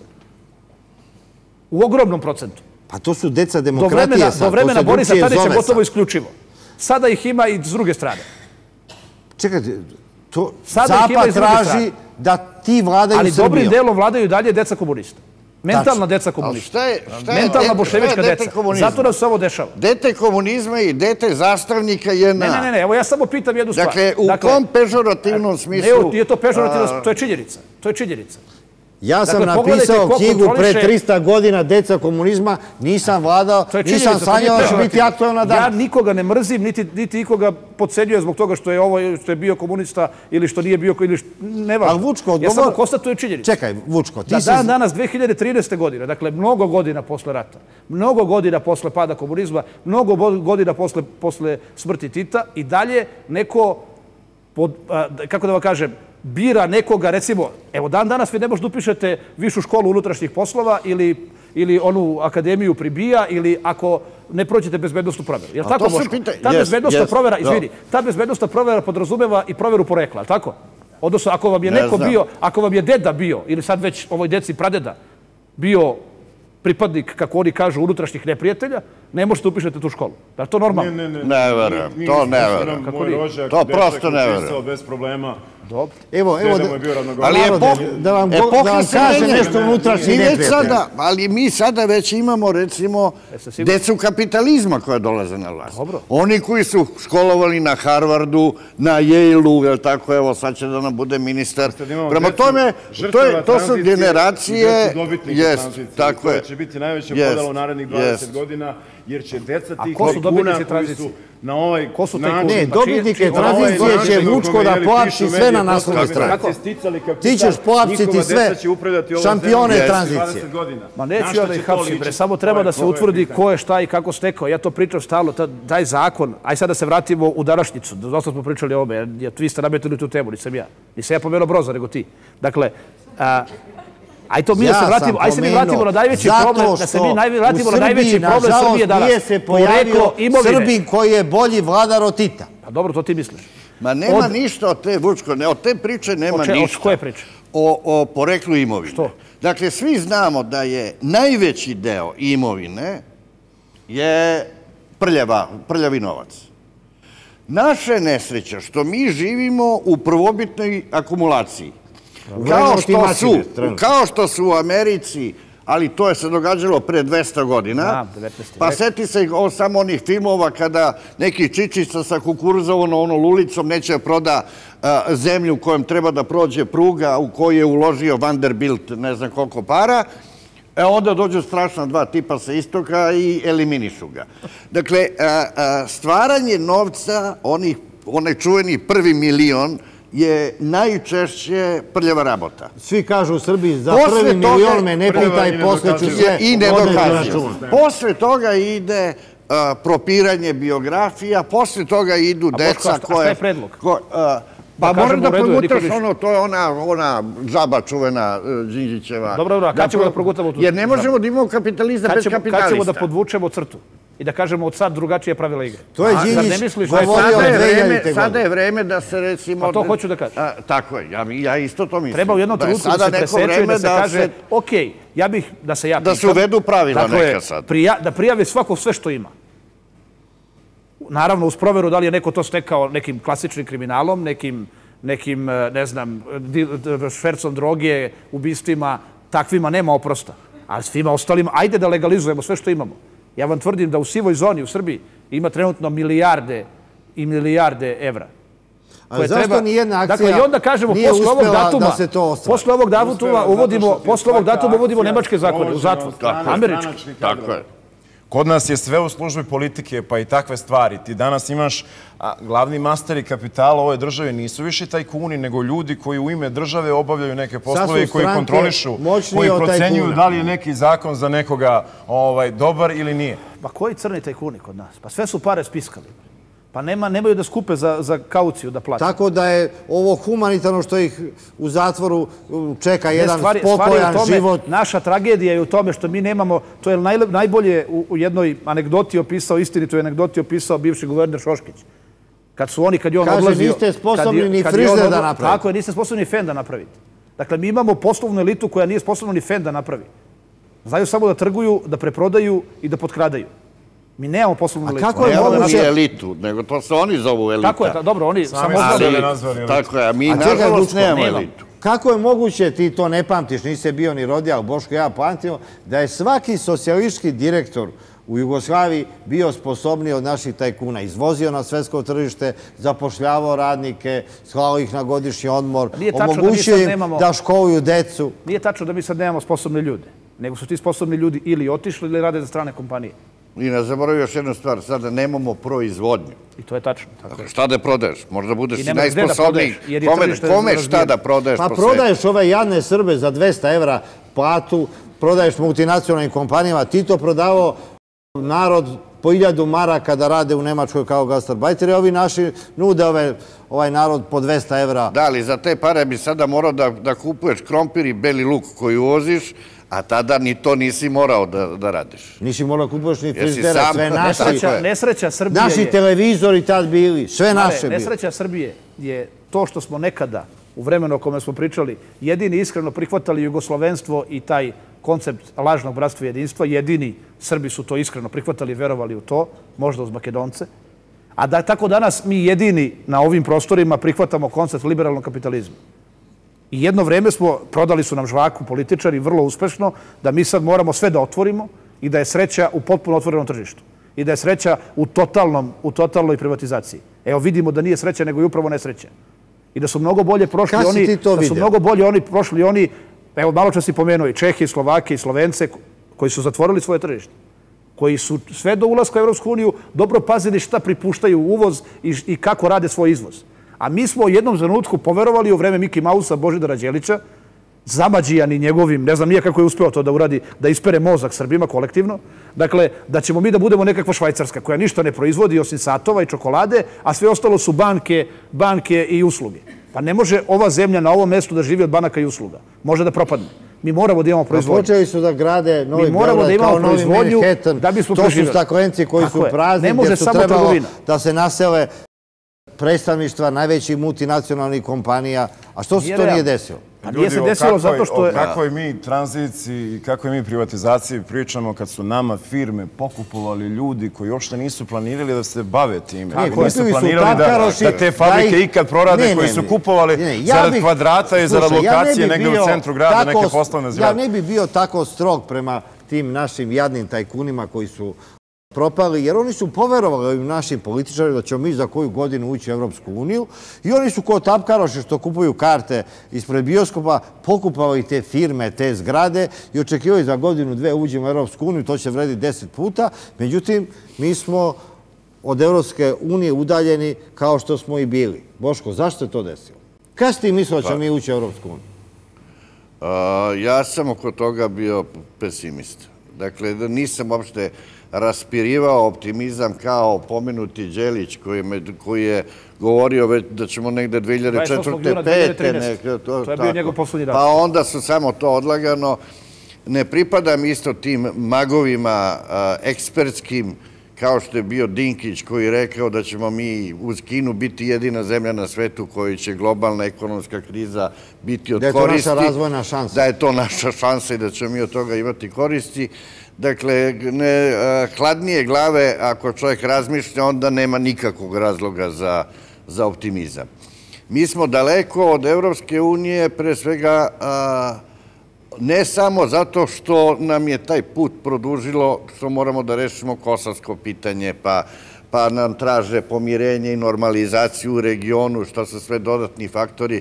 B: U ogromnom procentu.
A: Pa to su deca demokratije sad.
B: Do vremena Borisa Tadića gotovo isključivo. Sada ih ima i s druge strane.
A: Čekajte, to Zapad traži da ti vladaju Srbijom.
B: Ali dobrim delom vladaju dalje deca komunista. Mentalna deca komunista. Mentalna bolševička deca. Zato nam se ovo dešava.
D: Dete komunizma i dete zastavnika je na...
B: Ne, ne, ne, evo ja samo pitam jednu stvar.
D: Dakle, u kom pežorativnom smislu...
B: Ne, nije to pežorativno, to je činjenica. To je činjenica.
A: Ja sam napisao knjigu pre trista godina Deca komunizma, nisam vladao, nisam sanjao da će biti aktuelna dan.
B: Ja nikoga ne mrzim, niti ikoga podcenjujem zbog toga što je ovo, što je bio komunista ili što nije bio, ili ne važno. Ja samo konstatujem činjenicu.
A: Čekaj, Vučko, ti si...
B: Da dan danas dve hiljade trinaeste. godine, dakle mnogo godina posle rata, mnogo godina posle pada komunizma, mnogo godina posle smrti Tita i dalje neko, kako da vam kažem, bira nekoga, recimo, evo dan danas vi ne možete upišete višu školu unutrašnjih poslova ili, ili onu akademiju pribija ili ako ne prođete bezbednostnu proveru. Je li tako, Boško? Ta bezbednostna provera, izvini, ta bezbednostna provera podrazumeva i proveru porekla, je li tako? Odnosno, ako vam je neko bio, ako vam je deda bio, ili sad već ovoj deci pradeda, bio pripadnik, kako oni kažu, unutrašnjih neprijatelja, ne možete upišete tu školu. Da je to normalno?
C: Ne, ne, ne.
D: Ne verujem, to ne verujem. To prosto ne verujem.
C: Bez problema.
A: Dobro. Evo, evo,
D: ali
A: da vam kažem nešto unutrašnji neprijatelj.
D: Ali mi sada već imamo, recimo, decu kapitalizma koja dolaze na vlast. Oni koji su školovali na Harvardu, na Yale-u, jel tako, evo, sad će da nam bude ministar. Prema tome, to su generacije...
C: Tako je. Će biti najveća podela u narednih dvadeset godina, jer će deca tih tajkuna koji su na ovaj način...
A: Ne, dobitnike tranzicije će Vučko da poapši sve na naslovnoj strani. Ti ćeš poapšiti sve šampione tranzicije.
B: Ma neću ja da ih hapšim, bre, samo treba da se utvrdi ko je šta i kako stekao. Ja to pričam stalno, taj zakon, aj sad da se vratimo u današnjicu, dosta smo pričali o ome, jer vi ste nametili tu temu, nisam ja. Nisam ja pomenuo Broza, nego ti. Dakle, aj to mi da se vratimo, aj se mi vratimo na najveći problem, da se mi vratimo na najveći problem Srbije danas.
A: Nije se pojavio Srbin koji je bolji vladar od Tita.
B: Pa dobro, to ti misliš.
D: Ma nema ništa od te, Vučko, od te priče nema ništa.
B: Od koje priče?
D: O poreklu imovine.
B: Što?
D: Dakle, svi znamo da je najveći deo imovine je prljavi novac. Naše nesreća što mi živimo u prvobitnoj akumulaciji. Kao što su u Americi, ali to je se događalo pre dvesta godina, pa seti se samo onih filmova kada neki čičica sa kukuruzovom onom lulicom neće proda zemlju u kojem treba da prođe pruga u koju je uložio Vanderbilt ne znam koliko para, onda dođu strašna dva tipa sa istoka i eliminišu ga. Dakle, stvaranje novca, onaj čuveni prvi milion, je najčešće prljava rabota.
A: Svi kažu u Srbiji, za prvi milion me ne pitaj, posle ću sve odneti račun.
D: Posle toga ide propiranje biografija, posle toga idu deca koje...
B: A šta je predlog?
D: Pa moram da
B: kažemo, u redu je, niko
D: progutaš
B: više.
D: ono, to je ona, ona žaba čuvena e, Đinđićeva.
B: Dobro, dobro, a kad ćemo da progutamo tu?
D: Jer ne možemo da imamo kapitalizam
B: Kad
D: bez
B: ćemo,
D: kapitalista.
B: kad ćemo da podvučemo crtu i da kažemo od sad drugačije pravila igre?
A: To je
B: A, zar ne
A: Đinđić
B: misliš da je
A: govorio
D: Sada
A: od
D: je vreme,
A: dvehiljadite.
D: sada
A: godine.
D: je vreme da se recimo...
B: Pa to hoću da kažem.
D: A, tako je, ja, ja isto to mislim.
B: Treba u jednom
D: Da je
B: trenutku da
D: sada
B: se
D: neko
B: presečuje,
D: vreme
B: da se kaže, ok, ja bih, da se ja
D: Da
B: pitam...
D: se uvedu pravila
B: dakle,
D: neka sad.
B: prija- da prijave svako sve što ima. Naravno, uz proveru da li je neko to stekao nekim klasičnim kriminalom, nekim, nekim ne znam, di- d- švercom droge, ubistvima, takvima nema oprosta. Ali svima ostalima, ajde da legalizujemo sve što imamo. Ja vam tvrdim da u sivoj zoni u Srbiji ima trenutno milijarde i milijarde evra.
A: Ali
B: koje
A: zašto
B: treba-
A: nijedna akcija
B: Dakle, i onda kažemo,
A: nije
B: posle ovog
A: uspela
B: datuma,
A: da se to ostvari?
B: posle ovog datuma
C: Uspela zato
B: uvodimo,
C: što ti je
B: posle ovog
C: svaka
B: datuma uvodimo
C: akcija
B: nemačke zakone u
C: sprovođena
B: zatvor.
C: od strane
B: Američki.
C: stranačkih
D: Tako
C: kadrova.
D: je.
C: Kod nas je sve u službi politike, pa i takve stvari. Ti danas imaš a, glavni masteri kapitala ove države nisu više tajkuni, nego ljudi koji u ime države obavljaju neke poslove i koji
A: stranke
C: kontrolišu,
A: moćnije
C: koji
A: od
C: procenjuju
A: tajkuna.
C: da li je neki zakon za nekoga ovaj, dobar ili nije.
B: Pa koji crni tajkuni kod nas? Pa sve su pare spiskali. Pa nema, nemaju da skupe za, za kauciju da plate.
A: Tako da je ovo humanitarno što ih u zatvoru um, čeka
B: Ne,
A: jedan
B: stvari- stvari
A: spokojan
B: u tome,
A: život.
B: Naša tragedija je u tome što mi nemamo, to je najle- najbolje u, u jednoj anegdoti opisao, istinitoj anegdoti opisao bivši guverner Šoškić. Kad su oni, kad je on
A: Kaže,
B: odlazio...
A: niste sposobni
B: kad je-
A: ni
B: kad je on
A: frižider da
B: odla-
A: napravite.
B: Tako je, niste sposobni ni fen da napravite. Dakle, mi imamo poslovnu elitu koja nije sposobna ni fen da napravi. Znaju samo da trguju, da preprodaju i da potkradaju. Mi nemamo poslovnu
A: A
B: elitu.
A: kako je
B: Ne,
D: Nemamo
A: moguće-
D: ni elitu, nego to se oni zovu elita.
B: Tako je, ta- dobro, oni
C: Sami
B: samo
C: su
B: znaju-
C: sebe nazvali elitom.
D: Tako je, a mi
A: A čekaj,
D: nažalost
A: Lučko,
D: nemamo
B: nemam.
D: elitu.
A: Kako je moguće, ti to ne pamtiš, nisi bio ni rodija, ali Boško ja pamtimo, da je svaki socijalistički direktor u Jugoslaviji bio sposobniji od naših tajkuna. Izvozio na svetsko tržište, zapošljavao radnike, slao ih na godišnji odmor,
B: Nije tačno da mi
A: omogućio
B: sad
A: im
B: nemamo-
A: da školuju decu.
B: Nije tačno da mi sad nemamo sposobne ljude, nego su ti sposobni ljudi ili otišli ili rade za strane kompanije.
D: I ne zaboravim još jednu stvar, sada nemamo proizvodnju.
B: I to je tačno. Tako je.
D: Šta da prodaješ? Možda budeš
B: I
D: i
B: nemaš gde da
D: najsposobniji.
B: prodaješ, jer je
D: Kome,
B: tržište
D: kome šta
B: razvijeno.
D: da prodaješ
A: Pa
D: po svetu?
A: prodaješ ove jadne Srbe za dvesta evra platu, prodaješ multinacionalnim kompanijama, ti to prodavao narod po hiljadu maraka da rade u Nemačkoj kao gastarbajteri, ovi naši nude ove, ovaj narod po dvesta evra.
D: Da, ali za te pare bi sada morao da, da kupuješ krompir i beli luk koji uvoziš, a tada ni to nisi morao da, da radiš.
A: Nisi morao kupuješ ni
D: Jesi
A: frizidera,
D: sam-
A: sve
D: Tako
A: naši.
D: je.
B: Nesreća, nesreća Srbije
A: Naši
B: je...
A: televizori tad bili, sve
B: Mare,
A: naše bili.
B: nesreća Srbije je to što smo nekada, u vremenu o kome smo pričali, jedini iskreno prihvatali jugoslovenstvo i taj koncept lažnog bratstva i jedinstva. Jedini Srbi su to iskreno prihvatali i verovali u to, možda uz Makedonce. A da tako danas mi jedini na ovim prostorima prihvatamo koncept liberalnog kapitalizma. I jedno vreme smo, prodali su nam žvaku političari vrlo uspešno, da mi sad moramo sve da otvorimo i da je sreća u potpuno otvorenom tržištu. I da je sreća u, totalnom, u totalnoj privatizaciji. Evo vidimo da nije sreća, nego je upravo nesreća. I da su mnogo bolje prošli
A: Kad si
B: oni,
A: ti to
B: da su
A: video?
B: mnogo bolje oni prošli oni, evo malo čas si pomenuo i Čehe, i Slovake, i Slovence, koji su zatvorili svoje tržište. Koji su sve do ulaska u Evropsku uniju dobro pazili šta pripuštaju u uvoz i, i kako rade svoj izvoz. A mi smo u jednom trenutku poverovali u vreme Miki Mausa, Božidara Đelića, zamađijani njegovim, ne znam nije kako je uspeo to da uradi, da ispere mozak Srbima kolektivno, dakle, da ćemo mi da budemo nekakva Švajcarska koja ništa ne proizvodi osim satova i čokolade, a sve ostalo su banke, banke i usluge. Pa ne može ova zemlja na ovom mestu da živi od banaka i usluga. Može da propadne. Mi moramo da imamo
A: Pa
B: proizvodnju.
A: počeli su da grade Novi
B: Mi moramo
A: Beograd
B: da imamo
A: kao Novi
B: proizvodnju
A: Manhattan.
B: da bismo
A: To su
B: preživjeli.
A: staklenci koji
B: Tako
A: su
B: je.
A: prazni,
B: Ne može
A: gdje su
B: samo
A: trebalo
B: trgovina.
A: da se nasele predstavništva najvećih multinacionalnih kompanija. A što se
B: Nije
A: to nije
B: realno.
A: desilo?
B: A nije se
C: o
B: desilo
C: kakvoj-
B: zato što je...
C: O kakvoj mi tranziciji i kakvoj mi privatizaciji pričamo kad su nama firme pokupovali ljudi koji uopšte nisu planirali da se bave time.
A: Tako
C: Nisu
A: je. Kupili su
C: planirali da,
A: tapkaroši,
C: da te
A: da
C: fabrike
A: ih-
C: ikad prorade
A: Ne, ne,
C: koji su
A: ne.
C: kupovali
A: Ne, ne, ja
C: zarad
A: bih-
C: kvadrata i zarad
A: Slušaj, ja ne
C: lokacije
A: bih
C: negde
A: bio
C: u centru grada,
A: tako-
C: neke poslovne
A: Ja
C: zgrade.
A: ne bih bio tako strog prema tim našim jadnim tajkunima koji su propali, jer oni su poverovali ovim našim političarima da ćemo mi za koju godinu ući u Evropsku uniju i oni su kao tapkaroši što kupuju karte ispred bioskopa, pokupali te firme, te zgrade i očekivali za godinu, dve uđemo u Evropsku uniju, to će vrediti deset puta. Međutim, mi smo od Evropske unije udaljeni kao što smo i bili. Boško, zašto je to desilo? Kad si ti mislio da ćemo mi ući u Evropsku uniju?
D: A, ja sam oko toga bio pesimista. Dakle, nisam uopšte raspirivao optimizam kao pomenuti Đelić koji je govorio već da ćemo negde dve hiljade četvrte. pete
B: To je bio njegov poslednji dan.
D: Pa onda su samo to odlagano. Ne pripadam isto tim magovima ekspertskim, kao što je bio Dinkić koji je rekao da ćemo mi uz Kinu biti jedina zemlja na svetu kojoj će globalna ekonomska kriza biti od koristi.
A: Da je to naša razvojna šansa.
D: Da je to naša šansa i da ćemo mi od toga imati koristi. Dakle, hladnije glave, ako čovjek razmišlja, onda nema nikakvog razloga za optimizam. Mi smo daleko od Evropske unije, pre svega ne samo zato što nam je taj put produžilo, što moramo da rešimo kosovsko pitanje, pa nam traže pomirenje i normalizaciju u regionu, što su sve dodatni faktori,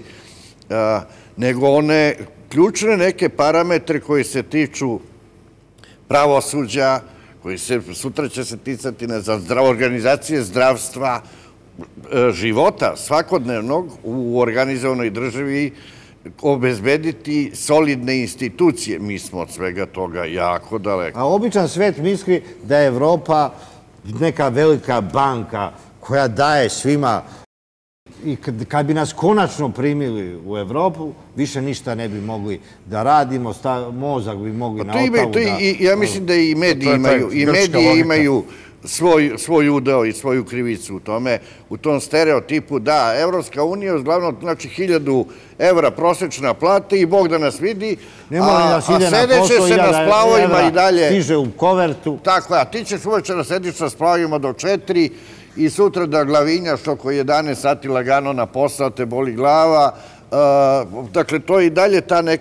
D: nego one ključne neke parametre koji se tiču pravosuđa, koji se sutra će se ticati za organizacije zdravstva, života svakodnevnog u organizovanoj državi, obezbediti solidne institucije. Mi smo od svega toga jako daleko.
A: A običan svet misli da je Evropa neka velika banka koja daje svima i kad bi nas konačno primili u Evropu, više ništa ne bi mogli da radimo, mozak bi mogli na otavu da...
D: Ja mislim da i mediji imaju svoj udeo i svoju krivicu u tome, u tom stereotipu da Evropska unija uglavnom znači hiljadu evra prosečna plata i Bog da nas vidi, a sedeće se na splavovima i dalje...
A: Stiže u kovertu.
D: Tako, a ti ćeš uveče da sediš na splavovima do četiri i sutra da glavinjaš oko jedanaest sati lagano na posao, te boli glava. Dakle, to je i dalje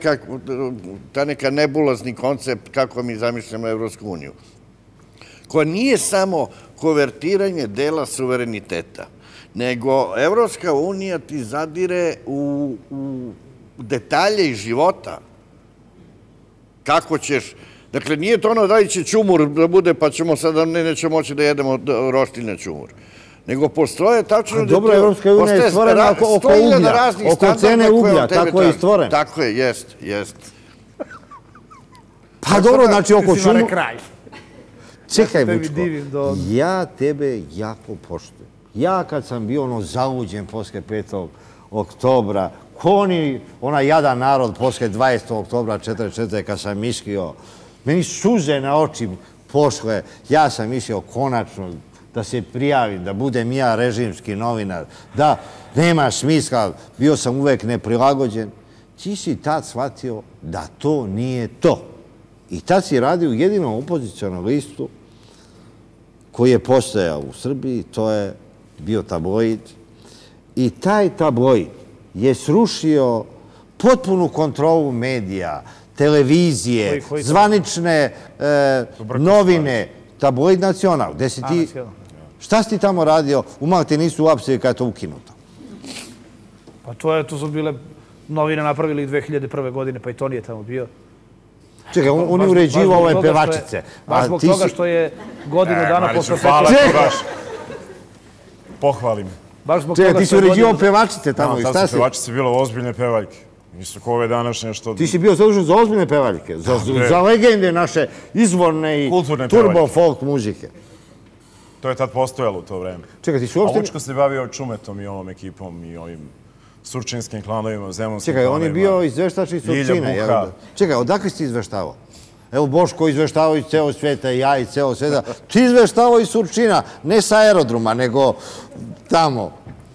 D: ta neka nebulazni koncept kako mi zamišljamo Evropsku uniju, koja nije samo konvertiranje dela suvereniteta, nego Evropska unija ti zadire u detalje iz života. Kako ćeš... Dakle, nije to ono da li će ćumur da bude, pa ćemo sada nećemo moći da jedemo roštilj ćumur. Nego postoje tačno...
A: Dobro, Evropska unija je stvorena oko uglja, oko cene uglja, tako je i stvorena.
D: Tako je, jest, jest.
A: Pa dobro, znači oko šumu... Čekaj,
B: Te mi
A: Vučko,
B: divim do-
A: ja tebe jako poštujem. Ja kad sam bio ono zaluđen posle petog oktobra, ko oni, ona jadan narod posle dvadesetog oktobra četrdeset četvrte kad sam mislio, meni suze na oči pošle, ja sam mislio konačno da se prijavim, da budem ja režimski novinar, da nema smisla, bio sam uvek neprilagođen. Ti si tad shvatio da to nije to. I tad si radio u jedinom opozicionom listu koji je postojao u Srbiji, to je bio tabloid. I taj tabloid je srušio potpunu kontrolu medija, televizije, zvanične novine, tabloid Nacional. Gde si ti... Šta si ti tamo radio? Umalo te nisu uapsili kada je to ukinuto.
B: Pa to je, to su bile novine napravili dve hiljade prve godine, pa i to nije tamo bio.
A: Čekaj, on je uređivao ove pevačice.
B: Baš zbog toga što je godinu dana posle...
E: Hvala ti baš. Pohvalim.
A: Čekaj, ti si uređivao pevačice tamo i šta si?
E: Tad su pevačice bilo ozbiljne pevaljke. Nisu ko ove današnje što...
A: Ti si bio zadužen za ozbiljne pevaljke, za legende naše izvorne i turbo folk muzike.
E: To je tad postojalo u to vreme.
A: Čekaj, ti si uopšte...
E: A Vučko se bavio Čumetom i ovom ekipom i ovim surčinskim klanovima, zemunskim klanovima.
A: Čekaj, on je bio izveštač iz Surčina. Čekaj, odakle si ti izveštavao? Evo, Boško izveštavao iz ceo sveta, ja iz ceo sveta. Ti izveštavao iz Surčina, ne sa aerodroma, nego tamo.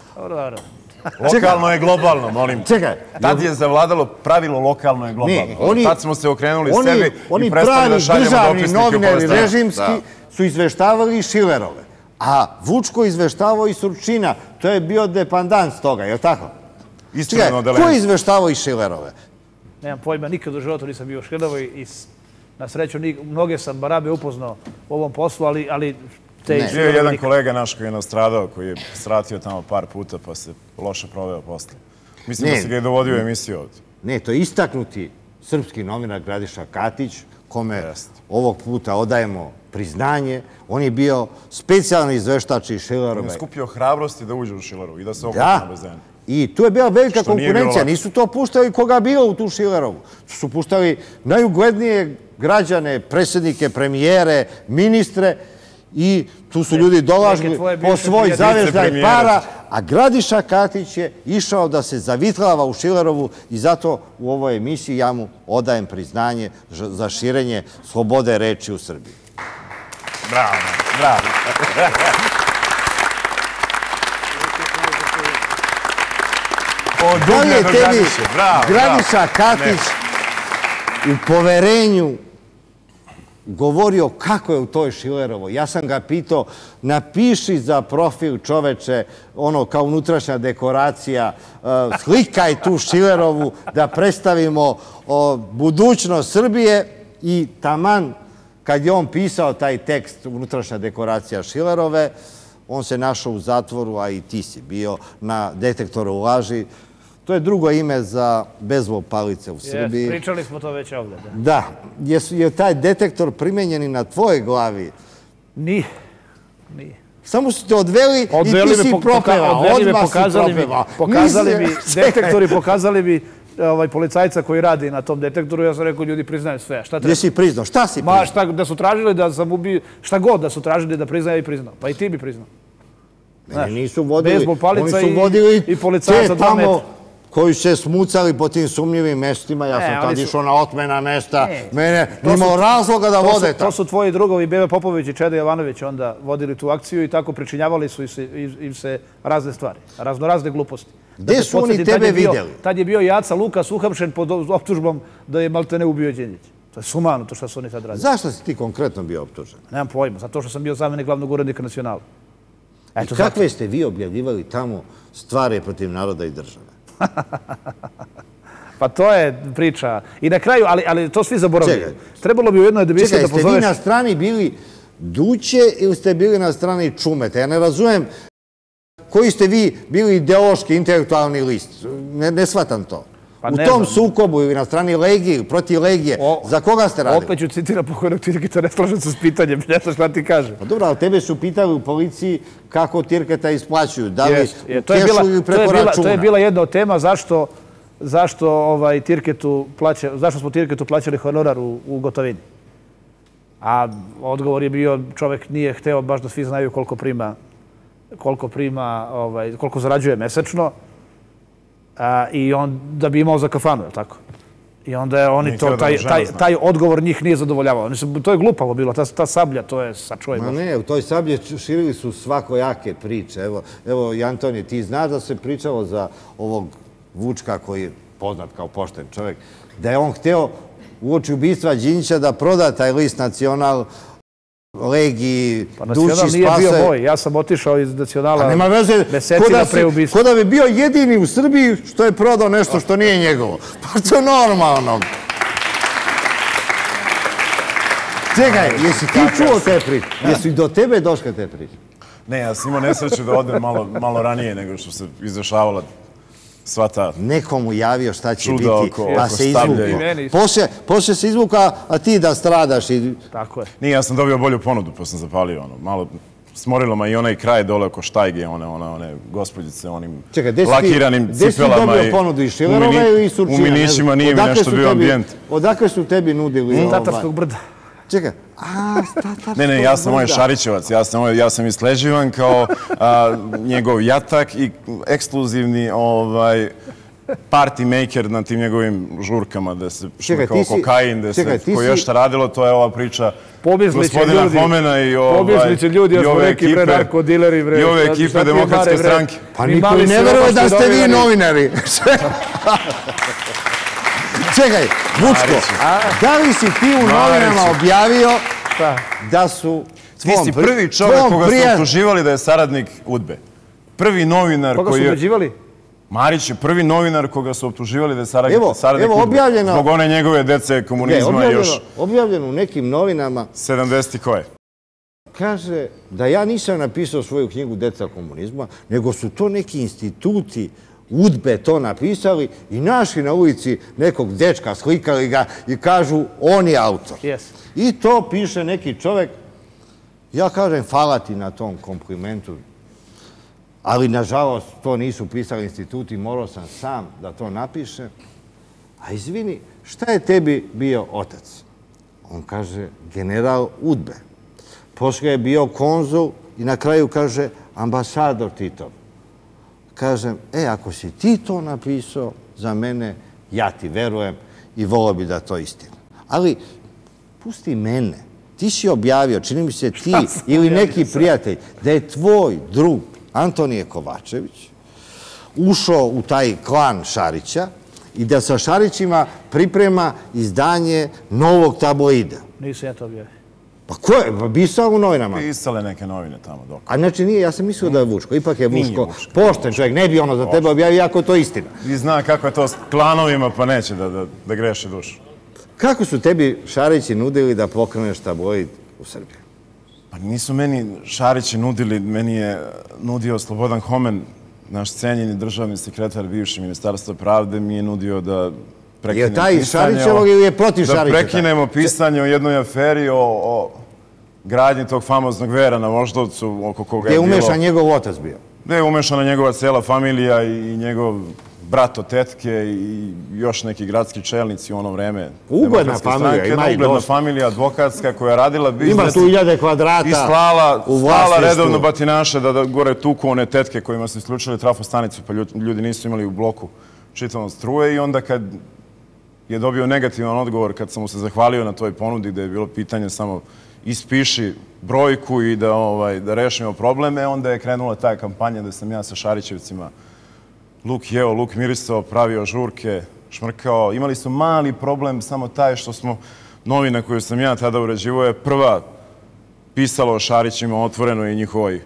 E: Lokalno je globalno, molim.
A: Čekaj.
E: Tad je zavladalo pravilo lokalno je globalno. Tad smo se okrenuli sebi i prestali da šaljemo dopisnike u
A: oni pravi novinari režimski su izveštavali i Šilerove. A Vučko izveštavao iz Surčina. To je bio dependans toga, je li tako?
E: Čekaj,
A: ko je izveštavao iz Šilerove?
B: Nemam pojma, nikad u životu nisam bio u Šilerovoj i na sreću mnoge sam barabe upoznao u ovom poslu, ali...
E: Bio je jedan kolega naš koji je nastradao, koji je sratio tamo par puta pa se loše proveo posle. Mislim da se ga je dovodio u emisiju ovdje.
A: Ne, to je istaknuti srpski novinar Gradiša Katić, kome ovog puta odajemo priznanje. On je bio specijalni izveštač iz Šilerove.
E: On je skupio hrabrosti da uđe u Šilerovu i da se okupi na bazenu.
A: I tu je bila velika konkurencija. Nisu to puštali koga bilo u tu Šilerovu. Su puštali najuglednije građane, predsjednike, premijere, ministre i tu su ljudi dolažili po svoj zavještaj para, a Gradiša Katić je išao da se zavitlava u Šilerovu i zato u ovoj emisiji ja mu odajem priznanje za širenje slobode reči u Srbiji.
E: Bravo, bravo.
A: Da li je tebi Gradiša Katić u poverenju govorio kako je u toj Šilerovoj? Ja sam ga pitao, napiši za profil čoveče, ono kao unutrašnja dekoracija, slikaj tu Šilerovu da predstavimo budućnost Srbije i taman kad je on pisao taj tekst unutrašnja dekoracija Šilerove, on se našao u zatvoru, a i ti si bio na detektoru laži. To je drugo ime za bezvol palice u Srbiji.
B: Jes, pričali smo to već ovdje.
A: Da. Je taj detektor primenjen i na tvojoj glavi?
B: Nije. Nije.
A: Samo su te odveli i ti si propevao. Odmah si propevao.
B: Pokazali mi, detektori pokazali mi policajca koji radi na tom detektoru. Ja sam rekao, ljudi priznaju sve. Šta treba?
A: Gdje si priznao? Šta si priznao?
B: Da su tražili da sam ubio, šta god da su tražili da priznaju i priznao. Pa i ti bi priznao.
A: Mene nisu vodili. Bezbol palica i
B: policajca dva metra.
A: Koji se smucali po tim sumnjivim mestima. Ja sam tad išao na otmena mesta. Mene nimao razloga da vode tamo.
B: To su tvoji drugovi Bebe Popović i Čeda Jovanović onda vodili tu akciju i tako pričinjavali su im se razne stvari. Raznorazne gluposti.
A: Gde su oni tebe vidjeli?
B: Tad je bio Jaca Lukas uhapšen pod optužbom da je maltene ubio Đinđić. To je sumano to što su oni tad radili.
A: Zašto si ti konkretno bio optužen?
B: Nemam pojma. Zato što sam bio zamenik glavnog urednika Nacionala.
A: I kakve ste vi objavljivali tamo stvari protiv naroda i države?
B: Pa to je priča. I na kraju, ali to svi zaboravljaju. Trebalo bi u jednoj emisiji da pozoveš...
A: Čekaj, ste vi na strani bili Duće ili ste bili na strani Čumeta? Ja ne razumijem koji ste vi bili ideološki, intelektualni list. Ne shvatam to. U tom sukobu ili na strani Legije ili protiv Legije, za koga ste radili?
B: Opet ću citirati pokojnog Tirketa, ne slažem se s pitanjem, ne znaš šta ti kažem.
A: Pa dobro, ali tebe su pitali u policiji kako Tirketa isplaćuju, da li u kešu ili preko računa.
B: To je bila jedna od tema zašto smo Tirketu plaćali honorar u gotovini. A odgovor je bio, čovek nije hteo baš da svi znaju koliko prima, koliko prima, koliko zarađuje mesečno, i on da bi imao za kafanu, je li tako? I onda je oni to, taj odgovor njih nije zadovoljavao. To je glupavo bilo, ta sablja, to je sačuvaj.
A: Ma ne, u toj sablje širili su svakojake priče. Evo, Antoni, ti znaš da se pričalo za ovog Vučka koji je poznat kao pošten čovjek, da je on hteo uoči ubistva Đinđića da proda taj list Nacional Legiji, Dući, Spase...
B: Pa Nacional nije bio moj, ja sam otišao iz Nacionala mesecima pre ubistva.
A: Ko da bi bio jedini u Srbiji što je prodao nešto što nije njegovo. Pa to je normalno. Čekaj, jesi ti čuo te priče? Jesu i do tebe došle te priče?
E: Ne, ja sam imao nesreću da odem malo ranije nego što se izdešavala sva ta...
A: Nekomu javio šta će biti, pa se izvukao. Poslije se izvukao, a ti da stradaš.
B: Tako je.
E: Nije, ja sam dobio bolju ponudu, pa sam zapalio ono. Malo smorilo me i onaj kraj dole oko Štajge, one gospođice, onim lakiranim cipelama.
A: Gde si dobio ponudu, iz Šilerove ili iz Surčina?
E: U Minićima nije mi nešto bio ambijent.
A: Odakle su tebi nudili?
B: Tatarskog brda.
A: Čekaj, a, Tatarskog brda.
E: Ne, ne, ja sam ovaj Šarićevac, ja sam isleđivan kao njegov jatak i ekskluzivni party maker na tim njegovim žurkama, da se šme kao kokain, da se ko još šta radilo, to je ova priča gospodina Homena i ove ekipe Demokratske stranke.
A: Pa niko ne veruje da ste vi novinari. Čekaj, Vučko, da li si ti u novinama objavio da su...
E: Ti si prvi čovjek koga su optuživali da je saradnik UDBE. Prvi novinar koji je...
B: Koga su optuživali?
E: Marić je prvi novinar koga su optuživali da je saradnik UDBE. Zbog one njegove dece komunizma još...
A: Objavljeno u nekim novinama...
E: sedamdesetih koje?
A: Kaže da ja nisam napisao svoju knjigu Deca komunizma, nego su to neki instituti UDBE to napisali i našli na ulici nekog dečka, slikali ga i kažu on je autor. I to piše neki čovjek. Ja kažem hvala ti na tom komplimentu, ali nažalost to nisu pisali instituti, morao sam sam da to napišem. A izvini, šta je tebi bio otac? On kaže general UDBE. Posle je bio konzul i na kraju kaže ambasador Titov. Kažem, e, ako si ti to napisao za mene, ja ti verujem i volio bi da to istina. Ali, pusti mene. Ti si objavio, čini mi se ti ili neki prijatelj, da je tvoj drug Antonije Kovačević ušao u taj klan Šarića i da sa Šarićima priprema izdanje novog tabloida.
B: Nisam ja to objavio.
A: Pa ko je? Pa pisao u novinama.
E: Pisale neke novine tamo dok.
A: A znači nije, ja sam mislio da je Vučko. Ipak je Vučko pošten čovjek, ne bi ono za tebe objavio, iako je to istina.
E: I zna kako je to s klanovima, pa neće da greši dušu.
A: Kako su tebi Šarići nudili da pokreneš tabloid u Srbiji?
E: Pa nisu meni Šarići nudili, meni je nudio Slobodan Homen, naš cenjeni državni sekretar bivši Ministarstva pravde, mi je nudio da prekinemo pisanje. Je taj
A: Šarićevog ili je protiv Šarića?
E: Da prekinemo pisanje o jednoj aferi o gradnji tog famoznog Vera na Voždovcu, oko koga je bilo...
A: Gdje je umešan njegov otac bio?
E: Gdje je umešana njegova cela familija i njegov brato, tetke i još neki gradski čelnici u ono vreme.
A: Ugledna familija, ima i dosta.
E: Ugledna familija, advokatska, koja je radila biznes.
A: Ima tu hiljade kvadrata.
E: I slala redovno batinaše da gore tuku one tetke kojima su isključili trafostanicu, pa ljudi nisu imali u bloku čitavom struje. I onda kad je dobio negativan odgovor, kad sam mu se zahvalio na toj ponudi, da je bilo pitanje samo ispiši brojku i da rešimo probleme, onda je krenula ta kampanja da sam ja sa Šarićevcima luk jeo, luk mirisao, pravio žurke, šmrkao. Imali su mali problem, samo taj što smo, novina koju sam ja tada uređivao je prva pisala o Šarićima otvoreno i njihovoj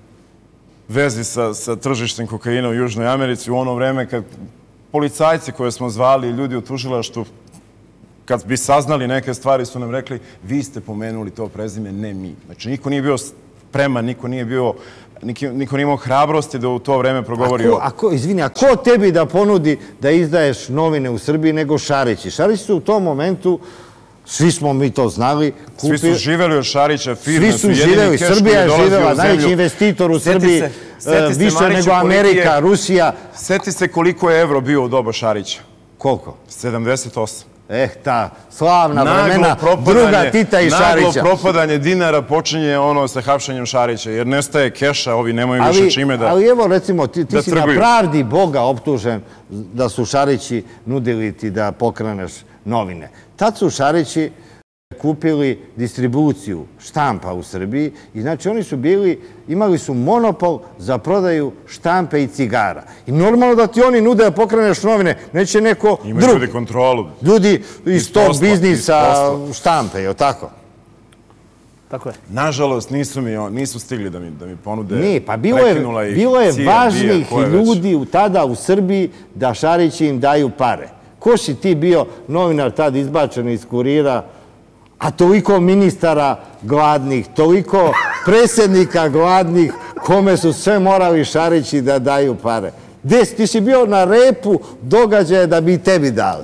E: vezi sa tržištem kokaina u Južnoj Americi u ono vreme kad policajci koje smo zvali, ljudi u tužilaštvu, kad bi saznali neke stvari su nam rekli vi ste pomenuli to prezime, ne mi. Znači, niko nije bio spreman, niko nije bio... Niko nije imao hrabrosti da u to vreme progovori o...
A: Izvini, a ko tebi da ponudi da izdaješ novine u Srbiji nego Šarići? Šarići su u tom momentu, svi smo mi to znali,
E: kupili... Svi su živeli od Šarića, firme
A: su jedini keš koji je dolazio u zemlju. Srbija je živela, najveći investitor u Srbiji, više nego Amerika, Rusija.
E: Seti se koliko je evro bio u doba Šarića.
A: Koliko?
E: sedamdeset osam.
A: Eh, ta slavna vremena druga Tita i Šarića.
E: Naglo propadanje dinara počinje ono sa hapšenjem Šarića, jer nestaje keša, ovi nemaju više čime da...
A: Ali evo, recimo, ti si na pravdi Boga optužen da su Šarići nudili ti da pokreneš novine. Tad su Šarići kupili distribuciju štampa u Srbiji i znači oni su bili, imali su monopol za prodaju štampe i cigara. I normalno da ti oni nude da pokreneš novine, neće neko drugi.
E: Imaju ljudi kontrolu.
A: Ljudi iz tog biznisa štampe, je li tako?
B: Tako je.
E: Nažalost, nisu stigli da mi ponude.
A: Ne, pa bilo je važnih ljudi tada u Srbiji da Šarići im daju pare. Ko si ti bio novinar tad izbačen iz Kurira, a toliko ministara gladnih, toliko predsjednika gladnih, kome su sve morali Šarići da daju pare. Gde si? Ti si bio na repu događaja da bi i tebi dali.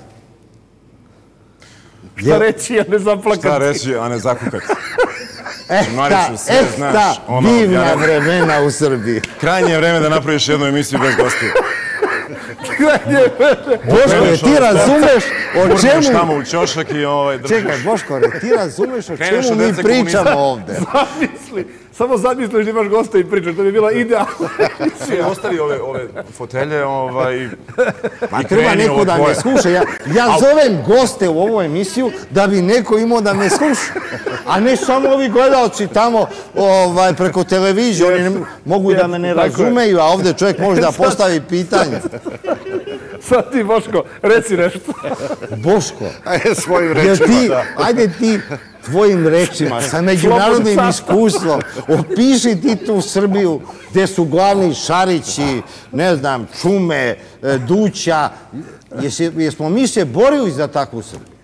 B: Šta reći, a ne zaplakati?
E: Šta reći, a ne zakukati?
A: Eh ta divna vremena u Srbiji.
E: Krajnje je vreme da napraviš jednu emisiju bez gostiju.
A: Boško, je ti razumeš o čemu...
E: Urneš tamo u ćošak i držiš.
A: Čekaj, Boško, ti razumeš o čemu mi pričamo ovde?
B: Zamisli, samo zamisliš da imaš gosta i pričaš, to bi bila idealna.
E: Ostavi ove fotelje i
A: Ma treba neko da me sluša. Ja zovem goste u ovu emisiju da bi neko imao da me sluša. A ne samo ovi gledalci tamo preko televizije. Oni mogu da me ne razumeju, a ovde čovjek može da postavi pitanje.
B: Sad ti, Boško, reci nešto.
A: Boško,
D: ajde svojim rečima.
A: Ajde ti tvojim rečima, sa međunarodnim iskustvom, opiši ti tu Srbiju gde su glavni Šarići, ne znam, Čume, Duća. Jesmo mi se borili za takvu Srbiju?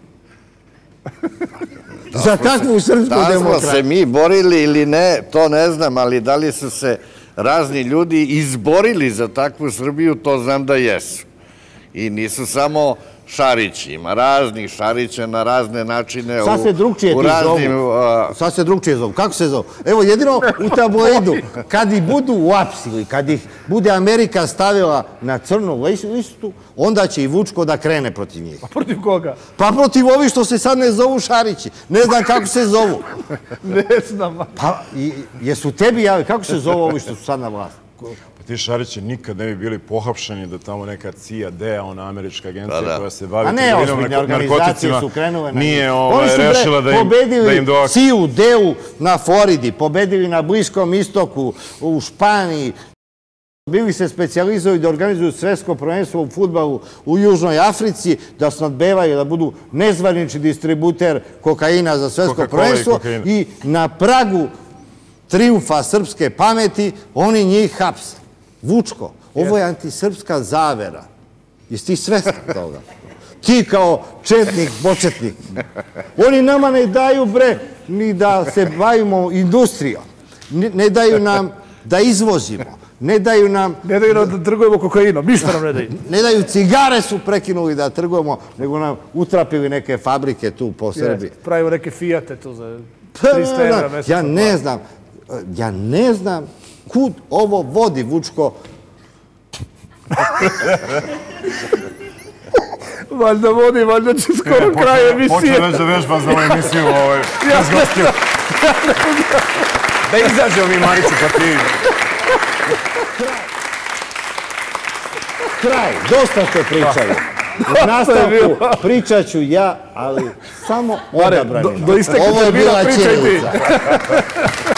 A: Za takvu srpsku demokraciju?
D: Da smo se mi borili ili ne, to ne znam, ali da li su se razni ljudi izborili za takvu Srbiju, to znam da jesu. I nisu samo Šarić. Ima raznih Šarića na razne načine.
A: Sad se drugčije ti zovu. Sad se drugčije zovu. Kako se zovu? Evo, jedino u tabloidu, kad ih budu uapsili, kad ih bude Amerika stavila na crnu listu, onda će i Vučko da krene protiv njih.
B: A protiv koga?
A: Pa protiv ovi što se sad ne zovu Šarići. Ne znam kako se zovu.
B: Ne znam.
A: Pa, jesu tebi javi, kako se zovu ovi što su sad na vlasti?
E: Pa ti Šarići nikad ne bi bili pohapšeni da tamo neka C I A, D A, ona američka agencija koja se bavi trgovinom narkoticima, nije rešila da im doak...
A: C I A, D A na Floridi, pobedili na Bliskom istoku, u Španiji, bili se specijalizovali da organizuju svetsko prvenstvo u fudbalu u Južnoj Africi, da snadbevaju, da budu nezvanični distributer kokaina za svetsko prvenstvo i na pragu trijumfa srpske pameti, oni njih hapse. Vučko, ovo je antisrpska zavera. Jesi ti svestan toga? Ti kao četnik, početnik. Oni nama ne daju, bre, ni da se bavimo industrijom. Ne daju nam da izvozimo. Ne daju nam...
B: Ne daju nam da trgujemo kokainom. Ništa nam ne daju.
A: Ne daju, cigare su prekinuli da trgujemo, nego nam utrapili neke fabrike tu po Srbiji.
B: Pravimo neke Fijate tu za trista evra mesečno.
A: Ja ne znam. Ja ne znam kud ovo vodi, Vučko.
B: Valjda vodi, valjda će skoro kraj emisije.
E: Počeo već da vežba za ovu emisiju. Da izađemo mi, Maricu, pa ti...
A: Kraj. Dosta ste pričali. U nastavku pričat ću ja, ali samo odabranima.
B: Do isteka
A: Ovo je bila činjenica.